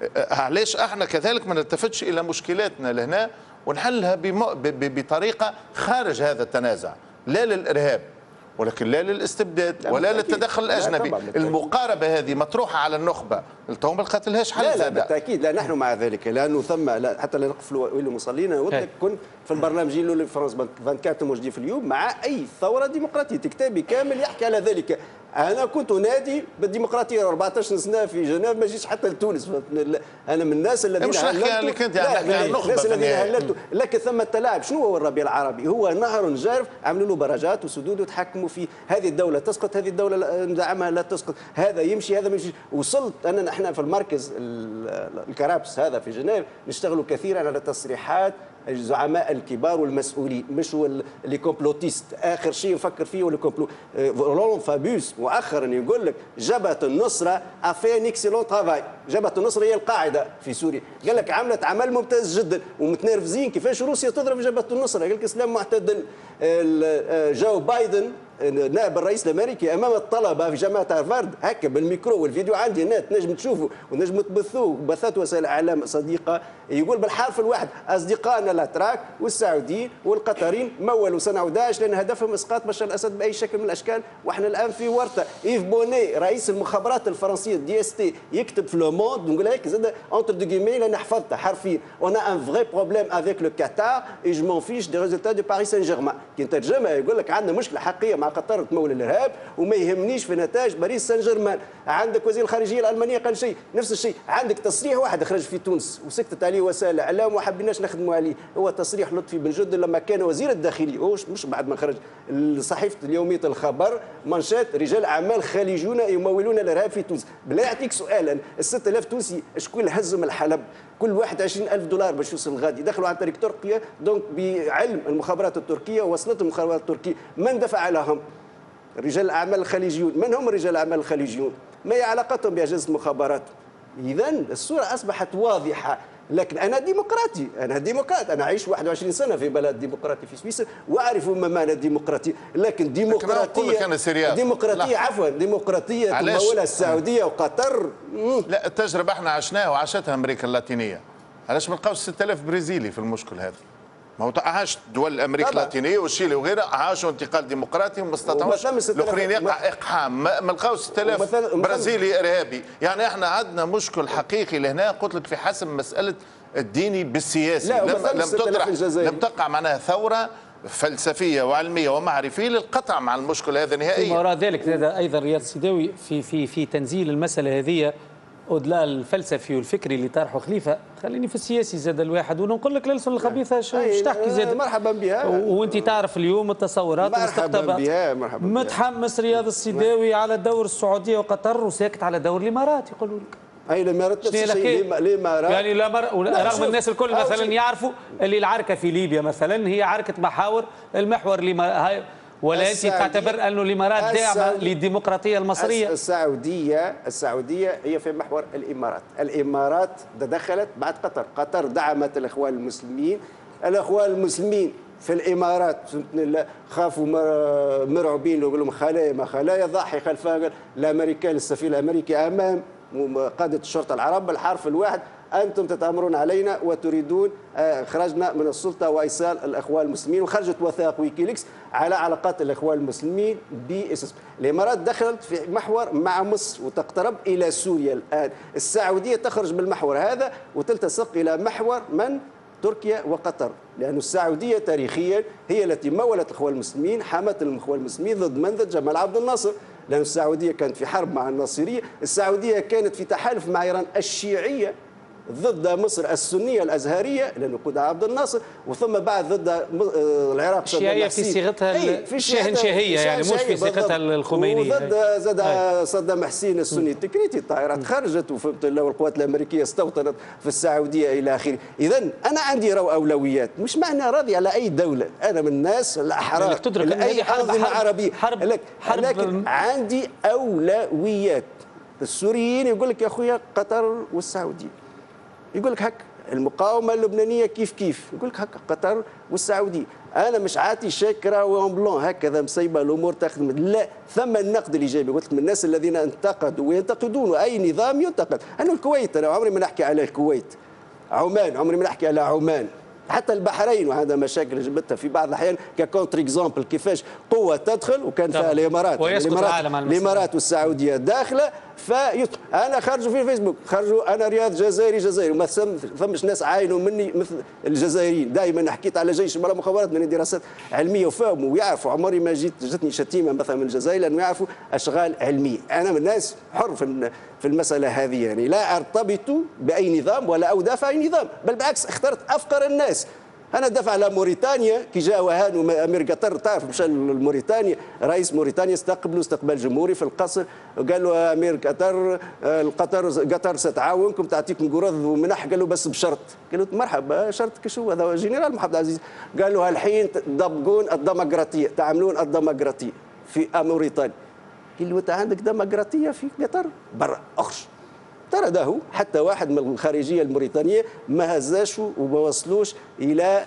علاش احنا كذلك ما نلتفتش الى مشكلاتنا لهنا ونحلها بطريقه خارج هذا التنازع، لا للارهاب ولكن لا للاستبداد ولا للتدخل الاجنبي. المقاربه هذه مطروحه على النخبه التو ما لقات لهاش حل. لا لا بالتاكيد لا نحن مع ذلك، لانه ثم لا حتى لا نقفلوا ويلو مصلينا. قلت لك كنت في البرنامج اللي فرنسا أربعة وعشرين موجودين في اليوم مع اي ثوره ديمقراطيه، كتابي كامل يحكي على ذلك. انا كنت انادي بالديمقراطيه أربعطاش سنه في جنيف، ما جيش حتى لتونس. انا من الناس الذين مش نحكي عليك انت، يعني الناس الذين هللتوا، لكن ثم التلاعب. شنو هو الربيع العربي؟ هو نهر جارف، عملوا له برجات وسدود وتحكموا فيه. هذه الدوله تسقط، هذه الدوله ندعمها لا تسقط، هذا يمشي هذا ما يمشي. وصلت انا نحن في المركز الكرابس هذا في جنيف نشتغلوا كثيرا على تصريحات الزعماء الكبار والمسؤولين، مش هو اللي كومبلوتيست. اخر شيء نفكر فيه هو الكومبلو. رولون فابيوس مؤخرا يقول لك جبهه النصره افي ان اكسيلون ترافاي، جبهه النصره هي القاعده في سوريا، قال لك عملت عمل ممتاز جدا ومتنرفزين كيفاش روسيا تضرب جبهه النصره، قال لك اسلام معتدل. جو بايدن نائب الرئيس الامريكي امام الطلبه في جامعه هارفارد هكا بالميكرو، والفيديو عندي هنا تنجم تشوفوا ونجم تبثوه، بثت وسائل اعلام صديقه، يقول بالحرف الواحد اصدقائنا الاتراك والسعوديين والقطريين مولوا سنه داعش لان هدفهم اسقاط بشار الاسد باي شكل من الاشكال، واحنا الان في ورطه. ايف بوني رئيس المخابرات الفرنسيه دي اس تي يكتب في لو موند، نقول هيك زاد اونتر دو جيمي لان حفظتها حرفيا، اون ان فري بروبليم افيك لو كاتار اي جو مون فيش دي ريزولتا دو باريس سان جيرمان. كي نترجمها يقول لك عندنا مشكله حقيقيه مع قطر تمول الارهاب وما يهمنيش في نتائج باريس سان جيرمان. عندك وزير الخارجيه الالمانيه قال شيء نفس الشيء. عندك تصريح واحد خرج في تونس وسكتت عليه وسائل الاعلام وما حبيناش نخدموا عليه، هو تصريح لطفي بن جد لما كان وزير الداخليه، مش بعد ما خرج. صحيفه اليوميه الخبر منشات رجال اعمال خليجيون يمولون الارهاب في تونس. بلا يعطيك سؤالا، ال ستة آلاف تونسي شكون هزم الحلب؟ كل واحد عشرين ألف دولار باش يوصل الغادي، دخلوا عن طريق تركيا، دونك بعلم المخابرات التركيه وصلت المخابرات التركيه من دفع لهم؟ رجال الاعمال الخليجيون. من هم رجال الاعمال الخليجيون؟ ما هي علاقتهم باجهزه المخابرات؟ اذا الصوره اصبحت واضحه. لكن انا ديمقراطي، انا ديمقراط، انا عايش واحد وعشرين سنه في بلد ديمقراطي في سويسرا واعرف ما معنى الديمقراطيه، لكن ديمقراطيه ديمقراطيه عفوا ديمقراطيه تمولها السعوديه وقطر. لا التجربه احنا عشناها وعاشتها امريكا اللاتينيه. علاش ما نلقاوش ستة آلاف برازيلي في المشكل هذا؟ ما هو عاش دول امريكا اللاتينيه والشيلي وغيرها عاشوا انتقال ديمقراطي وما استطاعوش الاخرين يقع اقحام. ما لقاوش ستة آلاف برازيلي ارهابي. يعني احنا عندنا مشكل حقيقي لهنا. قلت لك في حسم مساله الديني بالسياسي. لا لم لم تطرح لم تقع معناها ثوره فلسفيه وعلميه ومعرفيه للقطع مع المشكل هذا نهائيا. وراء ذلك هذا ايضا رياض السيداوي في في في تنزيل المساله هذه ودلاء الفلسفي والفكري اللي طرحه خليفه. خليني في السياسي زاد الواحد ونقول لك الالسن الخبيثه ايش تحكي زاد. مرحبا بها. وانت تعرف اليوم التصورات والمستقطبات. مرحبا بها. متحمس رياض السيداوي على دور السعوديه وقطر وساكت على دور الامارات يقولوا لك. اي الامارات نفس الشيء. الامارات يعني رغم الناس الكل مثلا يعرفوا اللي العركه في ليبيا مثلا هي عركه محاور، المحور اللي ولا انت تعتبر انه الامارات داعمه للديمقراطيه المصريه؟ السعوديه السعوديه هي في محور الامارات، الامارات تدخلت بعد قطر، قطر دعمت الاخوان المسلمين، الاخوان المسلمين في الامارات خافوا مرعوبين يقول لهم خلايا ما خلايا ضاحي خلفها الامريكان السفير الامريكي امام قاده الشرطه العرب بالحرف الواحد أنتم تتأمرون علينا وتريدون خرجنا من السلطة وإيصال الأخوان المسلمين. وخرجت وثائق ويكيليكس على علاقات الأخوان المسلمين بإسس. الإمارات دخلت في محور مع مصر وتقترب إلى سوريا الآن. السعودية تخرج بالمحور هذا وتلتصق إلى محور من؟ تركيا وقطر، لأن السعودية تاريخيا هي التي مولت الأخوان المسلمين، حمت الأخوان المسلمين ضد من؟ ضد جمال عبد الناصر، لأن السعودية كانت في حرب مع الناصرية، السعودية كانت في تحالف مع إيران الشيعية ضد مصر السنيه الازهريه لانه قودها عبد الناصر، وثم بعد ضد العراق الشيعيه في صيغتها الشاهنشاهيه يعني مش في صيغتها الخمينيه، وضد زاد صدام حسين السني التكريتي. الطائرات خرجت وفهمت والقوات الامريكيه استوطنت في السعوديه الى اخره. اذا انا عندي رو اولويات، مش معنى راضي على اي دوله، انا من الناس الاحرار لاي انظمه عربيه، حرب لك حرب لكن عندي اولويات. السوريين يقول لك يا اخويا قطر والسعوديه، يقول لك هكا المقاومه اللبنانيه كيف كيف، يقول لك هكا قطر والسعوديه. انا مش عاتي شاكره وان بلون هكذا مسيبه الامور تخدم، لا، ثم النقد الايجابي. قلت لك من الناس الذين انتقدوا وينتقدون اي نظام ينتقد. انا الكويت انا عمري ما نحكي على الكويت، عمان عمري ما نحكي على عمان، حتى البحرين وعندها مشاكل جبتها في بعض الاحيان ككونتر اكزامبل كيفاش قوه تدخل وكان فيها الامارات الامارات, الإمارات والسعوديه داخله. فيط... انا خرجوا في الفيسبوك خرجوا انا رياض جزائري جزائري وما ثمش ناس عاينوا مني مثل الجزائريين. دائما حكيت على جيش المراه مخابرات من دراسات علميه وفهموا ويعرفوا. عمري ما جيت جتني شتيمه مثلا من الجزائر لانه يعرفوا اشغال علميه. انا من الناس حر في في المساله هذه يعني لا ارتبط باي نظام ولا ادافع اي نظام بل بالعكس اخترت افقر الناس. انا دافع على موريتانيا كي جاء وهان امير قطر تعرف مشى لموريتانيا رئيس موريتانيا استقبله استقبال جمهوري في القصر وقال له امير قطر قطر قطر ستعاونكم تعطيكم قروض ومنح. قال له بس بشرط. قال له مرحبا شرطك شو هذا جنرال محمد العزيز. قال له الحين تطبقون الديمقراطيه تعملون الديمقراطيه في موريتانيا. قال له انت عندك ديمقراطيه في قطر برا اخرج. ترى ده هو حتى واحد من الخارجيه الموريتانيه ما هزاش وما وصلوش الى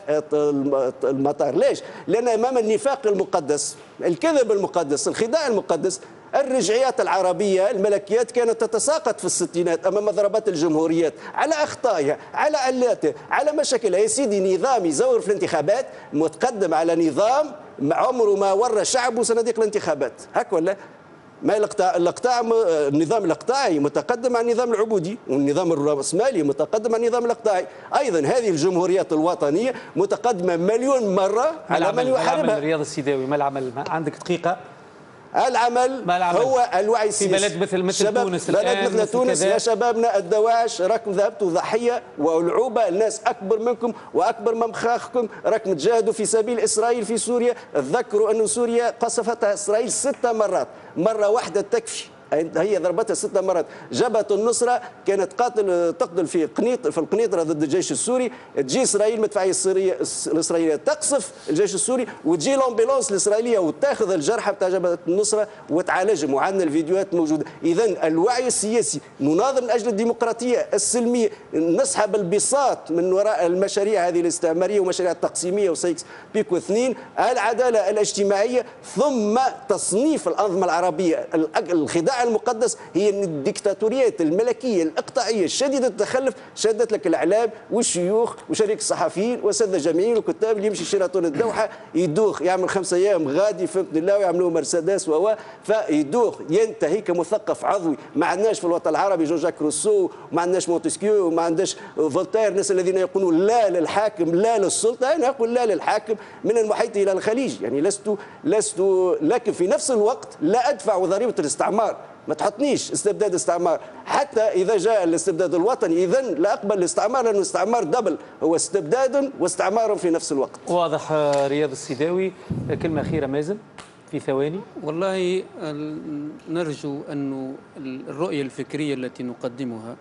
المطار. ليش؟ لان امام النفاق المقدس الكذب المقدس الخداع المقدس الرجعيات العربيه الملكيات كانت تتساقط في الستينات امام ضربات الجمهوريات على اخطائها على علاتها على مشاكلها. يا سيدي نظام يزور في الانتخابات متقدم على نظام عمره ما ورى شعبه صناديق الانتخابات هك ولا؟ ما الاقطاع الاقطاع النظام الاقطاعي متقدم عن النظام العبودي والنظام الرأسمالي متقدم عن النظام الاقطاعي. ايضا هذه الجمهوريات الوطنيه متقدمه مليون مره على من يحاربها. ما العمل رياض السيداوي ما العمل عندك دقيقه؟ العمل, ما العمل هو الوعي السياسي في بلد مثل مثل تونس بلد الآن مثل تونس. يا شبابنا الدواعش راكم ذهبتوا ضحيه والعوبه الناس اكبر منكم واكبر من مخاخكم راكم تجاهدوا في سبيل اسرائيل في سوريا. تذكروا انه سوريا قصفتها اسرائيل ست مرات مره واحده تكفي. هي ضربتها ست مرات. جبهة النصرة كانت قاتل تقتل في قنيط في القنيطرة ضد الجيش السوري. تجي إسرائيل المدفعية السورية الإسرائيلية تقصف الجيش السوري وتجي الأمبيلونس الإسرائيلية وتاخذ الجرحى بتاع جبهة النصرة وتعالجهم وعندنا الفيديوهات موجودة. إذا الوعي السياسي نناضل من أجل الديمقراطية السلمية نسحب البساط من وراء المشاريع هذه الاستعمارية ومشاريع التقسيمية وسيكس بيكو اثنين العدالة الاجتماعية ثم تصنيف الأنظمة العربية. الخداع المقدس هي ان الدكتاتوريات الملكيه الاقطاعيه الشديده التخلف شدت لك الاعلام والشيوخ وشريك الصحفيين واساتذه جامعيين والكتاب اللي يمشي شيراتون الدوحه يدوخ يعمل خمسة ايام غادي فهمت الله ويعملوا مرسيدس و فيدوخ ينتهي كمثقف عضوي. ما عندناش في الوطن العربي جون جاك روسو وما عندناش مونتسكيو وما عندناش فولتير الناس الذين يقولون لا للحاكم لا للسلطه. انا اقول لا للحاكم من المحيط الى الخليج يعني لست لست لكن في نفس الوقت لا ادفع ضريبه الاستعمار. ما تحطنيش استبداد استعمار حتى اذا جاء الاستبداد الوطني اذا لا اقبل الاستعمار لانه استعمار دبل هو استبداد واستعمار في نفس الوقت. واضح. رياض السيداوي كلمه اخيره مازن في ثواني. والله نرجو انه الرؤيه الفكريه التي نقدمها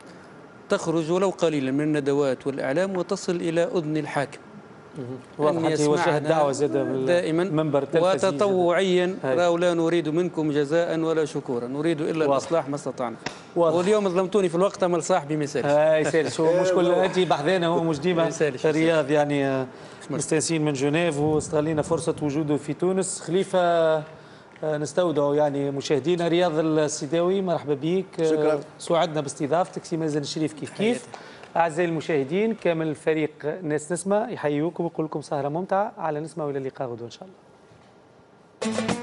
تخرج ولو قليلا من الندوات والاعلام وتصل الى اذن الحاكم. واضح يوجه الدعوه زاد دائما منبر وتطوعيا راهو لا نريد منكم جزاء ولا شكورا نريد الا واضح. الاصلاح ما استطعنا. واليوم ظلمتوني في الوقت اما صاحبي ما يسالش. اه يسالش هو مشكل انت بحذانا هو مش ديما رياض يعني مستانسين من جنيف واستغلينا فرصه وجوده في تونس. خليفه نستودعوا يعني مشاهدينا. رياض السيداوي مرحبا بك. شكرا. سعدنا باستضافتك سي مازن الشريف كيف كيف. أعزائي المشاهدين كامل فريق ناس نسمة يحييكم ويقول لكم سهرة ممتعة على نسمة وإلى اللقاء غدوة إن شاء الله.